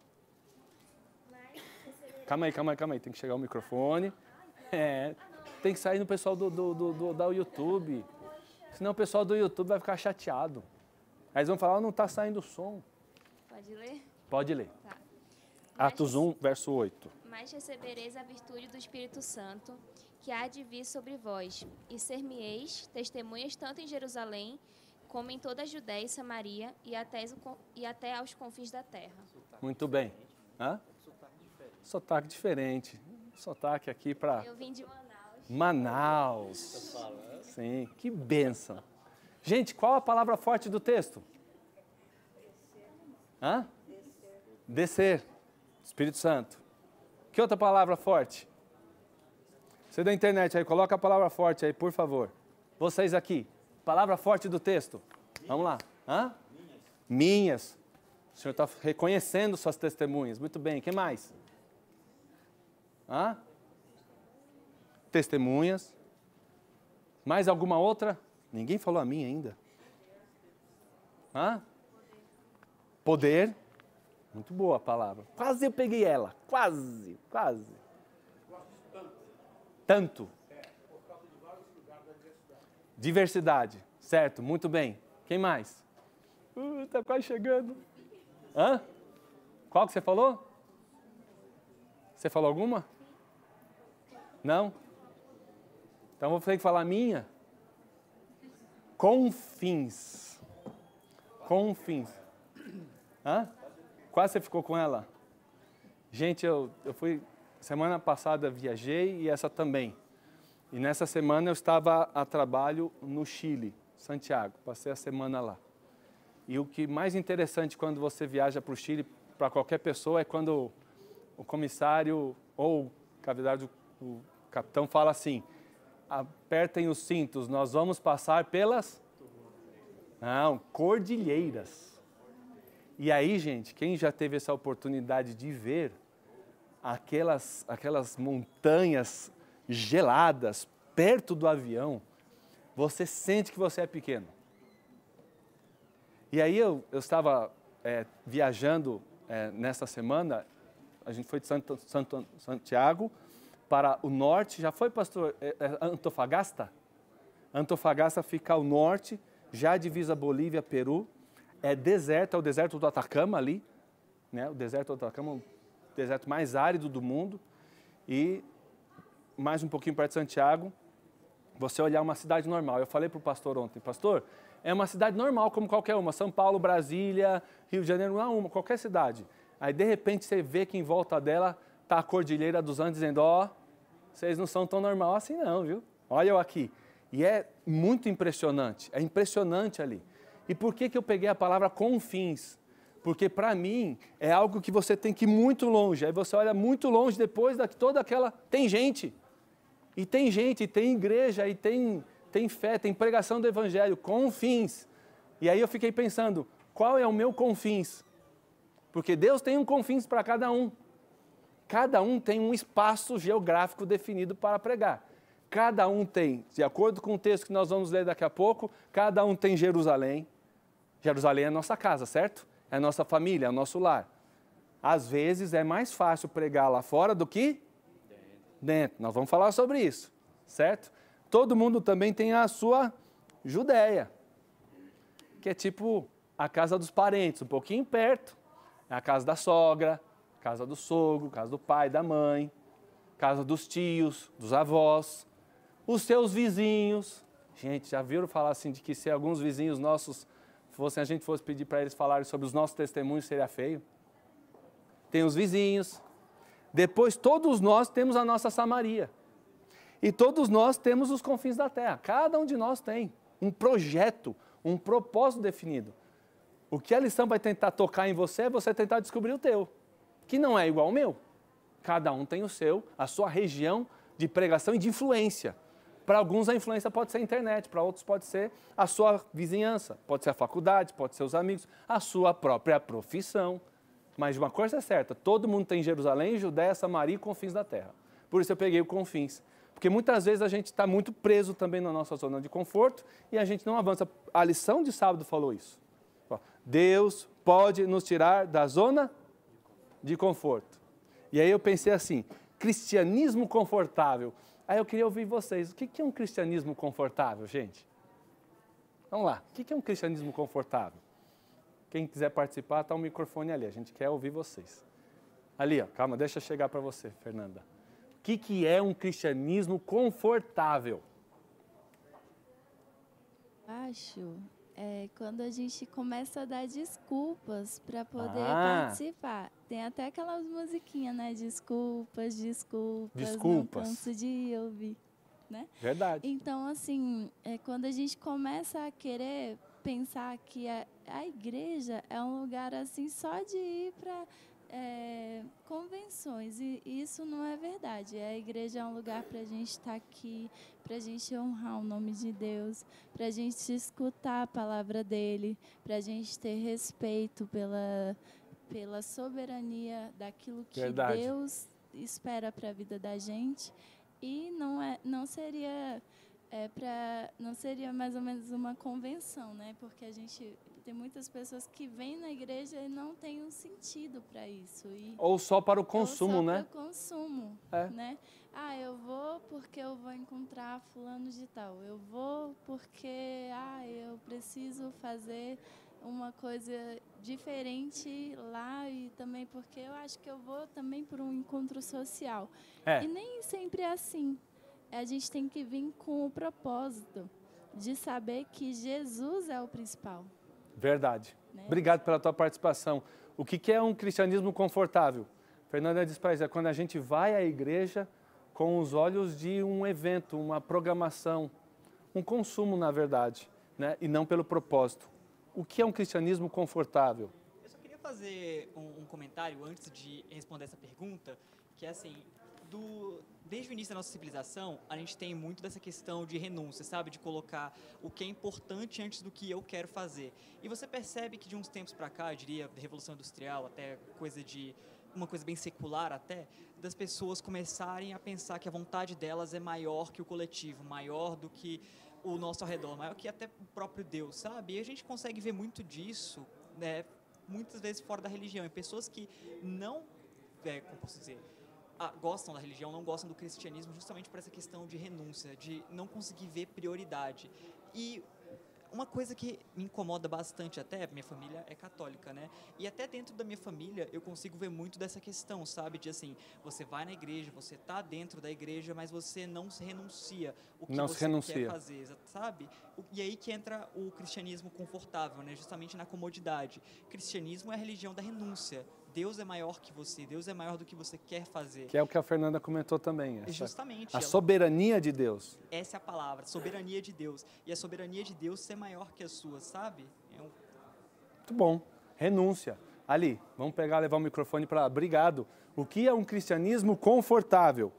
Calma aí, calma aí, calma aí. Tem que chegar o microfone. É, tem que sair no pessoal do, do, do, do, do YouTube. Senão o pessoal do YouTube vai ficar chateado. Aí eles vão falar, oh, não está saindo o som. Pode ler? Pode ler. Tá. Atos um, verso oito. Mas recebereis a virtude do Espírito Santo, que há de vir sobre vós, e ser-me-eis testemunhas tanto em Jerusalém, como em toda a Judéia e Samaria, e até, e até aos confins da terra. Muito bem. Hã? Sotaque diferente. Sotaque aqui para... Eu vim de Manaus. Manaus. Sim, que bênção. Gente, qual a palavra forte do texto? Hã? Descer. Espírito Santo. Que outra palavra forte? Você da internet aí, coloca a palavra forte aí, por favor. Vocês aqui. Palavra forte do texto. Vamos lá. Hã? Minhas. O senhor está reconhecendo suas testemunhas. Muito bem. O que mais? Hã? Testemunhas. Mais alguma outra? Ninguém falou a minha ainda. Hã? Poder. Muito boa a palavra. Quase eu peguei ela. Quase, quase. Tanto. Diversidade. Certo, muito bem. Quem mais? Uh, tá quase chegando. Hã? Qual que você falou? Você falou alguma? Não? Então vou ter que falar a minha. Confins. Confins. Hã? Quase você ficou com ela? Gente, eu, eu fui... Semana passada viajei e essa também. E nessa semana eu estava a trabalho no Chile, Santiago. Passei a semana lá. E o que mais interessante quando você viaja para o Chile, para qualquer pessoa, é quando o comissário ou o, o capitão fala assim, apertem os cintos, nós vamos passar pelas... Não, cordilheiras. E aí, gente, quem já teve essa oportunidade de ver aquelas, aquelas montanhas geladas perto do avião, você sente que você é pequeno. E aí eu, eu estava é, viajando é, nessa semana, a gente foi de Santo, Santo, Santiago para o norte, já foi, pastor, é, é Antofagasta? Antofagasta fica ao norte, já divisa Bolívia, Peru, é deserto, é o deserto do Atacama ali, né? O deserto do Atacama, o deserto mais árido do mundo, e mais um pouquinho perto de Santiago, você olhar uma cidade normal. Eu falei para o pastor ontem, pastor, é uma cidade normal como qualquer uma, São Paulo, Brasília, Rio de Janeiro, não é uma, qualquer cidade. Aí de repente você vê que em volta dela está a Cordilheira dos Andes dizendo, ó, oh, vocês não são tão normal assim não, viu? Olha eu aqui. E é muito impressionante, é impressionante ali. E por que que eu peguei a palavra confins? Porque para mim é algo que você tem que ir muito longe. Aí você olha muito longe depois de toda aquela... Tem gente. E tem gente, e tem igreja, e tem, tem fé, tem pregação do evangelho, confins. E aí eu fiquei pensando, qual é o meu confins? Porque Deus tem um confins para cada um. Cada um tem um espaço geográfico definido para pregar. Cada um tem, de acordo com o texto que nós vamos ler daqui a pouco, cada um tem Jerusalém. Jerusalém é a nossa casa, certo? É a nossa família, é o nosso lar. Às vezes é mais fácil pregar lá fora do que dentro. Nós vamos falar sobre isso, certo? Todo mundo também tem a sua Judéia, que é tipo a casa dos parentes, um pouquinho perto. É a casa da sogra, casa do sogro, casa do pai, da mãe, casa dos tios, dos avós, os seus vizinhos. Gente, já viram falar assim de que se alguns vizinhos nossos fossem, a gente fosse pedir para eles falarem sobre os nossos testemunhos, seria feio? Tem os vizinhos. Depois, todos nós temos a nossa Samaria. E todos nós temos os confins da terra. Cada um de nós tem um projeto, um propósito definido. O que a lição vai tentar tocar em você é você tentar descobrir o teu, que não é igual ao meu. Cada um tem o seu, a sua região de pregação e de influência. Para alguns a influência pode ser a internet, para outros pode ser a sua vizinhança, pode ser a faculdade, pode ser os amigos, a sua própria profissão. Mas uma coisa é certa, todo mundo tem Jerusalém, Judéia, Samaria e confins da terra. Por isso eu peguei o confins. Porque muitas vezes a gente está muito preso também na nossa zona de conforto e a gente não avança. A lição de sábado falou isso. Deus pode nos tirar da zona de conforto. E aí eu pensei assim, cristianismo confortável. Aí eu queria ouvir vocês, o que é um cristianismo confortável, gente? Vamos lá, o que é um cristianismo confortável? Quem quiser participar, está o microfone ali, a gente quer ouvir vocês. Ali, ó, calma, deixa eu chegar para você, Fernanda. O que, que é um cristianismo confortável? Acho é quando a gente começa a dar desculpas para poder Ah. participar. Tem até aquelas musiquinhas, né? Desculpas, desculpas, Desculpas. não canso de ouvir, né? Verdade. Então, assim, é quando a gente começa a querer pensar que a, a igreja é um lugar assim só de ir para é, convenções, e isso não é verdade. A igreja é um lugar para a gente estar aqui, para a gente honrar o nome de Deus, para a gente escutar a palavra dele, para a gente ter respeito pela, pela soberania daquilo que Verdade. Deus espera para a vida da gente. E não, é, não seria... É pra, não seria mais ou menos uma convenção, né? Porque a gente tem muitas pessoas que vêm na igreja e não tem um sentido para isso. E, Ou só para o consumo, ou só né? para o consumo, É. né? Ah, eu vou porque eu vou encontrar fulano de tal. Eu vou porque ah, eu preciso fazer uma coisa diferente lá, e também porque eu acho que eu vou também por um encontro social. É. E nem sempre é assim. A gente tem que vir com o propósito de saber que Jesus é o principal. Verdade. Né? Obrigado pela tua participação. O que que é um cristianismo confortável? Fernanda diz para isso, é quando a gente vai à igreja com os olhos de um evento, uma programação, um consumo, na verdade, né? E não pelo propósito. O que é um cristianismo confortável? Eu só queria fazer um, um comentário antes de responder essa pergunta, que é assim, do, desde o início da nossa civilização, a gente tem muito dessa questão de renúncia, sabe? De colocar o que é importante antes do que eu quero fazer. E você percebe que de uns tempos para cá, eu diria, da Revolução Industrial, até coisa de... uma coisa bem secular até, das pessoas começarem a pensar que a vontade delas é maior que o coletivo, maior do que o nosso ao redor, maior que até o próprio Deus, sabe? E a gente consegue ver muito disso, né, muitas vezes fora da religião, em pessoas que não, é, como posso dizer, ah, gostam da religião, não gostam do cristianismo, justamente por essa questão de renúncia, de não conseguir ver prioridade. E uma coisa que me incomoda bastante até, minha família é católica, né? E até dentro da minha família eu consigo ver muito dessa questão, sabe? De assim, você vai na igreja, você tá dentro da igreja, mas você não se renuncia o que Não se você renuncia. quer fazer, sabe? E aí que entra o cristianismo confortável, né? Justamente na comodidade. O cristianismo é a religião da renúncia. Deus é maior que você, Deus é maior do que você quer fazer. Que é o que a Fernanda comentou também. Essa, Justamente. A ela- soberania de Deus. Essa é a palavra, soberania de Deus. E a soberania de Deus ser maior que a sua, sabe? É um... Muito bom. Renúncia. Ali, vamos pegar, levar o microfone para lá. Obrigado. O que é um cristianismo confortável?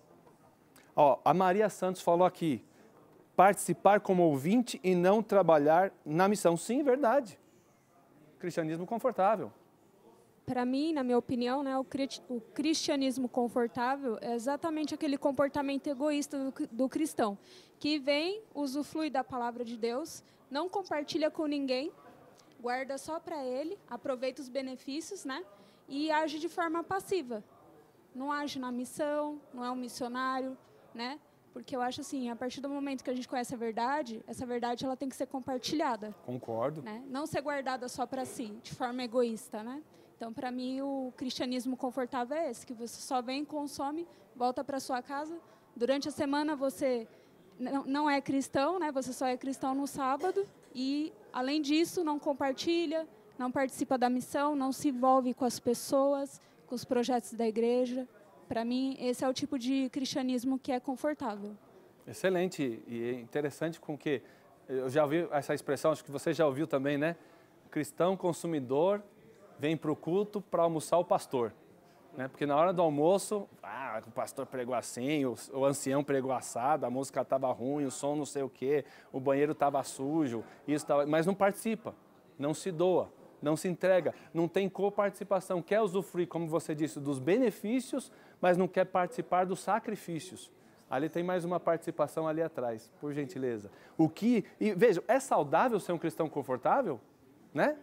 Ó, a Maria Santos falou aqui, participar como ouvinte e não trabalhar na missão. Sim, verdade. Cristianismo confortável. Para mim, na minha opinião, né, o, cri- o cristianismo confortável é exatamente aquele comportamento egoísta do, cri- do cristão, que vem, usufrui da palavra de Deus, não compartilha com ninguém, guarda só para ele, aproveita os benefícios, né, e age de forma passiva. Não age na missão, não é um missionário, né? Porque eu acho assim, a partir do momento que a gente conhece a verdade, essa verdade ela tem que ser compartilhada. Concordo. Né? Não ser guardada só para si, de forma egoísta, né? Então, para mim, o cristianismo confortável é esse, que você só vem, consome, volta para sua casa. Durante a semana você não, não é cristão, né? Você só é cristão no sábado e, além disso, não compartilha, não participa da missão, não se envolve com as pessoas, com os projetos da igreja. Para mim, esse é o tipo de cristianismo que é confortável. Excelente e é interessante com que eu já ouvi essa expressão, acho que você já ouviu também, né? Cristão consumidor vem para o culto para almoçar o pastor, né? Porque na hora do almoço, ah, o pastor pregou assim, o, o ancião pregou assado, a música estava ruim, o som não sei o quê, o banheiro estava sujo, isso tava, mas não participa, não se doa, não se entrega, não tem coparticipação, quer usufruir, como você disse, dos benefícios, mas não quer participar dos sacrifícios. Ali tem mais uma participação ali atrás, por gentileza. O que, e veja, é saudável ser um cristão confortável? né?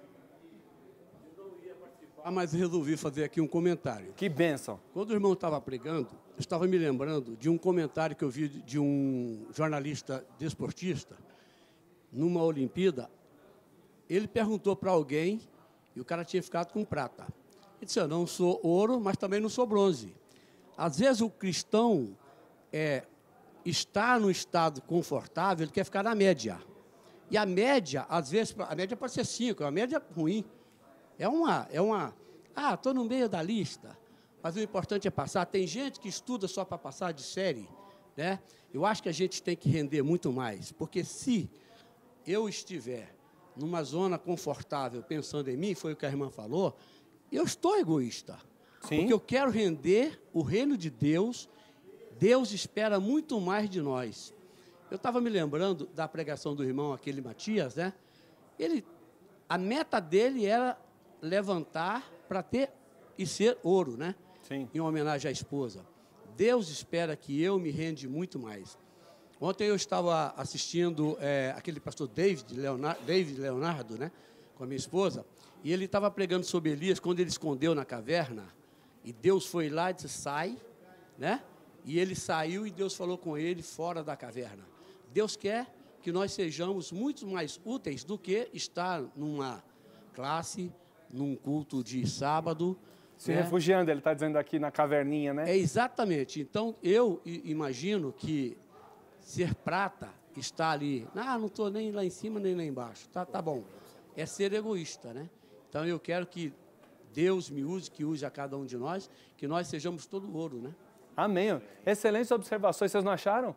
Ah, mas resolvi fazer aqui um comentário. Que bênção. Quando o irmão estava pregando, eu estava me lembrando de um comentário que eu vi de um jornalista desportista, numa Olimpíada. Ele perguntou para alguém, e o cara tinha ficado com prata. Ele disse, eu não sou ouro, mas também não sou bronze. Às vezes o cristão é, está no estado confortável, ele quer ficar na média. E a média, às vezes, a média pode ser cinco, é uma média ruim. É uma, é uma, ah, estou no meio da lista, mas o importante é passar. Tem gente que estuda só para passar de série, né? Eu acho que a gente tem que render muito mais, porque se eu estiver numa zona confortável, pensando em mim, foi o que a irmã falou, eu estou egoísta. Sim. Porque eu quero render o reino de Deus, Deus espera muito mais de nós. Eu estava me lembrando da pregação do irmão, aquele Matias, né? Ele, a meta dele era levantar para ter e ser ouro, né? Sim. Em homenagem à esposa. Deus espera que eu me rende muito mais. Ontem eu estava assistindo é, aquele pastor David Leonardo, David Leonardo, né, com a minha esposa, e ele estava pregando sobre Elias quando ele escondeu na caverna, e Deus foi lá e disse, sai, né? E ele saiu e Deus falou com ele fora da caverna. Deus quer que nós sejamos muito mais úteis do que estar numa classe, num culto de sábado. Se né? refugiando, ele está dizendo aqui na caverninha, né? É exatamente. Então, eu imagino que ser prata está ali, ah, não estou nem lá em cima, nem lá embaixo. Tá, tá bom. É ser egoísta, né? Então, eu quero que Deus me use, que use a cada um de nós, que nós sejamos todo ouro, né? Amém. Excelentes observações, vocês não acharam?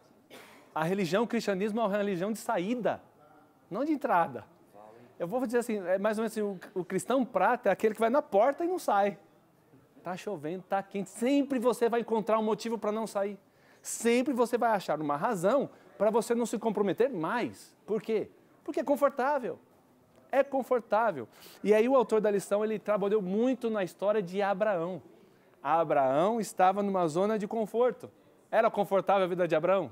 A religião, o cristianismo é uma religião de saída, não de entrada. Eu vou dizer assim, é mais ou menos assim, o, o cristão prata é aquele que vai na porta e não sai. Está chovendo, está quente, sempre você vai encontrar um motivo para não sair. Sempre você vai achar uma razão para você não se comprometer mais. Por quê? Porque é confortável. É confortável. E aí o autor da lição, ele trabalhou muito na história de Abraão. Abraão estava numa zona de conforto. Era confortável a vida de Abraão?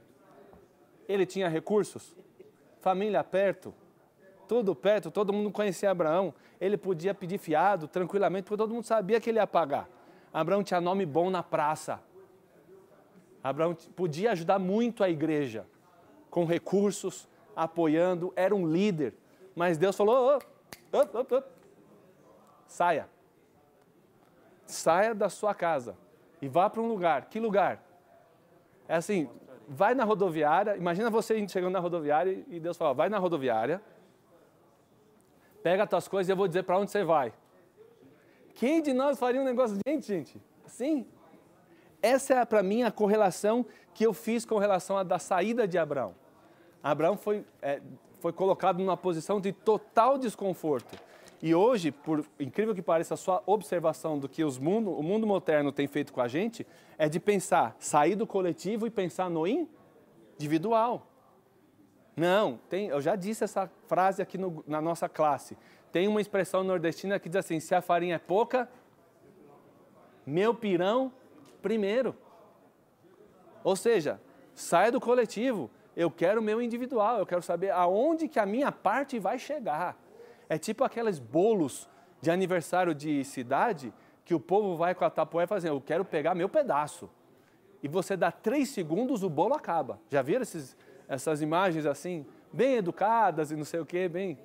Ele tinha recursos, família perto, tudo perto, todo mundo conhecia Abraão. Ele podia pedir fiado tranquilamente, porque todo mundo sabia que ele ia pagar. Abraão tinha nome bom na praça. Abraão podia ajudar muito a igreja, com recursos, apoiando, era um líder. Mas Deus falou, oh, oh, oh, oh. saia. Saia da sua casa e vá para um lugar. Que lugar? É assim, vai na rodoviária, imagina você chegando na rodoviária e Deus fala, vai na rodoviária, pega as tuas coisas e eu vou dizer para onde você vai. Quem de nós faria um negócio gente, gente? Assim? Essa é para mim a correlação que eu fiz com relação à da saída de Abraão. Abraão foi, é, foi colocado numa posição de total desconforto. E hoje, por incrível que pareça, a sua observação do que os mundo, o mundo moderno tem feito com a gente é de pensar, sair do coletivo e pensar no individual. Não, tem, eu já disse essa frase aqui no, na nossa classe. Tem uma expressão nordestina que diz assim, se a farinha é pouca, meu pirão primeiro. Ou seja, saia do coletivo, eu quero o meu individual, eu quero saber aonde que a minha parte vai chegar. É tipo aqueles bolos de aniversário de cidade que o povo vai com a tapoé e fala assim, eu quero pegar meu pedaço. E você dá três segundos, o bolo acaba. Já viram esses, essas imagens assim, bem educadas e não sei o quê, bem...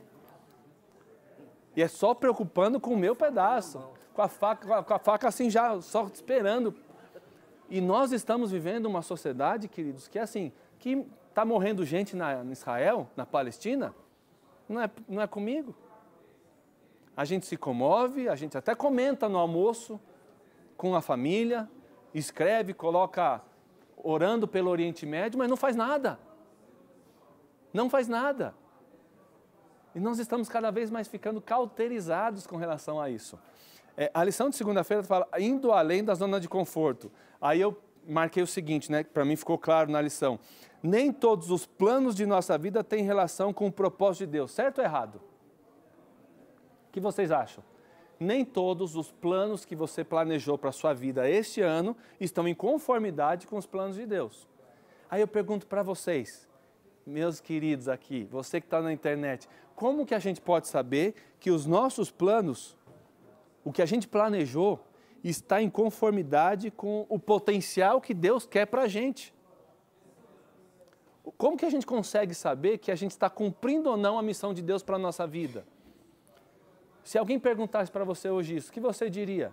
E é só preocupando com o meu pedaço, com a faca, com a faca assim já, só esperando. E nós estamos vivendo uma sociedade, queridos, que é assim, que está morrendo gente na, em Israel, na Palestina, não é, não é comigo. A gente se comove, a gente até comenta no almoço com a família, escreve, coloca orando pelo Oriente Médio, mas não faz nada. Não faz nada. E nós estamos cada vez mais ficando cauterizados com relação a isso. É, a lição de segunda-feira fala, indo além da zona de conforto. Aí eu marquei o seguinte, né, que para mim ficou claro na lição. Nem todos os planos de nossa vida têm relação com o propósito de Deus. Certo ou errado? O que vocês acham? Nem todos os planos que você planejou para a sua vida este ano estão em conformidade com os planos de Deus. Aí eu pergunto para vocês, meus queridos aqui, você que está na internet, como que a gente pode saber que os nossos planos, o que a gente planejou, está em conformidade com o potencial que Deus quer para a gente? Como que a gente consegue saber que a gente está cumprindo ou não a missão de Deus para a nossa vida? Se alguém perguntasse para você hoje isso, o que você diria?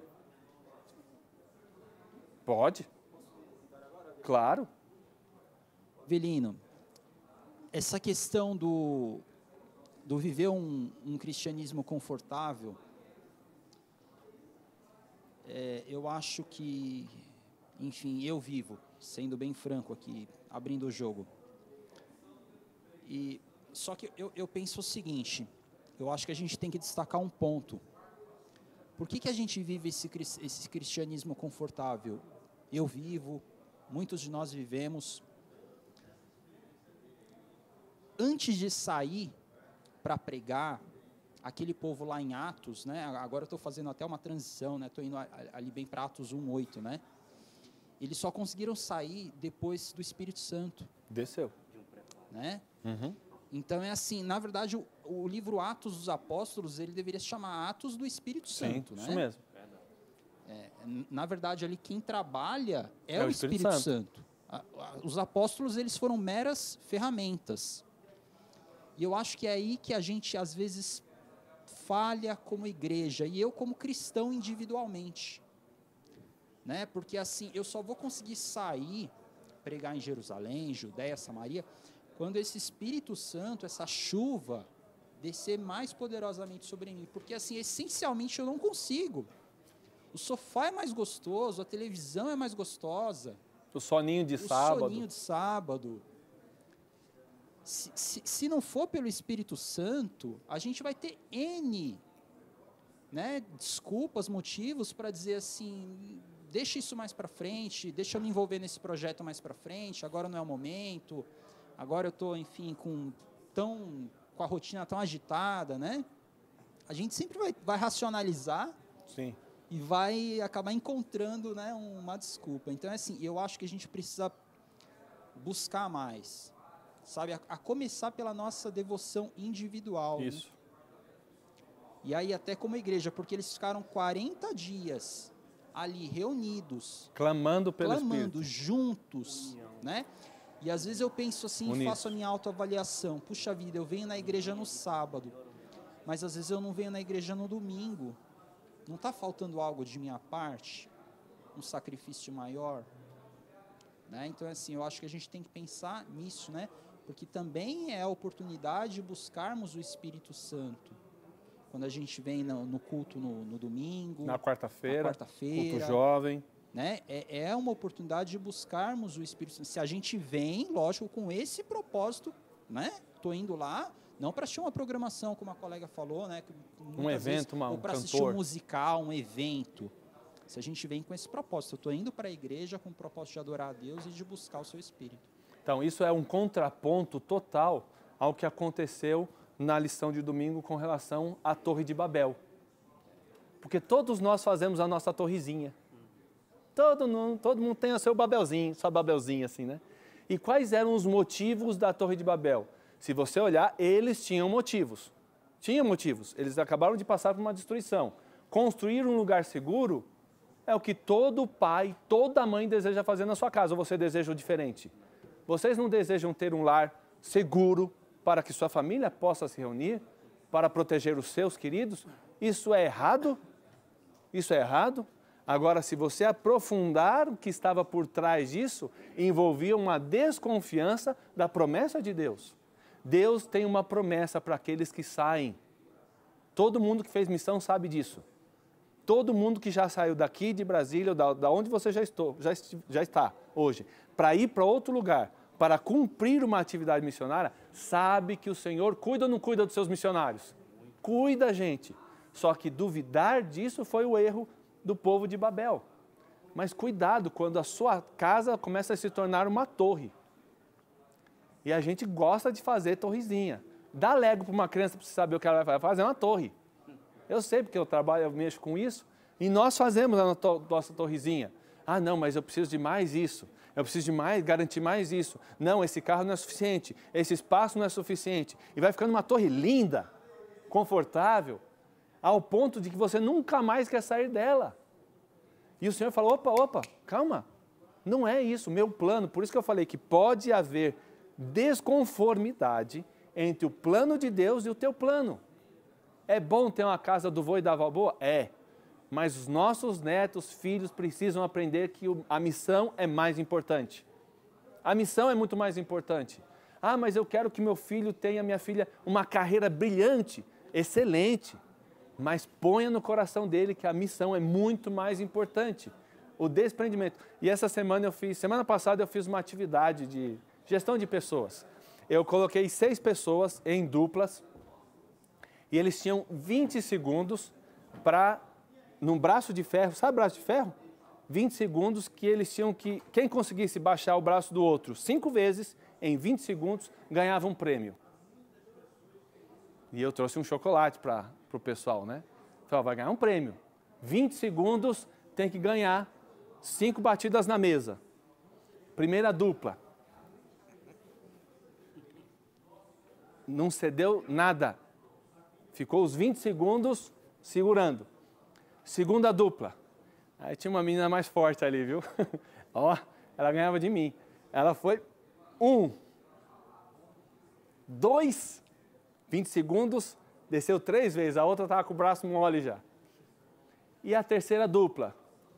Pode. Claro. Velino, essa questão do, do viver um, um cristianismo confortável, é, eu acho que, enfim, eu vivo, sendo bem franco aqui, abrindo o jogo. E, só que eu, eu penso o seguinte, eu acho que a gente tem que destacar um ponto. Por que que a gente vive esse, esse cristianismo confortável? Eu vivo, muitos de nós vivemos. Antes de sair para pregar, aquele povo lá em Atos, né? Agora eu estou fazendo até uma transição, né? Estou indo ali bem para Atos um, oito, né? Eles só conseguiram sair depois do Espírito Santo. Desceu. Né? Uhum. Então é assim, na verdade, o, o livro Atos dos Apóstolos, ele deveria se chamar Atos do Espírito Santo. Sim, né? Isso mesmo. É, na verdade, ali quem trabalha é, É o o Espírito, Espírito Santo. A, a, os apóstolos, eles foram meras ferramentas. E eu acho que é aí que a gente, às vezes, falha como igreja, e eu como cristão individualmente. Né? Porque assim, eu só vou conseguir sair, pregar em Jerusalém, Judéia, Samaria, quando esse Espírito Santo, essa chuva, descer mais poderosamente sobre mim. Porque assim, essencialmente eu não consigo. O sofá é mais gostoso, a televisão é mais gostosa. O soninho de o sábado. O soninho de sábado. Se, se, se não for pelo Espírito Santo, a gente vai ter N, né, desculpas, motivos para dizer assim, deixa isso mais para frente, deixa eu me envolver nesse projeto mais para frente, agora não é o momento, agora eu estou, enfim, com, tão, com a rotina tão agitada, né? A gente sempre vai, vai racionalizar. Sim. E vai acabar encontrando, né, uma desculpa. Então, é assim, eu acho que a gente precisa buscar mais, sabe? A, a começar pela nossa devoção individual. Isso. Né? E aí até como igreja, porque eles ficaram quarenta dias ali reunidos. Clamando pelo clamando, Espírito. juntos, né? E às vezes eu penso assim, Unidos. faço a minha autoavaliação. Puxa vida, eu venho na igreja no sábado, mas às vezes eu não venho na igreja no domingo. Não está faltando algo de minha parte? Um sacrifício maior? Né? Então, assim, eu acho que a gente tem que pensar nisso, né? Porque também é a oportunidade de buscarmos o Espírito Santo. Quando a gente vem no, no culto no, no domingo, na quarta-feira, na quarta-feira, culto jovem. Né? É, é uma oportunidade de buscarmos o Espírito Santo. Se a gente vem, lógico, com esse propósito, né? Estou indo lá, não para assistir uma programação, como a colega falou, né? Um evento, vezes, uma, um ou para assistir um musical, um evento. Se a gente vem com esse propósito, eu estou indo para a igreja com o propósito de adorar a Deus e de buscar o seu Espírito. Então, isso é um contraponto total ao que aconteceu na lição de domingo com relação à Torre de Babel. Porque todos nós fazemos a nossa torrezinha. Todo mundo, todo mundo tem o seu Babelzinho, sua Babelzinha assim, né? E quais eram os motivos da Torre de Babel? Se você olhar, eles tinham motivos. Tinham motivos. Eles acabaram de passar por uma destruição. Construir um lugar seguro é o que todo pai, toda mãe deseja fazer na sua casa. Ou você deseja o diferente? Vocês não desejam ter um lar seguro para que sua família possa se reunir, para proteger os seus queridos? Isso é errado? Isso é errado? Agora, se você aprofundar o que estava por trás disso, envolvia uma desconfiança da promessa de Deus. Deus tem uma promessa para aqueles que saem. Todo mundo que fez missão sabe disso. Todo mundo que já saiu daqui de Brasília, da, da onde você já, estou, já, já está hoje, para ir para outro lugar, para cumprir uma atividade missionária, sabe que o Senhor cuida ou não cuida dos seus missionários? Cuida, gente. Só que duvidar disso foi o erro do povo de Babel. Mas cuidado quando a sua casa começa a se tornar uma torre. E a gente gosta de fazer torrezinha. Dá Lego para uma criança para você saber o que ela vai fazer, uma torre. Eu sei porque eu trabalho, eu mexo com isso. E nós fazemos a nossa torrezinha. Ah, não, mas eu preciso de mais isso. Eu preciso de mais, garantir mais isso. Não, esse carro não é suficiente, esse espaço não é suficiente. E vai ficando uma torre linda, confortável, ao ponto de que você nunca mais quer sair dela. E o Senhor falou, opa, opa, calma, não é isso, meu plano. Por isso que eu falei que pode haver desconformidade entre o plano de Deus e o teu plano. É bom ter uma casa do vô e da avó boa? É. Mas os nossos netos, filhos, precisam aprender que a missão é mais importante. A missão é muito mais importante. Ah, mas eu quero que meu filho tenha, minha filha, uma carreira brilhante, excelente. Mas ponha no coração dele que a missão é muito mais importante. O desprendimento. E essa semana eu fiz, semana passada eu fiz uma atividade de gestão de pessoas. Eu coloquei seis pessoas em duplas e eles tinham vinte segundos para, num braço de ferro, sabe braço de ferro? vinte segundos que eles tinham que, quem conseguisse baixar o braço do outro cinco vezes, em vinte segundos, ganhava um prêmio. E eu trouxe um chocolate para o pessoal, né? Falei, vai ganhar um prêmio. vinte segundos, tem que ganhar cinco batidas na mesa. Primeira dupla. Não cedeu nada. Ficou os vinte segundos segurando. Segunda dupla. Aí tinha uma menina mais forte ali, viu? Ó, ela ganhava de mim. Ela foi um, dois, vinte segundos, desceu três vezes. A outra estava com o braço mole já. E a terceira dupla.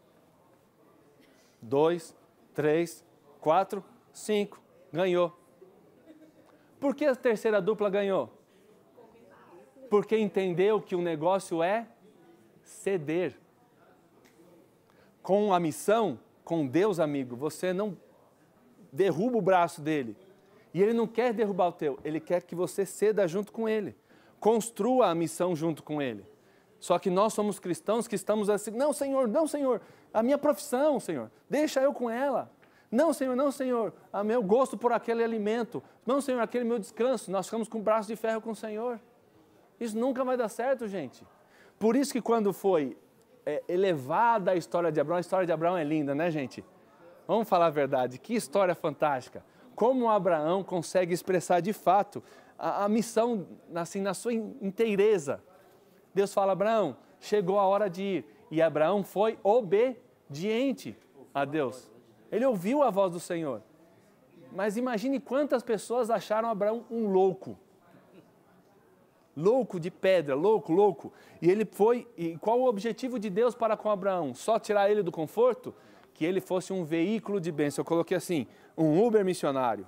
Dois, três, quatro, cinco. Ganhou. Por que a terceira dupla ganhou? Porque entendeu que o negócio é ceder. Com a missão, com Deus, amigo, você não derruba o braço dele. E ele não quer derrubar o teu, ele quer que você ceda junto com ele. Construa a missão junto com ele. Só que nós somos cristãos que estamos assim, não, Senhor, não, Senhor, a minha profissão, Senhor, deixa eu com ela. Não, Senhor, não, Senhor, o meu gosto por aquele alimento. Não, Senhor, aquele meu descanso. Nós ficamos com o braço de ferro com o Senhor. Isso nunca vai dar certo, gente. Por isso que quando foi é, elevada a história de Abraão, a história de Abraão é linda, né, gente? Vamos falar a verdade, que história fantástica. Como Abraão consegue expressar de fato a, a missão assim, na sua inteireza. Deus fala, Abraão, chegou a hora de ir. E Abraão foi obediente a Deus. Ele ouviu a voz do Senhor. Mas imagine quantas pessoas acharam Abraão um louco. Louco de pedra, louco, louco. E ele foi, e qual o objetivo de Deus para com Abraão? Só tirar ele do conforto? Que ele fosse um veículo de bênção. Eu coloquei assim, um Uber missionário.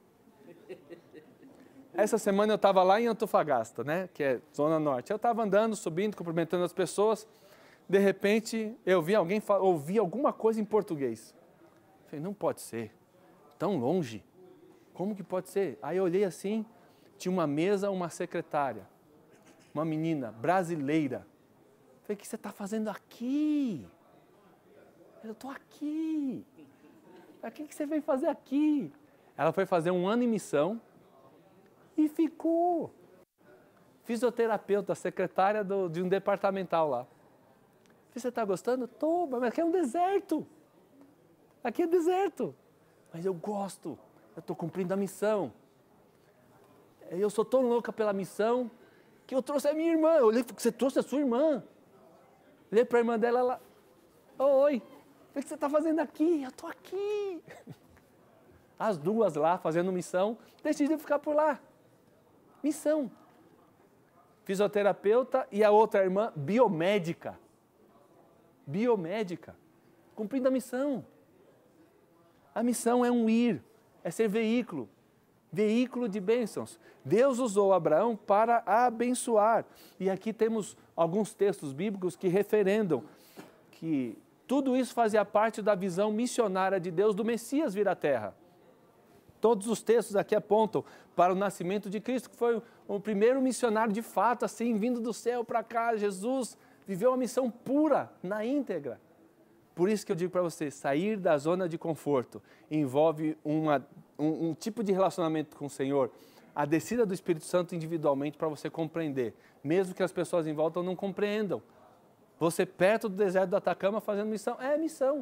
Essa semana eu estava lá em Antofagasta, né, que é Zona Norte. Eu estava andando, subindo, cumprimentando as pessoas. De repente, eu vi alguém, ouvi alguma coisa em português. Falei, não pode ser, tão longe, como que pode ser? Aí eu olhei assim, tinha uma mesa, uma secretária, uma menina brasileira. Falei, o que você está fazendo aqui? Eu estou aqui. O que você veio fazer aqui? Ela foi fazer um ano em missão e ficou. Fisioterapeuta, secretária do, de um departamental lá. Falei, você está gostando? Tô, mas aqui é um deserto. Aqui é deserto, mas eu gosto, eu estou cumprindo a missão. Eu sou tão louca pela missão que eu trouxe a minha irmã. Eu olhei, você trouxe a sua irmã? Olhei para a irmã dela, ela, oh, oi, o que você está fazendo aqui? Eu estou aqui. As duas lá fazendo missão, decidiram ficar por lá. Missão. Fisioterapeuta e a outra irmã biomédica. Biomédica, cumprindo a missão. A missão é um ir, é ser veículo, veículo de bênçãos. Deus usou Abraão para abençoar. E aqui temos alguns textos bíblicos que referendam que tudo isso fazia parte da visão missionária de Deus do Messias vir à Terra. Todos os textos aqui apontam para o nascimento de Cristo, que foi o primeiro missionário de fato, assim, vindo do céu para cá. Jesus viveu uma missão pura, na íntegra. Por isso que eu digo para você, sair da zona de conforto envolve uma, um, um tipo de relacionamento com o Senhor, a descida do Espírito Santo individualmente para você compreender, mesmo que as pessoas em volta não compreendam. Você perto do deserto do Atacama fazendo missão, é missão.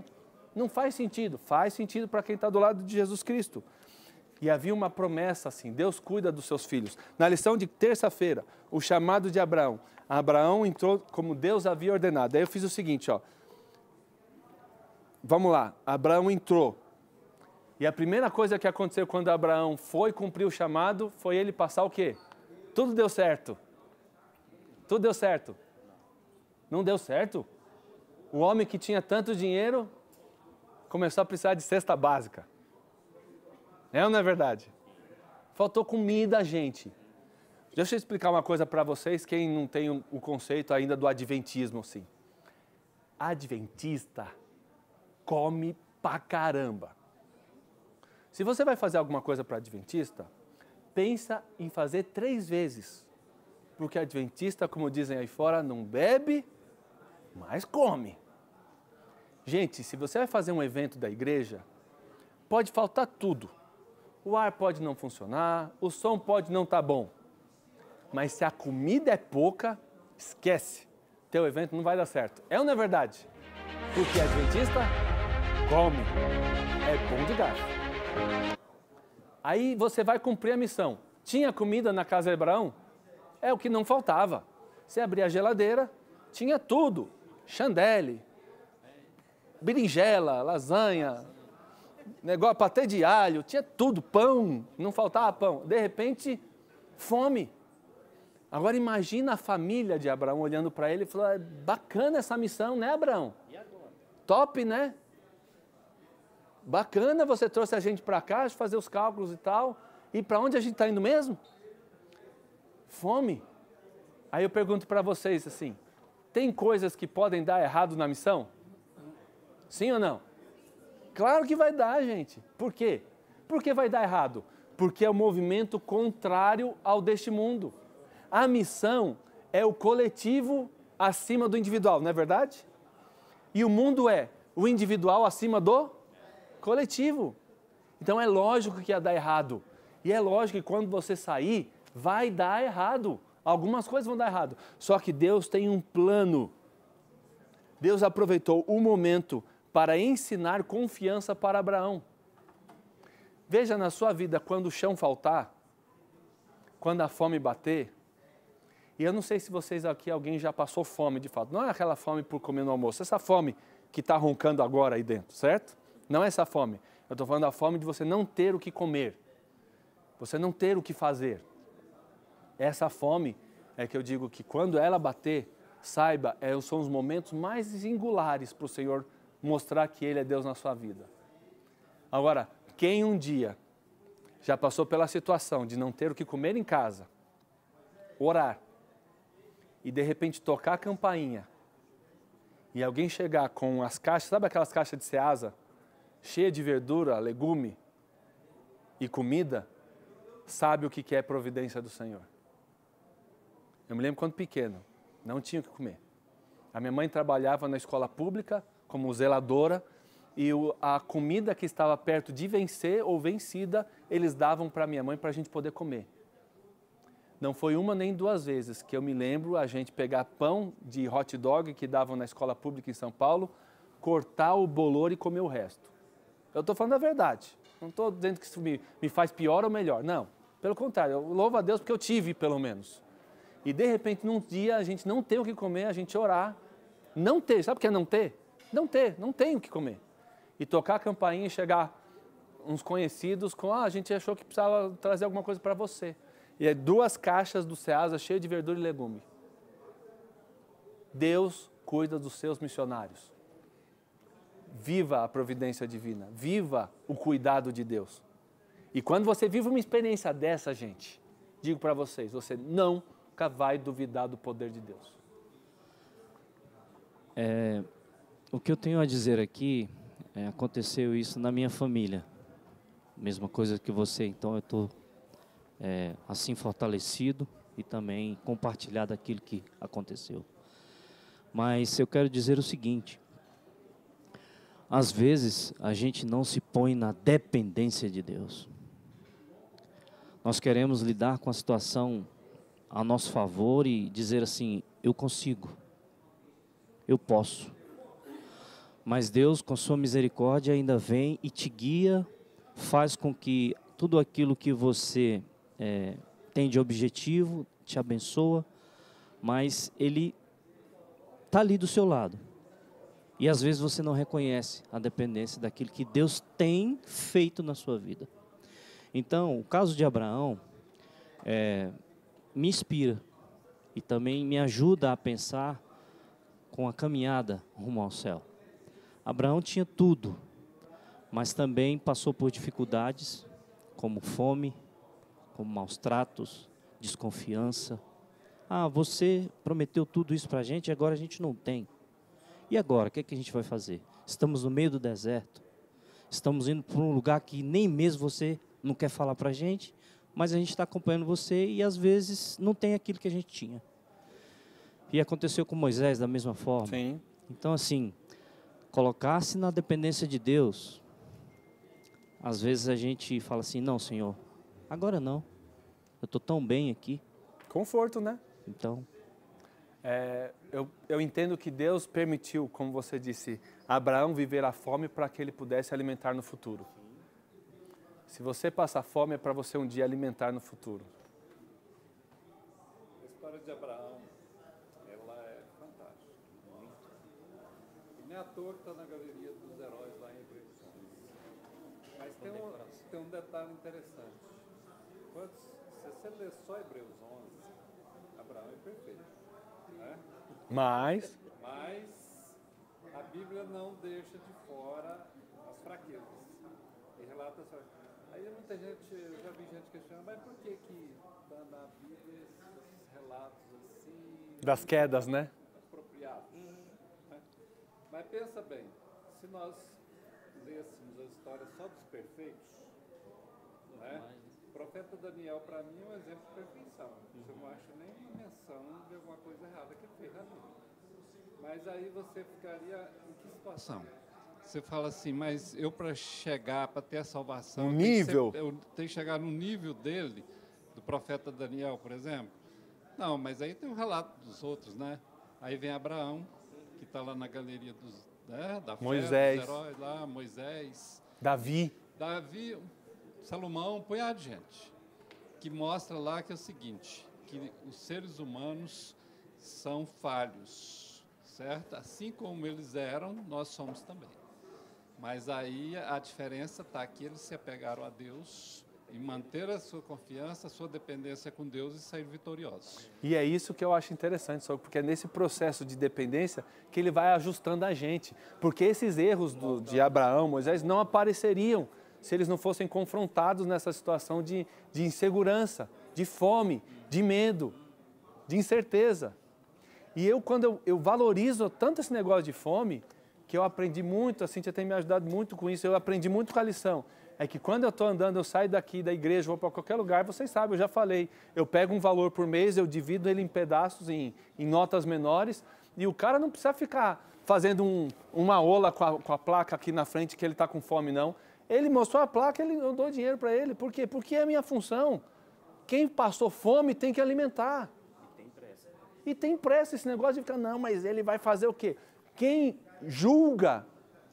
Não faz sentido. Faz sentido para quem está do lado de Jesus Cristo. E havia uma promessa assim, Deus cuida dos seus filhos. Na lição de terça-feira, o chamado de Abraão. Abraão entrou como Deus havia ordenado. Aí eu fiz o seguinte, ó. Vamos lá, Abraão entrou. E a primeira coisa que aconteceu quando Abraão foi cumprir o chamado, foi ele passar o quê? Tudo deu certo. Tudo deu certo. Não deu certo? O homem que tinha tanto dinheiro começou a precisar de cesta básica. É ou não é verdade? Faltou comida, gente. Deixa eu explicar uma coisa para vocês, quem não tem o um, conceito ainda do adventismo, assim. Adventista come pra caramba. Se você vai fazer alguma coisa para adventista, pensa em fazer três vezes. Porque adventista, como dizem aí fora, não bebe, mas come. Gente, se você vai fazer um evento da igreja, pode faltar tudo. O ar pode não funcionar, o som pode não estar bom. Mas se a comida é pouca, esquece. Teu evento não vai dar certo. É ou não é verdade? Porque adventista come. É bom de garfo. Aí você vai cumprir a missão. Tinha comida na casa de Abraão? É o que não faltava. Você abria a geladeira, tinha tudo. Chandelle, berinjela, lasanha, negócio, patê de alho, tinha tudo, pão, não faltava pão. De repente, fome. Agora imagina a família de Abraão olhando para ele e falando, é bacana essa missão, né, Abraão? Top, né? Bacana, você trouxe a gente para cá, fazer os cálculos e tal. E para onde a gente está indo mesmo? Fome. Aí eu pergunto para vocês assim, tem coisas que podem dar errado na missão? Sim ou não? Claro que vai dar, gente. Por quê? Por que vai dar errado? Porque é o movimento contrário ao deste mundo. A missão é o coletivo acima do individual, não é verdade? E o mundo é o individual acima do coletivo. Então é lógico que ia dar errado. E é lógico que quando você sair, vai dar errado. Algumas coisas vão dar errado. Só que Deus tem um plano. Deus aproveitou o momento para ensinar confiança para Abraão. Veja na sua vida, quando o chão faltar, quando a fome bater, e eu não sei se vocês aqui, alguém já passou fome de fato. Não é aquela fome por comer no almoço, essa fome que está roncando agora aí dentro, certo? Não é essa fome. Eu estou falando da fome de você não ter o que comer. Você não ter o que fazer. Essa fome é que eu digo que quando ela bater, saiba, é, são os momentos mais singulares para o Senhor mostrar que Ele é Deus na sua vida. Agora, quem um dia já passou pela situação de não ter o que comer em casa, orar, e de repente tocar a campainha, e alguém chegar com as caixas, sabe aquelas caixas de Ceasa, cheia de verdura, legume e comida, sabe o que é providência do Senhor. Eu me lembro quando pequeno, não tinha o que comer. A minha mãe trabalhava na escola pública como zeladora e a comida que estava perto de vencer ou vencida, eles davam para minha mãe para a gente poder comer. Não foi uma nem duas vezes que eu me lembro a gente pegar pão de hot dog que davam na escola pública em São Paulo, cortar o bolor e comer o resto. Eu estou falando a verdade. Não estou dizendo que isso me, me faz pior ou melhor. Não. Pelo contrário, eu louvo a Deus porque eu tive, pelo menos. E de repente, num dia, a gente não tem o que comer, a gente orar. Não ter. Sabe o que é não ter? Não ter. Não tem o que comer. E tocar a campainha e chegar uns conhecidos com, ah, a gente achou que precisava trazer alguma coisa para você. E é duas caixas do Ceasa cheias de verdura e legume. Deus cuida dos seus missionários. Viva a providência divina. Viva o cuidado de Deus. E quando você vive uma experiência dessa, gente, digo para vocês, você nunca vai duvidar do poder de Deus. É, o que eu tenho a dizer aqui, é, aconteceu isso na minha família. Mesma coisa que você, então eu estou é, assim fortalecido e também compartilhado aquilo que aconteceu. Mas eu quero dizer o seguinte, às vezes a gente não se põe na dependência de Deus. Nós queremos lidar com a situação a nosso favor e dizer assim, eu consigo, eu posso. Mas Deus, com sua misericórdia, ainda vem e te guia, faz com que tudo aquilo que você é, tem de objetivo, te abençoa, mas Ele está ali do seu lado. E às vezes você não reconhece a dependência daquilo que Deus tem feito na sua vida. Então, o caso de Abraão é, me inspira e também me ajuda a pensar com a caminhada rumo ao céu. Abraão tinha tudo, mas também passou por dificuldades, como fome, como maus tratos, desconfiança. Ah, você prometeu tudo isso para a gente e agora a gente não tem. E agora, o que é que a gente vai fazer? Estamos no meio do deserto, estamos indo para um lugar que nem mesmo você não quer falar para a gente, mas a gente está acompanhando você e às vezes não tem aquilo que a gente tinha. E aconteceu com Moisés da mesma forma. Sim. Então, assim, colocar-se na dependência de Deus, às vezes a gente fala assim, não, Senhor, agora não, eu estou tão bem aqui. Conforto, né? Então... É, eu, eu entendo que Deus permitiu, como você disse, Abraão viver a fome para que ele pudesse alimentar no futuro. Se você passar fome, é para você um dia alimentar no futuro. A história de Abraão, ela é fantástica. E não é à toa que está na galeria dos heróis lá em Hebreus. Mas tem um, tem um detalhe interessante. Quando, se você ler só Hebreus onze, Abraão é perfeito. Né? Mas... Mas a Bíblia não deixa de fora as fraquezas. E relata só. Aí muita gente, eu já vi gente questionando, mas por que que está na Bíblia esses relatos assim... Das quedas, né? Apropriados. Né? Mas pensa bem, se nós lêssemos a história só dos perfeitos, né? O profeta Daniel, para mim, é um exemplo de perfeição. Você não acha nem menção de alguma coisa errada que ele fez ali. Mas aí você ficaria em que situação? Você fala assim, mas eu para chegar, para ter a salvação... Um nível? Eu tenho que chegar no nível dele, do profeta Daniel, por exemplo? Não, mas aí tem o relato dos outros, né? Aí vem Abraão, que está lá na galeria dos, né, da fé, Moisés. dos heróis lá, Moisés. Davi. Davi, Salomão, um punhado de gente. Que mostra lá que é o seguinte, que os seres humanos são falhos, certo? Assim como eles eram, nós somos também. Mas aí a diferença está que eles se apegaram a Deus e manteram a sua confiança, a sua dependência com Deus e sair vitoriosos. E é isso que eu acho interessante, só porque é nesse processo de dependência que ele vai ajustando a gente. Porque esses erros do, de Abraão, Moisés, não apareceriam se eles não fossem confrontados nessa situação de, de insegurança, de fome, de medo, de incerteza. E eu, quando eu, eu valorizo tanto esse negócio de fome, que eu aprendi muito, a Cíntia tem me ajudado muito com isso, eu aprendi muito com a lição. É que quando eu estou andando, eu saio daqui da igreja, vou para qualquer lugar, vocês sabem, eu já falei, eu pego um valor por mês, eu divido ele em pedaços, em, em notas menores, e o cara não precisa ficar fazendo um, uma ola com a, com a placa aqui na frente que ele está com fome, não. Ele mostrou a placa, ele, eu dou dinheiro para ele. Por quê? Porque é a minha função. Quem passou fome tem que alimentar. E tem pressa. E tem pressa esse negócio de ficar, não, mas ele vai fazer o quê? Quem julga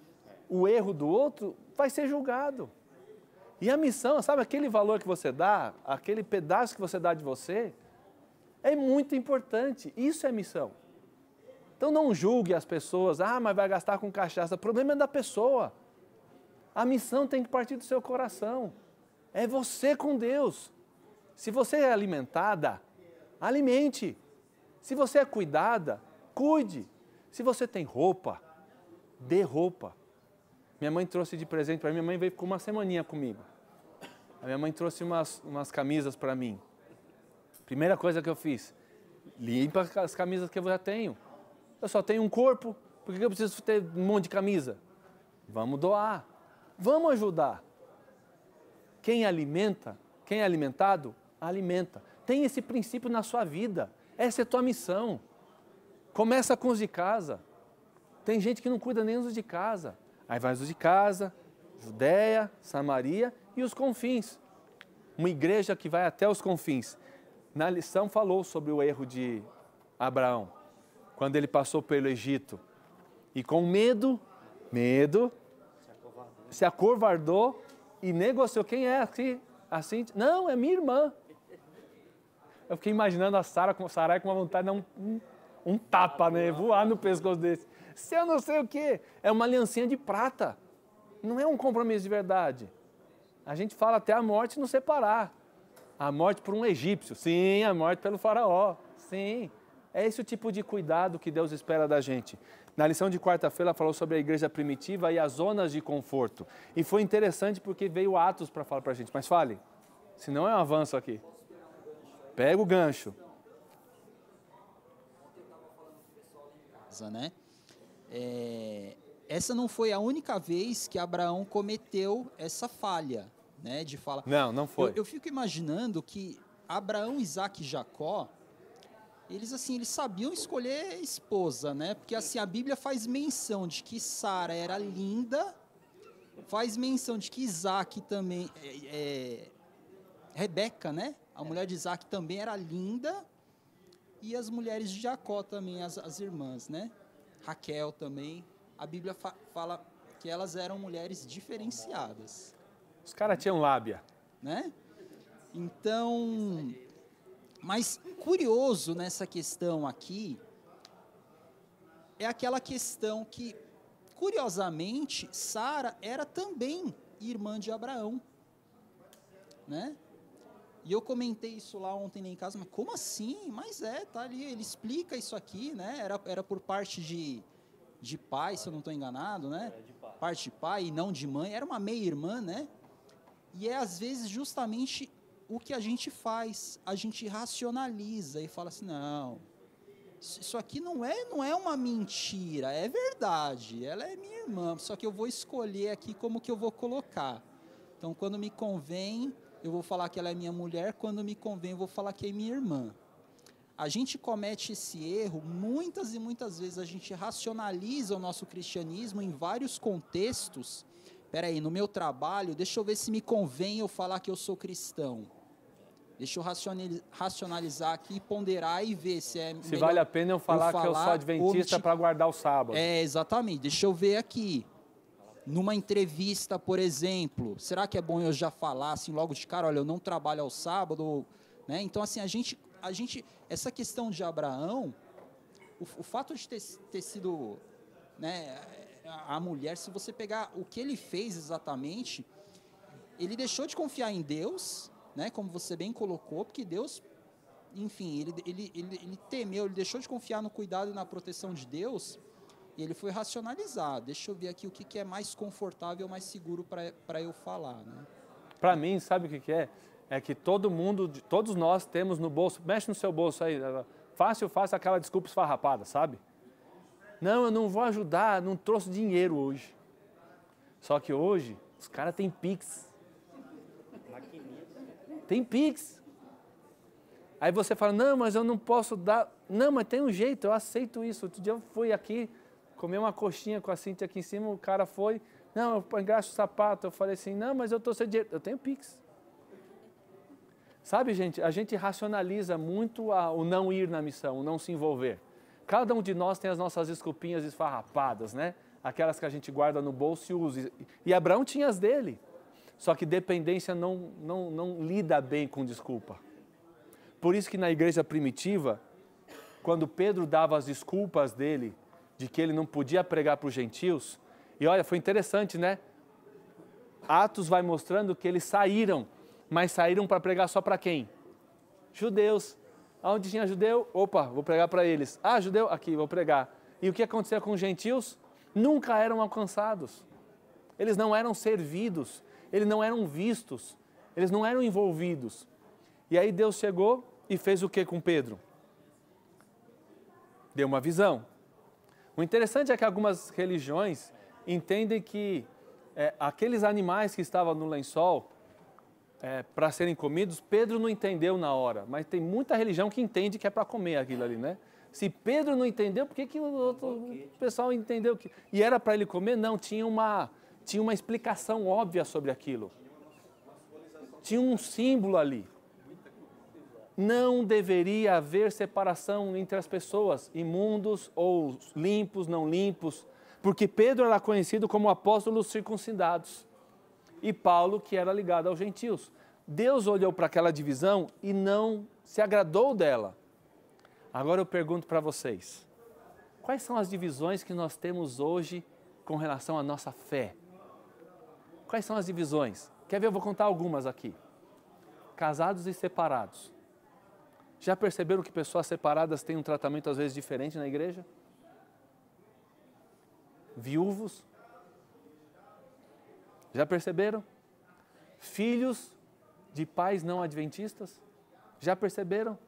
o erro do outro vai ser julgado. E a missão, sabe, aquele valor que você dá, aquele pedaço que você dá de você, é muito importante. Isso é missão. Então não julgue as pessoas, ah, mas vai gastar com cachaça. O problema é da pessoa. A missão tem que partir do seu coração. É você com Deus. Se você é alimentada, alimente. Se você é cuidada, cuide. Se você tem roupa, dê roupa. Minha mãe trouxe de presente para mim, minha mãe veio com uma semaninha comigo. A minha mãe trouxe umas, umas camisas para mim. Primeira coisa que eu fiz, limpa as camisas que eu já tenho. Eu só tenho um corpo, por que eu preciso ter um monte de camisa? Vamos doar. Vamos ajudar. Quem alimenta, quem é alimentado, alimenta. Tem esse princípio na sua vida. Essa é a tua missão. Começa com os de casa. Tem gente que não cuida nem dos de casa. Aí vai os de casa, Judéia, Samaria e os confins. Uma igreja que vai até os confins. Na lição falou sobre o erro de Abraão, quando ele passou pelo Egito. E com medo, Medo. Se acovardou e negociou. Quem é aqui? Assim? Não, é minha irmã. Eu fiquei imaginando a Sara com, Sarai com uma vontade de dar um, um, um tapa, né? Voar no pescoço desse. Se eu não sei o quê. É uma aliancinha de prata. Não é um compromisso de verdade. A gente fala até a morte nos separar. A morte por um egípcio. Sim, a morte pelo faraó. Sim. É esse o tipo de cuidado que Deus espera da gente. Na lição de quarta-feira, ela falou sobre a igreja primitiva e as zonas de conforto. E foi interessante porque veio Atos para falar para a gente. Mas fale, senão é um avanço aqui. Pega o gancho. Né? É, essa não foi a única vez que Abraão cometeu essa falha, né, de falar. Não, não foi. Eu, eu fico imaginando que Abraão, Isaac e Jacó, eles assim, eles sabiam escolher esposa, né? Porque assim a Bíblia faz menção de que Sara era linda, faz menção de que Isaac também, é, é, Rebeca, né? A mulher de Isaac também era linda, e as mulheres de Jacó também, as, as irmãs, né? Raquel também. A Bíblia fa fala que elas eram mulheres diferenciadas. Os caras tinham lábia, né? Então, mas curioso nessa questão aqui é aquela questão que, curiosamente, Sara era também irmã de Abraão, né? E eu comentei isso lá ontem em casa, mas como assim? Mas é, tá ali, ele explica isso aqui, né? Era, era por parte de, de pai, se eu não estou enganado, né? É de pai. Parte de pai e não de mãe, era uma meia-irmã, né? E é às vezes justamente o que a gente faz, a gente racionaliza e fala assim, não, isso aqui não é, não é uma mentira, é verdade, ela é minha irmã, só que eu vou escolher aqui como que eu vou colocar. Então, quando me convém, eu vou falar que ela é minha mulher, quando me convém, eu vou falar que é minha irmã. A gente comete esse erro, muitas e muitas vezes a gente racionaliza o nosso cristianismo em vários contextos. Peraí, no meu trabalho, deixa eu ver se me convém eu falar que eu sou cristão. Deixa eu racionalizar aqui, ponderar e ver se é se vale a pena eu falar, eu falar que eu sou adventista para guardar o sábado. É, exatamente. Deixa eu ver aqui. Numa entrevista, por exemplo, será que é bom eu já falar assim logo de cara, olha, eu não trabalho ao sábado, né? Então, assim, a gente, a gente, essa questão de Abraão, o, o fato de ter, ter sido, né, a mulher, se você pegar o que ele fez exatamente, ele deixou de confiar em Deus, né, como você bem colocou, porque Deus, enfim, ele, ele, ele, ele temeu, ele deixou de confiar no cuidado e na proteção de Deus, e ele foi racionalizar. Deixa eu ver aqui o que, que é mais confortável, mais seguro para eu falar, né? Para mim, sabe o que, que é? É que todo mundo, todos nós temos no bolso, mexe no seu bolso aí, fácil, fácil aquela desculpa esfarrapada, sabe? Não, eu não vou ajudar, não trouxe dinheiro hoje. Só que hoje, os caras têm Pix. Tem Pix. Aí você fala, não, mas eu não posso dar. Não, mas tem um jeito, eu aceito isso. Outro dia eu fui aqui, comer uma coxinha com a Cíntia aqui em cima, o cara foi, não, eu engraxo o sapato. Eu falei assim, não, mas eu estou sem dinheiro. Eu tenho Pix. Sabe, gente, a gente racionaliza muito a, o não ir na missão, o não se envolver. Cada um de nós tem as nossas desculpinhas esfarrapadas, né? Aquelas que a gente guarda no bolso e usa. E Abraão tinha as dele. Só que dependência não, não, não lida bem com desculpa. Por isso que na igreja primitiva, quando Pedro dava as desculpas dele, de que ele não podia pregar para os gentios, e olha, foi interessante, né? Atos vai mostrando que eles saíram, mas saíram para pregar só para quem? Judeus. Onde tinha judeu? Opa, vou pregar para eles. Ah, judeu? Aqui, vou pregar. E o que acontecia com os gentios? Nunca eram alcançados. Eles não eram servidos, eles não eram vistos, eles não eram envolvidos. E aí Deus chegou e fez o que com Pedro? Deu uma visão. O interessante é que algumas religiões entendem que é, aqueles animais que estavam no lençol, é, para serem comidos, Pedro não entendeu na hora, mas tem muita religião que entende que é para comer aquilo ali, né? Se Pedro não entendeu, por que, que o outro o pessoal entendeu? Que... E era para ele comer? Não, tinha uma, tinha uma explicação óbvia sobre aquilo. Tinha um símbolo ali. Não deveria haver separação entre as pessoas, imundos ou limpos, não limpos. Porque Pedro era conhecido como apóstolo dos circuncidados e Paulo que era ligado aos gentios. Deus olhou para aquela divisão e não se agradou dela. Agora eu pergunto para vocês, quais são as divisões que nós temos hoje com relação à nossa fé? Quais são as divisões? Quer ver? Eu vou contar algumas aqui. Casados e separados. Já perceberam que pessoas separadas têm um tratamento às vezes diferente na igreja? Viúvos. Já perceberam? Filhos de pais não adventistas. Já perceberam?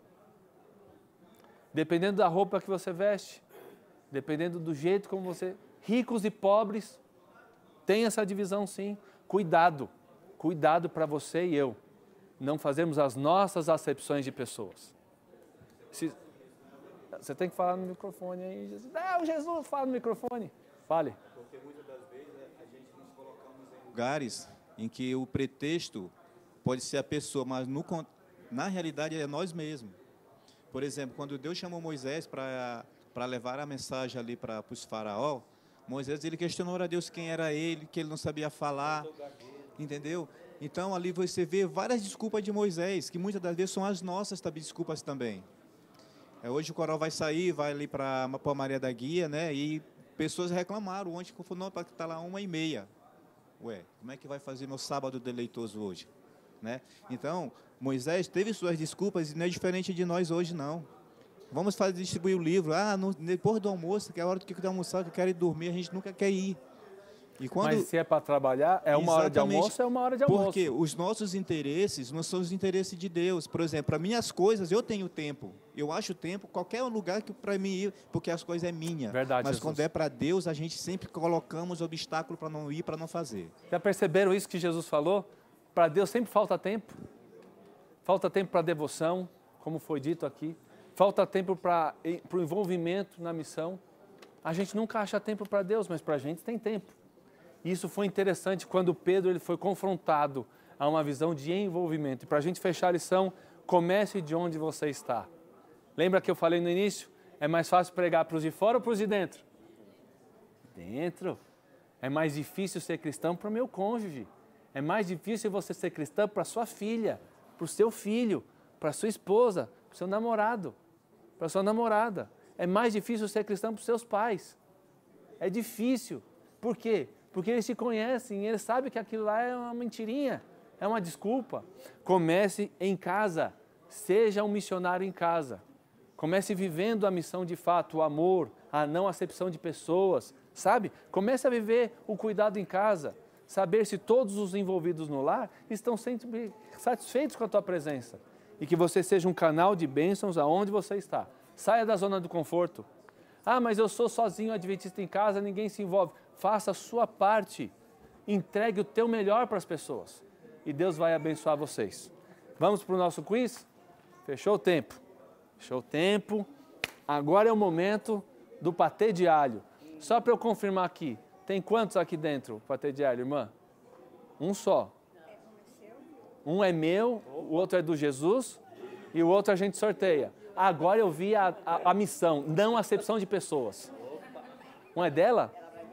Dependendo da roupa que você veste, dependendo do jeito como você... Ricos e pobres, tem essa divisão sim. Cuidado, cuidado para você e eu não fazermos as nossas acepções de pessoas. Se... Você tem que falar no microfone aí, Jesus. Não, Jesus, fala no microfone. Fale. Porque muitas das vezes a gente nos colocamos em lugares em que o pretexto pode ser a pessoa, mas no, na realidade é nós mesmos. Por exemplo, quando Deus chamou Moisés para para levar a mensagem ali para os faraó, Moisés ele questionou a Deus quem era ele, que ele não sabia falar, entendeu? Então ali você vê várias desculpas de Moisés, que muitas das vezes são as nossas também, desculpas também. É, hoje o coral vai sair, vai ali para a Maria da Guia, né? E pessoas reclamaram ontem, que falou, não, para estar lá uma e meia. Ué, como é que vai fazer meu sábado deleitoso hoje? Né? Então, Moisés teve suas desculpas e não é diferente de nós hoje, não. Vamos fazer, distribuir o livro. Ah, no, depois do almoço, que é a hora que eu quero almoçar, que eu quero ir dormir, a gente nunca quer ir. E quando... Mas se é para trabalhar, é uma hora de almoço, é uma hora de almoço. Porque os nossos interesses não são os interesses de Deus. Por exemplo, para minhas coisas, eu tenho tempo. Eu acho tempo qualquer lugar que para mim ir, porque as coisas é minha. Verdade, Mas Jesus. quando é para Deus, a gente sempre colocamos obstáculo para não ir, para não fazer. Já perceberam isso que Jesus falou? Para Deus sempre falta tempo. Falta tempo para devoção, como foi dito aqui. Falta tempo para o envolvimento na missão. A gente nunca acha tempo para Deus, mas para a gente tem tempo. Isso foi interessante quando Pedro ele foi confrontado a uma visão de envolvimento. E para a gente fechar a lição, comece de onde você está. Lembra que eu falei no início? É mais fácil pregar para os de fora ou para os de dentro? Dentro. É mais difícil ser cristão para o meu cônjuge. É mais difícil você ser cristão para sua filha, para o seu filho, para sua esposa, para o seu namorado, para a sua namorada. É mais difícil ser cristão para os seus pais. É difícil. Por quê? Porque eles te conhecem, eles sabem que aquilo lá é uma mentirinha, é uma desculpa. Comece em casa, seja um missionário em casa. Comece vivendo a missão de fato, o amor, a não acepção de pessoas, sabe? Comece a viver o cuidado em casa, saber se todos os envolvidos no lar estão sempre satisfeitos com a tua presença. E que você seja um canal de bênçãos aonde você está. Saia da zona do conforto. Ah, mas eu sou sozinho adventista em casa, ninguém se envolve. Faça a sua parte, entregue o teu melhor para as pessoas e Deus vai abençoar vocês. Vamos para o nosso quiz? Fechou o tempo? Fechou o tempo. Agora é o momento do patê de alho. Só para eu confirmar aqui, tem quantos aqui dentro, patê de alho, irmã? Um só. Um é meu, o outro é do Jesus e o outro a gente sorteia. Agora eu vi a, a, a missão, não a acepção de pessoas. Um é dela?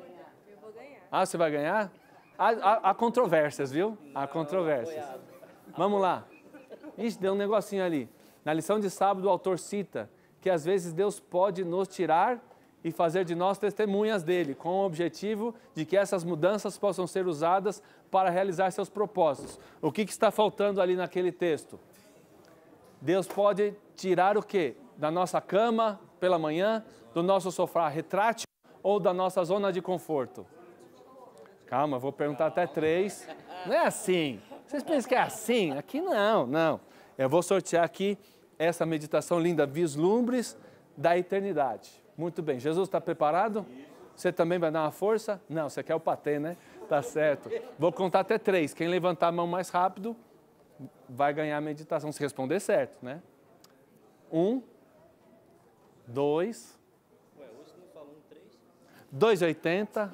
Ah, você vai ganhar? Há, há, há controvérsias, viu? Há controvérsias. Vamos lá. Ixi, deu um negocinho ali. Na lição de sábado, o autor cita que às vezes Deus pode nos tirar e fazer de nós testemunhas dele, com o objetivo de que essas mudanças possam ser usadas para realizar seus propósitos. O que, que está faltando ali naquele texto? Deus pode tirar o quê? Da nossa cama pela manhã, do nosso sofá retrátil ou da nossa zona de conforto? Calma, vou perguntar até três. Não é assim. Vocês pensam que é assim? Aqui não, não. Eu vou sortear aqui essa meditação linda, Vislumbres da Eternidade. Muito bem. Jesus está preparado? Você também vai dar uma força? Não, você quer o patê, né? Tá certo. Vou contar até três. Quem levantar a mão mais rápido vai ganhar a meditação, se responder certo, né? Um, dois, dois e oitenta.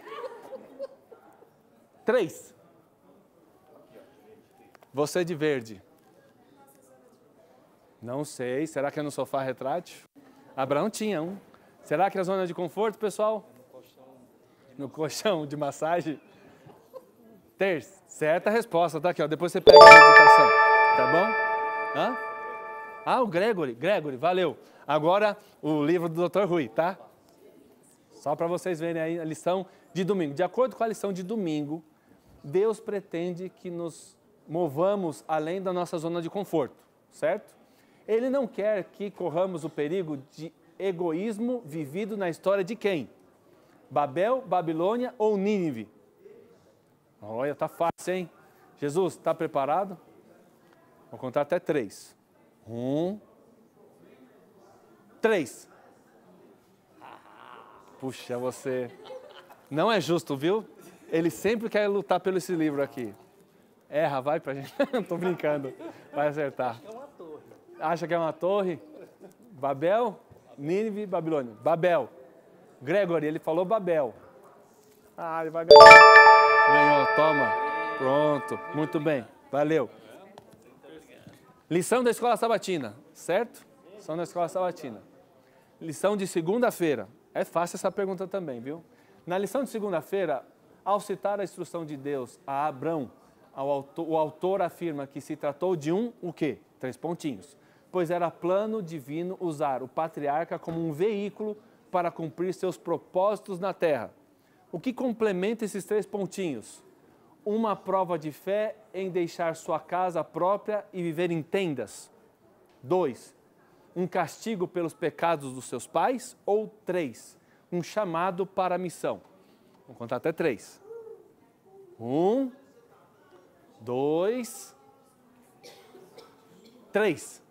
Três. Você de verde. Não sei. Será que é no sofá retrátil? Abraão tinha um. Será que é a zona de conforto, pessoal? No colchão de massagem? Terça. Certa resposta, tá aqui, ó. Depois você pega a meditação. Tá bom? Hã? Ah, o Gregory. Gregory, valeu. Agora, o livro do doutor Rui, tá? Só para vocês verem aí a lição de domingo. De acordo com a lição de domingo, Deus pretende que nos movamos além da nossa zona de conforto, certo? Ele não quer que corramos o perigo de egoísmo vivido na história de quem? Babel, Babilônia ou Nínive? Olha, tá fácil, hein? Jesus, está preparado? Vou contar até três. Um, três. Puxa, você... Não é justo, viu? Ele sempre quer lutar pelo esse livro aqui. Erra, vai pra gente. Tô brincando. Vai acertar. Acha que é uma torre? Babel, Nínive, Babilônia. Babel. Gregory, ele falou Babel. Ah, ele vai ganhar. Ganhou, toma. Pronto. Muito bem. Valeu. Lição da escola sabatina, certo? Lição da escola sabatina. Lição de segunda-feira. É fácil essa pergunta também, viu? Na lição de segunda-feira, ao citar a instrução de Deus a Abrão, ao autor, o autor afirma que se tratou de um, o quê? Três pontinhos. Pois era plano divino usar o patriarca como um veículo para cumprir seus propósitos na terra. O que complementa esses três pontinhos? Uma prova de fé em deixar sua casa própria e viver em tendas. Dois, um castigo pelos pecados dos seus pais. Ou três, um chamado para a missão. Vou contar até três. Um, dois, três.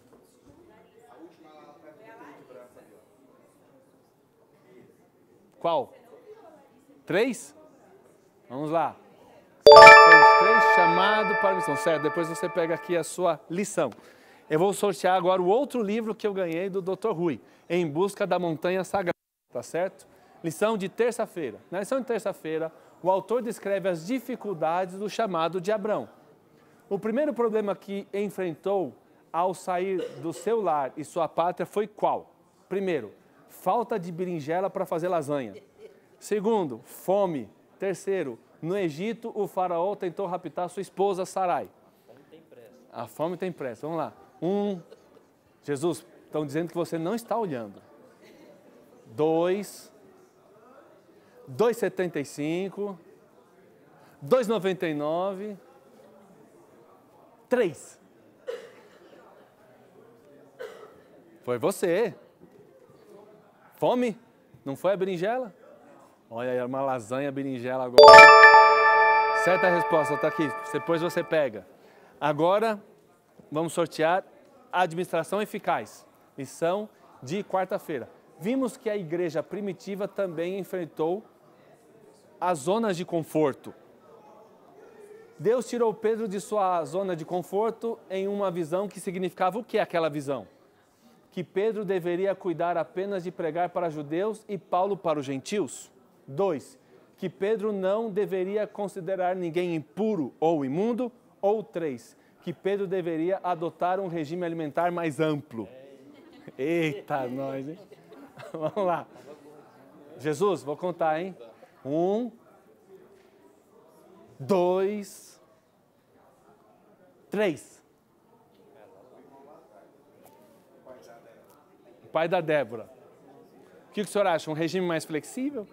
Qual? Três? Vamos lá. Três, chamado para a missão. Certo, depois você pega aqui a sua lição. Eu vou sortear agora o outro livro que eu ganhei do doutor Rui, Em Busca da Montanha Sagrada, tá certo? Lição de terça-feira. Na lição de terça-feira, o autor descreve as dificuldades do chamado de Abrão. O primeiro problema que enfrentou ao sair do seu lar e sua pátria foi qual? Primeiro, falta de berinjela para fazer lasanha. Segundo, fome. Terceiro, no Egito, o faraó tentou raptar sua esposa Sarai. A fome tem pressa. Vamos lá. Um. Jesus, estão dizendo que você não está olhando. Dois. Dois setenta e cinco. Dois noventa e nove. Três. Foi você. Fome? Não foi a berinjela? Olha aí, uma lasanha berinjela agora. Certa resposta, está aqui. Depois você pega. Agora, vamos sortear a administração eficaz. Lição de quarta-feira. Vimos que a igreja primitiva também enfrentou as zonas de conforto. Deus tirou Pedro de sua zona de conforto em uma visão que significava o que é aquela visão? Que Pedro deveria cuidar apenas de pregar para judeus e Paulo para os gentios. Dois, que Pedro não deveria considerar ninguém impuro ou imundo. Ou três, que Pedro deveria adotar um regime alimentar mais amplo. Eita, nós, hein? Vamos lá. Jesus, vou contar, hein? Um, dois, três. O pai da Débora. O que o senhor acha? Um regime mais flexível?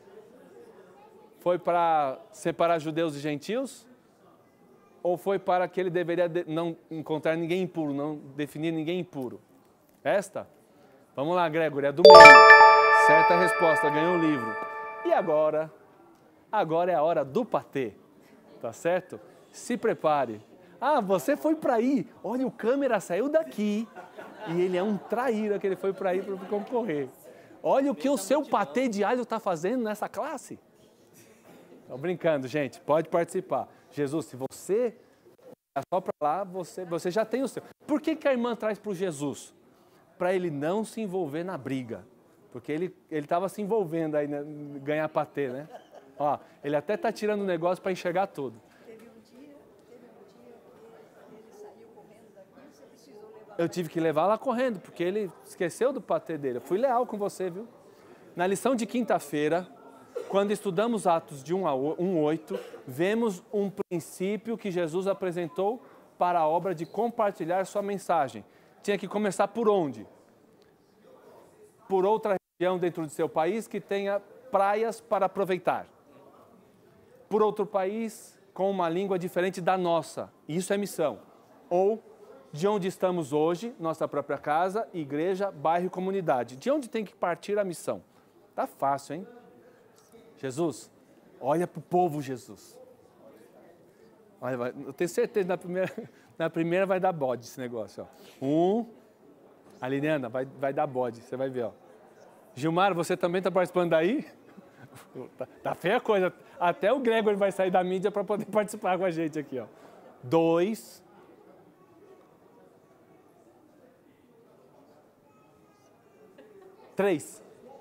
Foi para separar judeus e gentios? Ou foi para que ele deveria de, não encontrar ninguém impuro, não definir ninguém impuro? Esta? Vamos lá, Gregory, é do meio. Certa resposta, ganhou o livro. E agora? Agora é a hora do patê, tá certo? Se prepare. Ah, você foi para aí. Olha, o câmera saiu daqui e ele é um traíra que ele foi para aí para concorrer. Olha o que o seu patê de alho está fazendo nessa classe. Estou brincando, gente. Pode participar. Jesus, se você é só para lá, você, você já tem o seu. Por que, que a irmã traz para o Jesus? Para ele não se envolver na briga. Porque ele estava se envolvendo aí, né, ganhar patê, né? Ó, ele até está tirando o negócio para enxergar tudo. Teve um dia, teve um dia que ele saiu correndo daqui, você precisou levar. Eu tive que levar lá correndo, porque ele esqueceu do patê dele. Eu fui leal com você, viu? Na lição de quinta-feira, Quando estudamos Atos de um a oito, vemos um princípio que Jesus apresentou para a obra de compartilhar sua mensagem. Tinha que começar por onde? Por outra região dentro de seu país que tenha praias para aproveitar. Por outro país com uma língua diferente da nossa. Isso é missão. Ou de onde estamos hoje, nossa própria casa, igreja, bairro e comunidade. De onde tem que partir a missão? Tá fácil, hein? Jesus, olha para o povo, Jesus. Olha, vai, eu tenho certeza, na primeira, na primeira vai dar bode esse negócio. Ó. Um, a Liliana, vai, vai dar bode, você vai ver. Ó. Gilmar, você também está participando daí? Tá, tá feia a coisa. Até o Gregory vai sair da mídia para poder participar com a gente aqui. Ó. Dois. Três.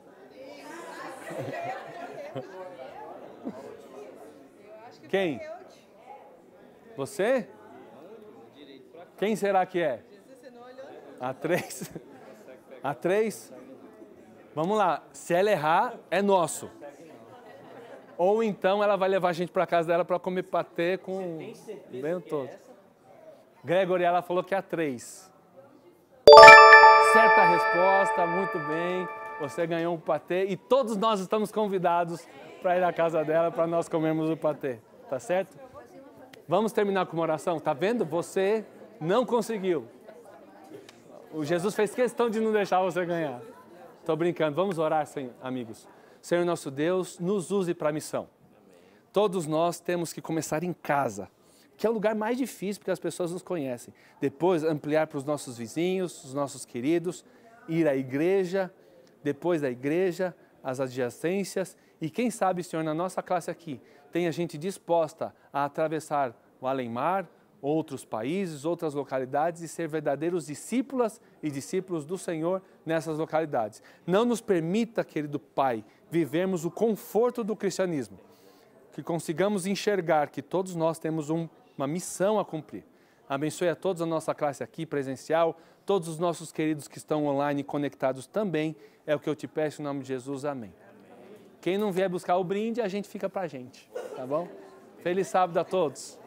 Quem? Você? Quem será que é? A três? A três? Vamos lá. Se ela errar, é nosso. Ou então ela vai levar a gente para casa dela para comer patê com o bem todo. Gregory, ela falou que é a três. Certa resposta, muito bem. Você ganhou um patê e todos nós estamos convidados para ir à casa dela para nós comermos o patê. Tá certo? Vamos terminar com uma oração. Tá vendo? Você não conseguiu. O Jesus fez questão de não deixar você ganhar. Tô brincando. Vamos orar, Senhor, amigos. Senhor nosso Deus, nos use para a missão. Todos nós temos que começar em casa, que é o lugar mais difícil porque as pessoas nos conhecem. Depois ampliar para os nossos vizinhos, os nossos queridos, ir à igreja, depois da igreja, as adjacências e quem sabe, Senhor, na nossa classe aqui, tem a gente disposta a atravessar o além-mar, outros países, outras localidades e ser verdadeiros discípulas e discípulos do Senhor nessas localidades. Não nos permita, querido Pai, vivermos o conforto do cristianismo, que consigamos enxergar que todos nós temos um, uma missão a cumprir. Abençoe a todos a nossa classe aqui presencial, todos os nossos queridos que estão online conectados também, é o que eu te peço em nome de Jesus, amém. Quem não vier buscar o brinde, a gente fica pra gente, tá bom? Feliz sábado a todos.